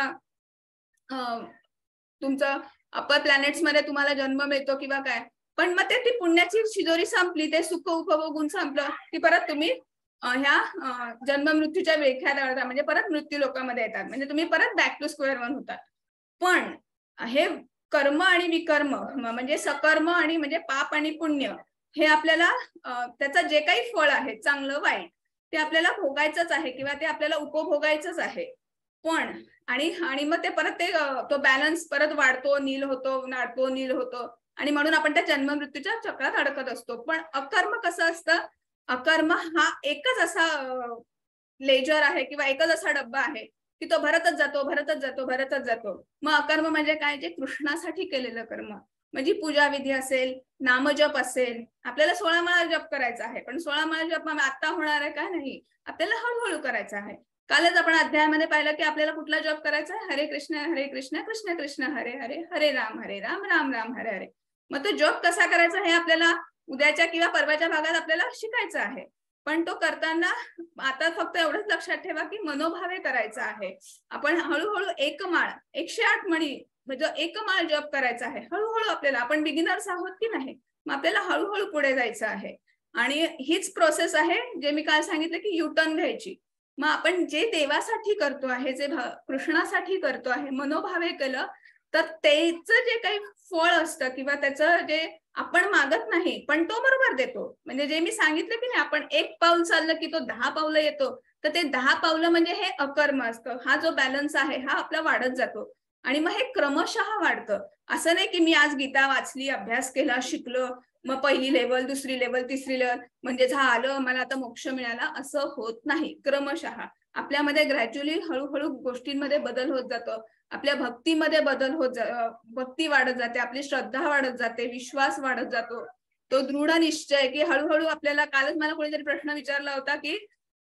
तुमचं अपर प्लॅनेट्स मध्ये तुम्हाला जन्म मिळतो किंवा काय. पण मग ती पुण्याची शिदोरी संपली, ते सुख उपभोगून संपलं की परत तुम्ही ह्या जन्म मृत्यूच्या वेख्यात म्हणजे परत मृत्यू लोकांमध्ये येतात, म्हणजे तुम्ही परत बॅक टू स्क्वेअर वन होतात. पण हे कर्म आणि विकर्म म्हणजे सकर्म आणि म्हणजे पाप आणि पुण्य हे आपल्याला त्याचं जे काही फळ आहे चांगलं वाईट ते आपल्याला भोगायचंच आहे किंवा ते आपल्याला उपभोगायचंच आहे. पण आणि मग ते परत ते तो बॅलन्स परत वाढतो, नील होतो आणि म्हणून आपण त्या जन्म मृत्यूच्या चक्रात अडकत असतो. पण अकर्म कसं असतं, अकर्म हा एकच असा लेजर आहे किंवा एकच असा डब्बा आहे की तो भरतच जातो. मग अकर्म म्हणजे काय, जे कृष्णासाठी केलेलं कर्म, म्हणजे पूजा विधी असेल, नामजप असेल, आपल्याला 16 माळा जप करायचा आहे, पण 16 माळा जप आता होणार आहे का, नाही, आपल्याला हळूहळू करायचा आहे. कालच आपण अध्यायामध्ये पाहिलं की आपल्याला कुठला जप करायचा आहे, हरे कृष्ण कृष्ण कृष्ण हरे हरे, हरे राम राम राम हरे हरे. मग तो जप कसा करायचा हे आपल्याला उद्याच्या किंवा परवाच्या भागात आपल्याला शिकायचं आहे. पण तो करताना आता फक्त एवढंच लक्षात ठेवा की मनोभावे करायचा आहे. आपण हळूहळू एक माळ 108 मणी म्हणजे एक माळ जप करायचा आहे. हळूहळू आपल्याला, आपण बिगिनर्स आहोत की नाही, मग आपल्याला हळूहळू पुढे जायचं आहे. आणि हीच प्रोसेस आहे जे मी काल सांगितलं की युटर्न घ्यायची. मग आपण जे देवासाठी करतो आहे, जे कृष्णासाठी करतो आहे, मनोभावे केलं तर त्याचं जे काही फळ असतं किंवा त्याचं जे आपण मागत नाही पण तो बरोबर देतो. म्हणजे जे मी सांगितलं की नाही, आपण 1 पाऊल चाललं की तो 10 पावलं येतो, तर ते 10 पावलं म्हणजे हे अकर्म असतं. हा जो बॅलन्स आहे हा आपला वाढत जातो आणि मग हे क्रमशः वाढतं. असं नाही की मी आज गीता वाचली, अभ्यास केला, शिकलो, मग पहिली लेवल, दुसरी लेवल, तिसरी लेवल म्हणजे झालं मला आता मोक्ष मिळाला, असं होत नाही. क्रमशः आपल्यामध्ये ग्रॅज्युअली हळूहळू गोष्टींमध्ये बदल होत जातो. आपल्या भक्तीमध्ये बदल भक्ती वाढत जाते, आपली श्रद्धा वाढत जाते, विश्वास वाढत जातो, तो दृढ निश्चय की हळूहळू आपल्याला. कालच मला कोणीतरी प्रश्न विचारला होता की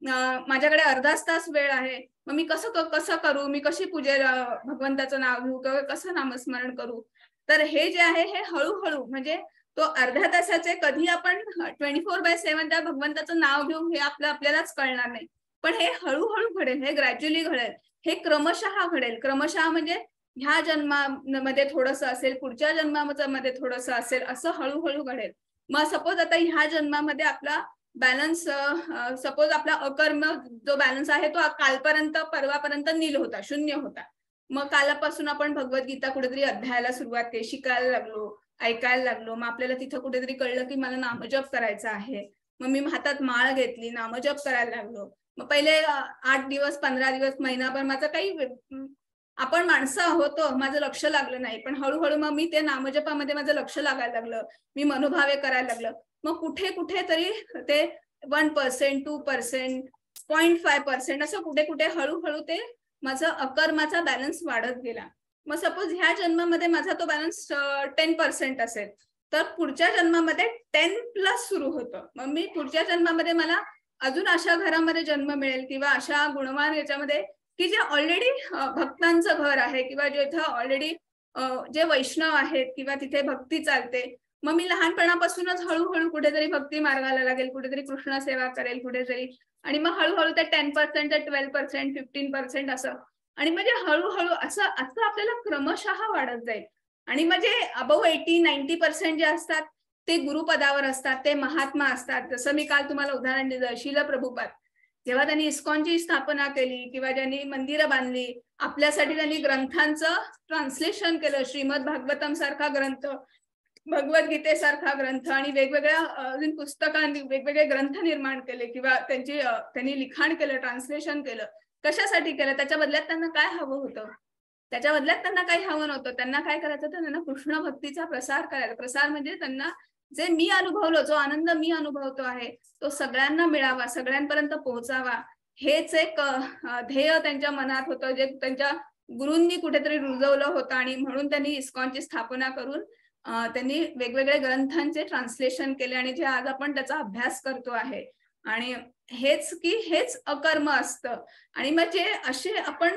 माझ्याकडे अर्धाच तास वेळ आहे, मग मी कसं करू, मी कशी पूजेल, भगवंताचं नाव घेऊ किंवा कसं नामस्मरण करू. तर हे जे आहे हे हळूहळू, म्हणजे तो अर्ध्या तासाचे कधी आपण 24/7 त्या भगवंताचं नाव घेऊ हे आपल्यालाच कळणार नाही. पण हे हळूहळू घडेल, हे ग्रॅज्युअली घडेल, हे क्रमशः घडेल. क्रमशः म्हणजे ह्या जन्मामध्ये थोडंसं असेल, पुढच्या जन्मामध्ये थोडंसं असेल, असं हळूहळू घडेल. मग सपोज आता ह्या जन्मामध्ये आपला बॅलन्स, सपोज आपला अकर्म जो बॅलन्स आहे तो कालपर्यंत, परवापर्यंत नील होता, शून्य होता. मग कालापासून आपण भगवद्गीता कुठेतरी अध्यायाला सुरुवात केली, शिकायला लागलो, ऐकायला लागलो. मग आपल्याला तिथं कुठेतरी कळलं की मला नामजप करायचा आहे. मग मी हातात माळ घेतली, नामजप करायला लागलो. मग पहिले 8 दिवस, 15 दिवस, महिनाभर माझं काही, आपण माणसं आहोत, माझं लक्ष लागलं नाही. पण हळूहळू मग मी ते नामजपामध्ये माझं लक्ष लागायला लागलं, मी मनोभावे करायला लागलं. मग कुठे कुठे तरी ते 1%, 2%, 0.5% असं कुठे कुठे हळूहळू ते माझं अकर्माचा बॅलन्स वाढत गेला. मग सपोज ह्या जन्मामध्ये माझा तो बॅलन्स 10% असेल, तर पुढच्या जन्मामध्ये 10+ सुरू होतं. मग मी पुढच्या जन्मामध्ये मला अजून अशा घरामध्ये जन्म मिळेल किंवा अशा गुणवान याच्यामध्ये की जे ऑलरेडी भक्तांचं घर आहे किंवा जिथं ऑलरेडी जे वैष्णव आहेत किंवा तिथे भक्ती चालते. मग मी लहानपणापासूनच हळूहळू कुठेतरी भक्ती मार्गाला लागेल, कुठेतरी कृष्ण सेवा करेल कुठेतरी, आणि मग हळूहळू ते 10%, 12%, 15% असं, आणि म्हणजे हळूहळू असं आपल्याला क्रमशः वाढत जाईल. आणि म्हणजे अबव 80-90% जे असतात ते गुरुपदावर असतात, ते महात्मा असतात. जसं मी काल तुम्हाला उदाहरण दिलं, शील प्रभुपाद जेव्हा त्यांनी इस्कॉनची स्थापना केली किंवा ज्यांनी मंदिरं बांधली, आपल्यासाठी त्यांनी ग्रंथांचं ट्रान्सलेशन केलं, श्रीमद भागवतम सारखा ग्रंथ, भगवद्गीतेसारखा ग्रंथ, आणि वेगवेगळ्या अजून पुस्तकांनी वेगवेगळे ग्रंथ निर्माण केले किंवा त्यांनी लिखाण केलं, ट्रान्सलेशन केलं. कशासाठी केलं? त्याच्या बदल्यात त्यांना काय हवं होतं? त्याच्या बदल्यात त्यांना काही हवं नव्हतं. त्यांना काय करायचं होतं? त्यांना कृष्ण भक्तीचा प्रसार करायचा. प्रसार म्हणजे त्यांना जे मी अनुभवलो, जो आनंद मी अनुभवतो आहे तो सगळ्यांना मिळावा, सगळ्यांपर्यंत पोहोचावा, हेच एक ध्येय त्यांच्या मनात होतं, जे त्यांच्या गुरूंनी कुठेतरी रुजवलं होतं. आणि म्हणून त्यांनी इस्कॉनची स्थापना करून त्यांनी वेगवेगळे ग्रंथांचे ट्रान्सलेशन केले, आणि जे आज आपण त्याचा अभ्यास करतो आहे. आणि हेच अकर्म असतं. आणि मग जे असे आपण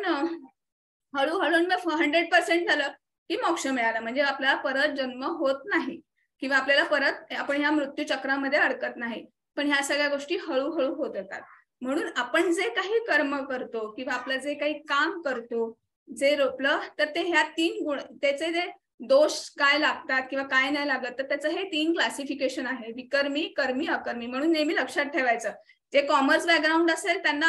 हळूहळू 100% झालं की मोक्ष मिळाला, म्हणजे आपल्याला परत जन्म होत नाही किंवा आपल्याला परत आपण ह्या मृत्यू चक्रामध्ये अडकत नाही. पण ह्या सगळ्या गोष्टी हळूहळू होत येतात. म्हणून आपण जे काही कर्म करतो किंवा आपलं जे काही काम करतो, जे रोपलं, तर ते ह्या 3 गुण, त्याचे जे दोष काय लागतात किंवा काय नाही लागत, तर त्याचं हे 3 क्लासिफिकेशन आहे, विकर्मी, कर्मी, अकर्मी. म्हणून नेहमी लक्षात ठेवायचं, जे कॉमर्स बॅकग्राऊंड असेल त्यांना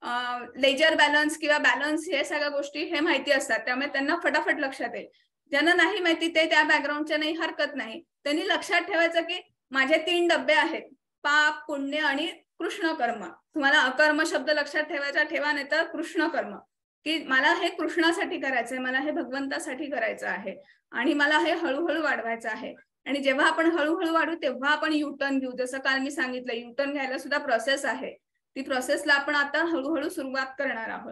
लेजर बॅलन्स किंवा बॅलन्स हे सगळ्या गोष्टी हे माहिती असतात, त्यामुळे त्यांना फटाफट लक्षात येईल. ज्यांना नाही माहिती, ते त्या बॅकग्राऊंडच्या नाही, हरकत नाही. त्यांनी लक्षात ठेवायचं की माझे 3 डबे आहेत, पाप, पुण्य आणि कृष्ण कर्म. तुम्हाला अकर्म शब्द लक्षात ठेवायचा, ठेवा, नाही तर कृष्ण कर्म, की मला हे कृष्णासाठी करायचंय, मला हे भगवंतासाठी करायचं आहे, आणि मला हे हळूहळू वाढवायचं आहे. आणि जेव्हा आपण हळूहळू वाढू तेव्हा आपण युटर्न घेऊ. जसं काल मी सांगितलं, युटर्न घ्यायला सुद्धा प्रोसेस आहे. ती प्रोसेसला आपण आता हळूहळू सुरुवात करणार आहोत.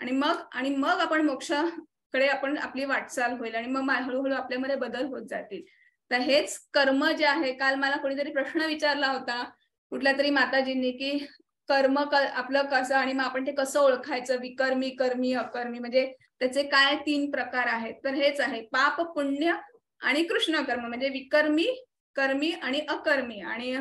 आणि मग आपण मोक्षाकडे आपण आपली वाटचाल होईल, आणि मग हळूहळू आपल्यामध्ये बदल होत जातील. तर हेच कर्म जे आहे, काल मला कोणीतरी प्रश्न विचारला होता कुठल्या तरी माताजींनी, की कर्म आपलं कसं, आणि मग आपण ते कसं ओळखायचं, विकर्मी, कर्मी, अकर्मी, म्हणजे त्याचे काय 3 प्रकार आहेत. तर हेच आहे, पाप, पुण्य आणि कृष्ण कर्म, म्हणजे विकर्मी, कर्मी आणि अकर्मी. आणि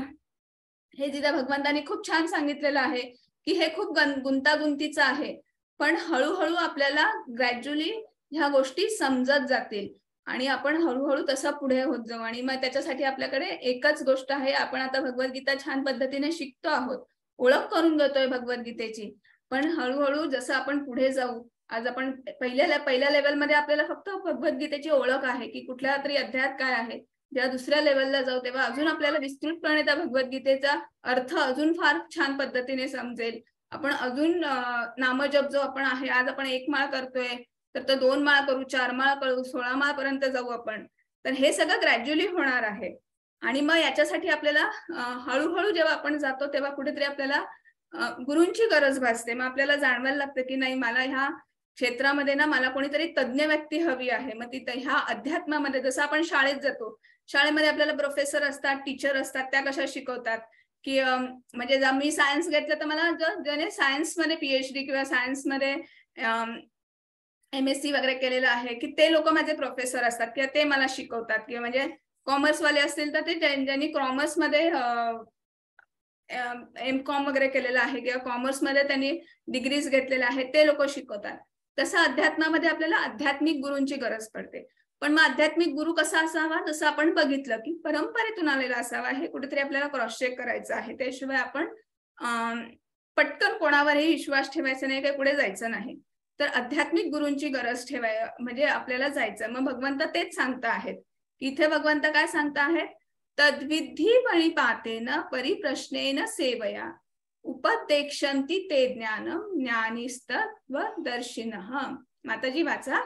हे जिथे भगवंतांनी खूप छान सांगितलेलं आहे की हे खूप गुंतागुंतीचं आहे, पण हळूहळू आपल्याला ग्रॅज्युअली ह्या गोष्टी समजत जातील आणि आपण हळूहळू तसं पुढे होत जाऊ. आणि मग त्याच्यासाठी आपल्याकडे एकच गोष्ट आहे, आपण आता भगवद्गीता छान पद्धतीने शिकतो आहोत, ओळख करून घेतोय भगवद्गीतेची, पण हळूहळू जसं आपण पुढे जाऊ, आज आपण पहिल्या लेवलमध्ये आपल्याला फक्त भगवद्गीतेची ओळख आहे की कुठल्या तरी अध्यायात काय आहे. जेव्हा दुसऱ्या लेवलला जाऊ तेव्हा अजून आपल्याला विस्तृतपणे त्या भगवद्गीतेचा अर्थ अजून फार छान पद्धतीने समजेल. आपण अजून नामजप जो आपण आहे, आज आपण 1 माळ करतोय, तर 2 माळ करू, 4 माळ करू, 16 माळ पर्यंत जाऊ आपण. तर हे सगळं ग्रॅज्युअली होणार आहे. आणि मग याच्यासाठी आपल्याला हळूहळू जेव्हा आपण जातो तेव्हा कुठेतरी आपल्याला गुरूंची गरज भासते. मग आपल्याला जाणवायला लागतं की नाही, मला ह्या क्षेत्रामध्ये ना मला कोणीतरी तज्ञ व्यक्ती हवी आहे. मग ती ह्या अध्यात्मामध्ये, जसं आपण शाळेत जातो, शाळेमध्ये आपल्याला प्रोफेसर असतात, टीचर असतात, त्या कशा शिकवतात, की म्हणजे जर मी सायन्स घेतलं तर मला ज्याने सायन्समध्ये PhD किंवा सायन्समध्ये MSc वगैरे केलेलं आहे की ते लोक माझे प्रोफेसर असतात किंवा ते मला शिकवतात, किंवा म्हणजे कॉमर्सवाले असतील तर ते ज्यांनी कॉमर्समध्ये M.Com वगैरे केलेलं आहे किंवा कॉमर्समध्ये त्यांनी डिग्रीज घेतलेल्या आहेत ते लोक शिकवतात. तसं अध्यात्मामध्ये आपल्याला आध्यात्मिक गुरूंची गरज पडते. पण मग आध्यात्मिक गुरु कसा असावा, जसं आपण बघितलं की परंपरेतून आलेला असावा, हे कुठेतरी आपल्याला क्रॉस चेक करायचं आहे. त्याशिवाय आपण पटकन कोणावरही विश्वास ठेवायचा नाही, काही पुढे जायचं नाही. तर आध्यात्मिक गुरूंची गरज म्हणजे आपल्याला जायचं. मग भगवंत तेच सांगता आहेत. इथे भगवंत काय सांगता आहेत, तद्विधी परिपातेन परिप्रश्नेन सेवया उपदेक्षन्ति ते ज्ञानम ज्ञानिस्तत्वदर्शिनः. माताजी वाचा.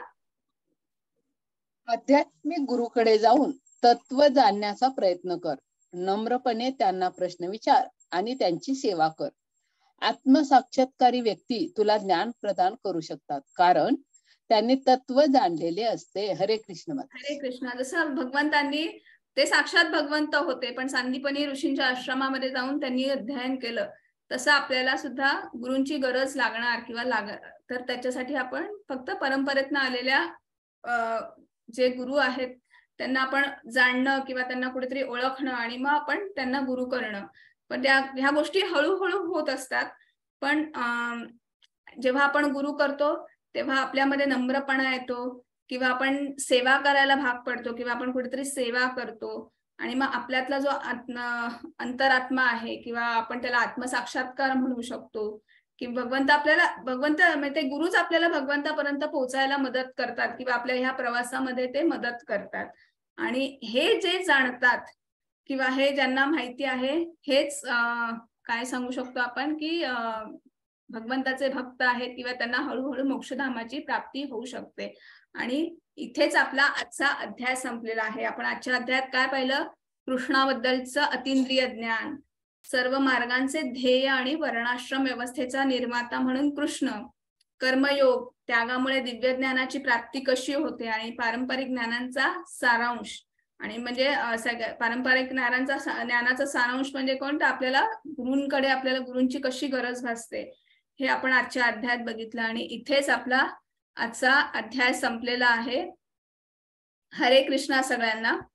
आध्यात्मिक गुरुकडे जाऊन तत्व जाणण्याचा प्रयत्न कर. नम्रपणे त्यांना प्रश्न विचार आणि त्यांची सेवा कर. आत्मसाक्षात्कारी व्यक्ती तुला ज्ञान प्रदान करू शकतात, कारण त्यांनी तत्व जाणलेले असते. हरे कृष्ण. हरे कृष्ण. जसं भगवंतांनी, ते साक्षात भगवंत होते पण सांदीपनी ऋषींच्या आश्रमामध्ये जाऊन त्यांनी अध्ययन केलं, तसं आपल्याला सुद्धा गुरूंची गरज लागणार किंवा तर त्याच्यासाठी आपण फक्त परंपरेतनं आलेल्या जे गुरु आहेत त्यांना आपण जाणणं किंवा त्यांना कुठेतरी ओळखणं आणि मग आपण त्यांना गुरु करणं. पण ह्या गोष्टी हळूहळू होत असतात. पण जेव्हा आपण गुरु करतो तेव्हा आपल्यामध्ये नम्रपणा येतो किंवा आपण सेवा करायला भाग पडतो किंवा आपण कुठेतरी सेवा करतो आणि मग आपल्यातला जो अंतरात्मा आहे किंवा आपण त्याला आत्मसाक्षात्कार म्हणू शकतो की भगवंत म्हणजे ते गुरुच आपल्याला भगवंतापर्यंत पोहोचायला मदत करतात किंवा आपल्या ह्या प्रवासामध्ये ते मदत करतात. आणि हे जे जाणतात किंवा हे ज्यांना माहिती आहे हेच काय सांगू शकतो आपण की भगवंताचे भक्त आहेत किंवा त्यांना हळूहळू मोक्षधामाची प्राप्ती होऊ शकते. आणि इथेच आपला आजचा अध्याय संपलेला आहे. आपण आजच्या अध्यायात काय पाहिलं, कृष्णाबद्दलचं अतींद्रिय ज्ञान, सर्व मार्गांचे ध्येय आणि वर्णाश्रम व्यवस्थेचा निर्माता म्हणून कृष्ण, कर्मयोग, त्यागामुळे दिव्य ज्ञानाची प्राप्ती कशी होते आणि पारंपरिक ज्ञानांचा सारांश. आणि म्हणजे पारंपरिक ज्ञानाचा सारांश म्हणजे कोण, तर आपल्याला गुरूंकडे, आपल्याला गुरूंची कशी गरज भासते हे आपण आजच्या अध्यायात बघितलं. आणि इथेच आपला आजचा अध्याय संपलेला आहे. हरे कृष्णा सगळ्यांना.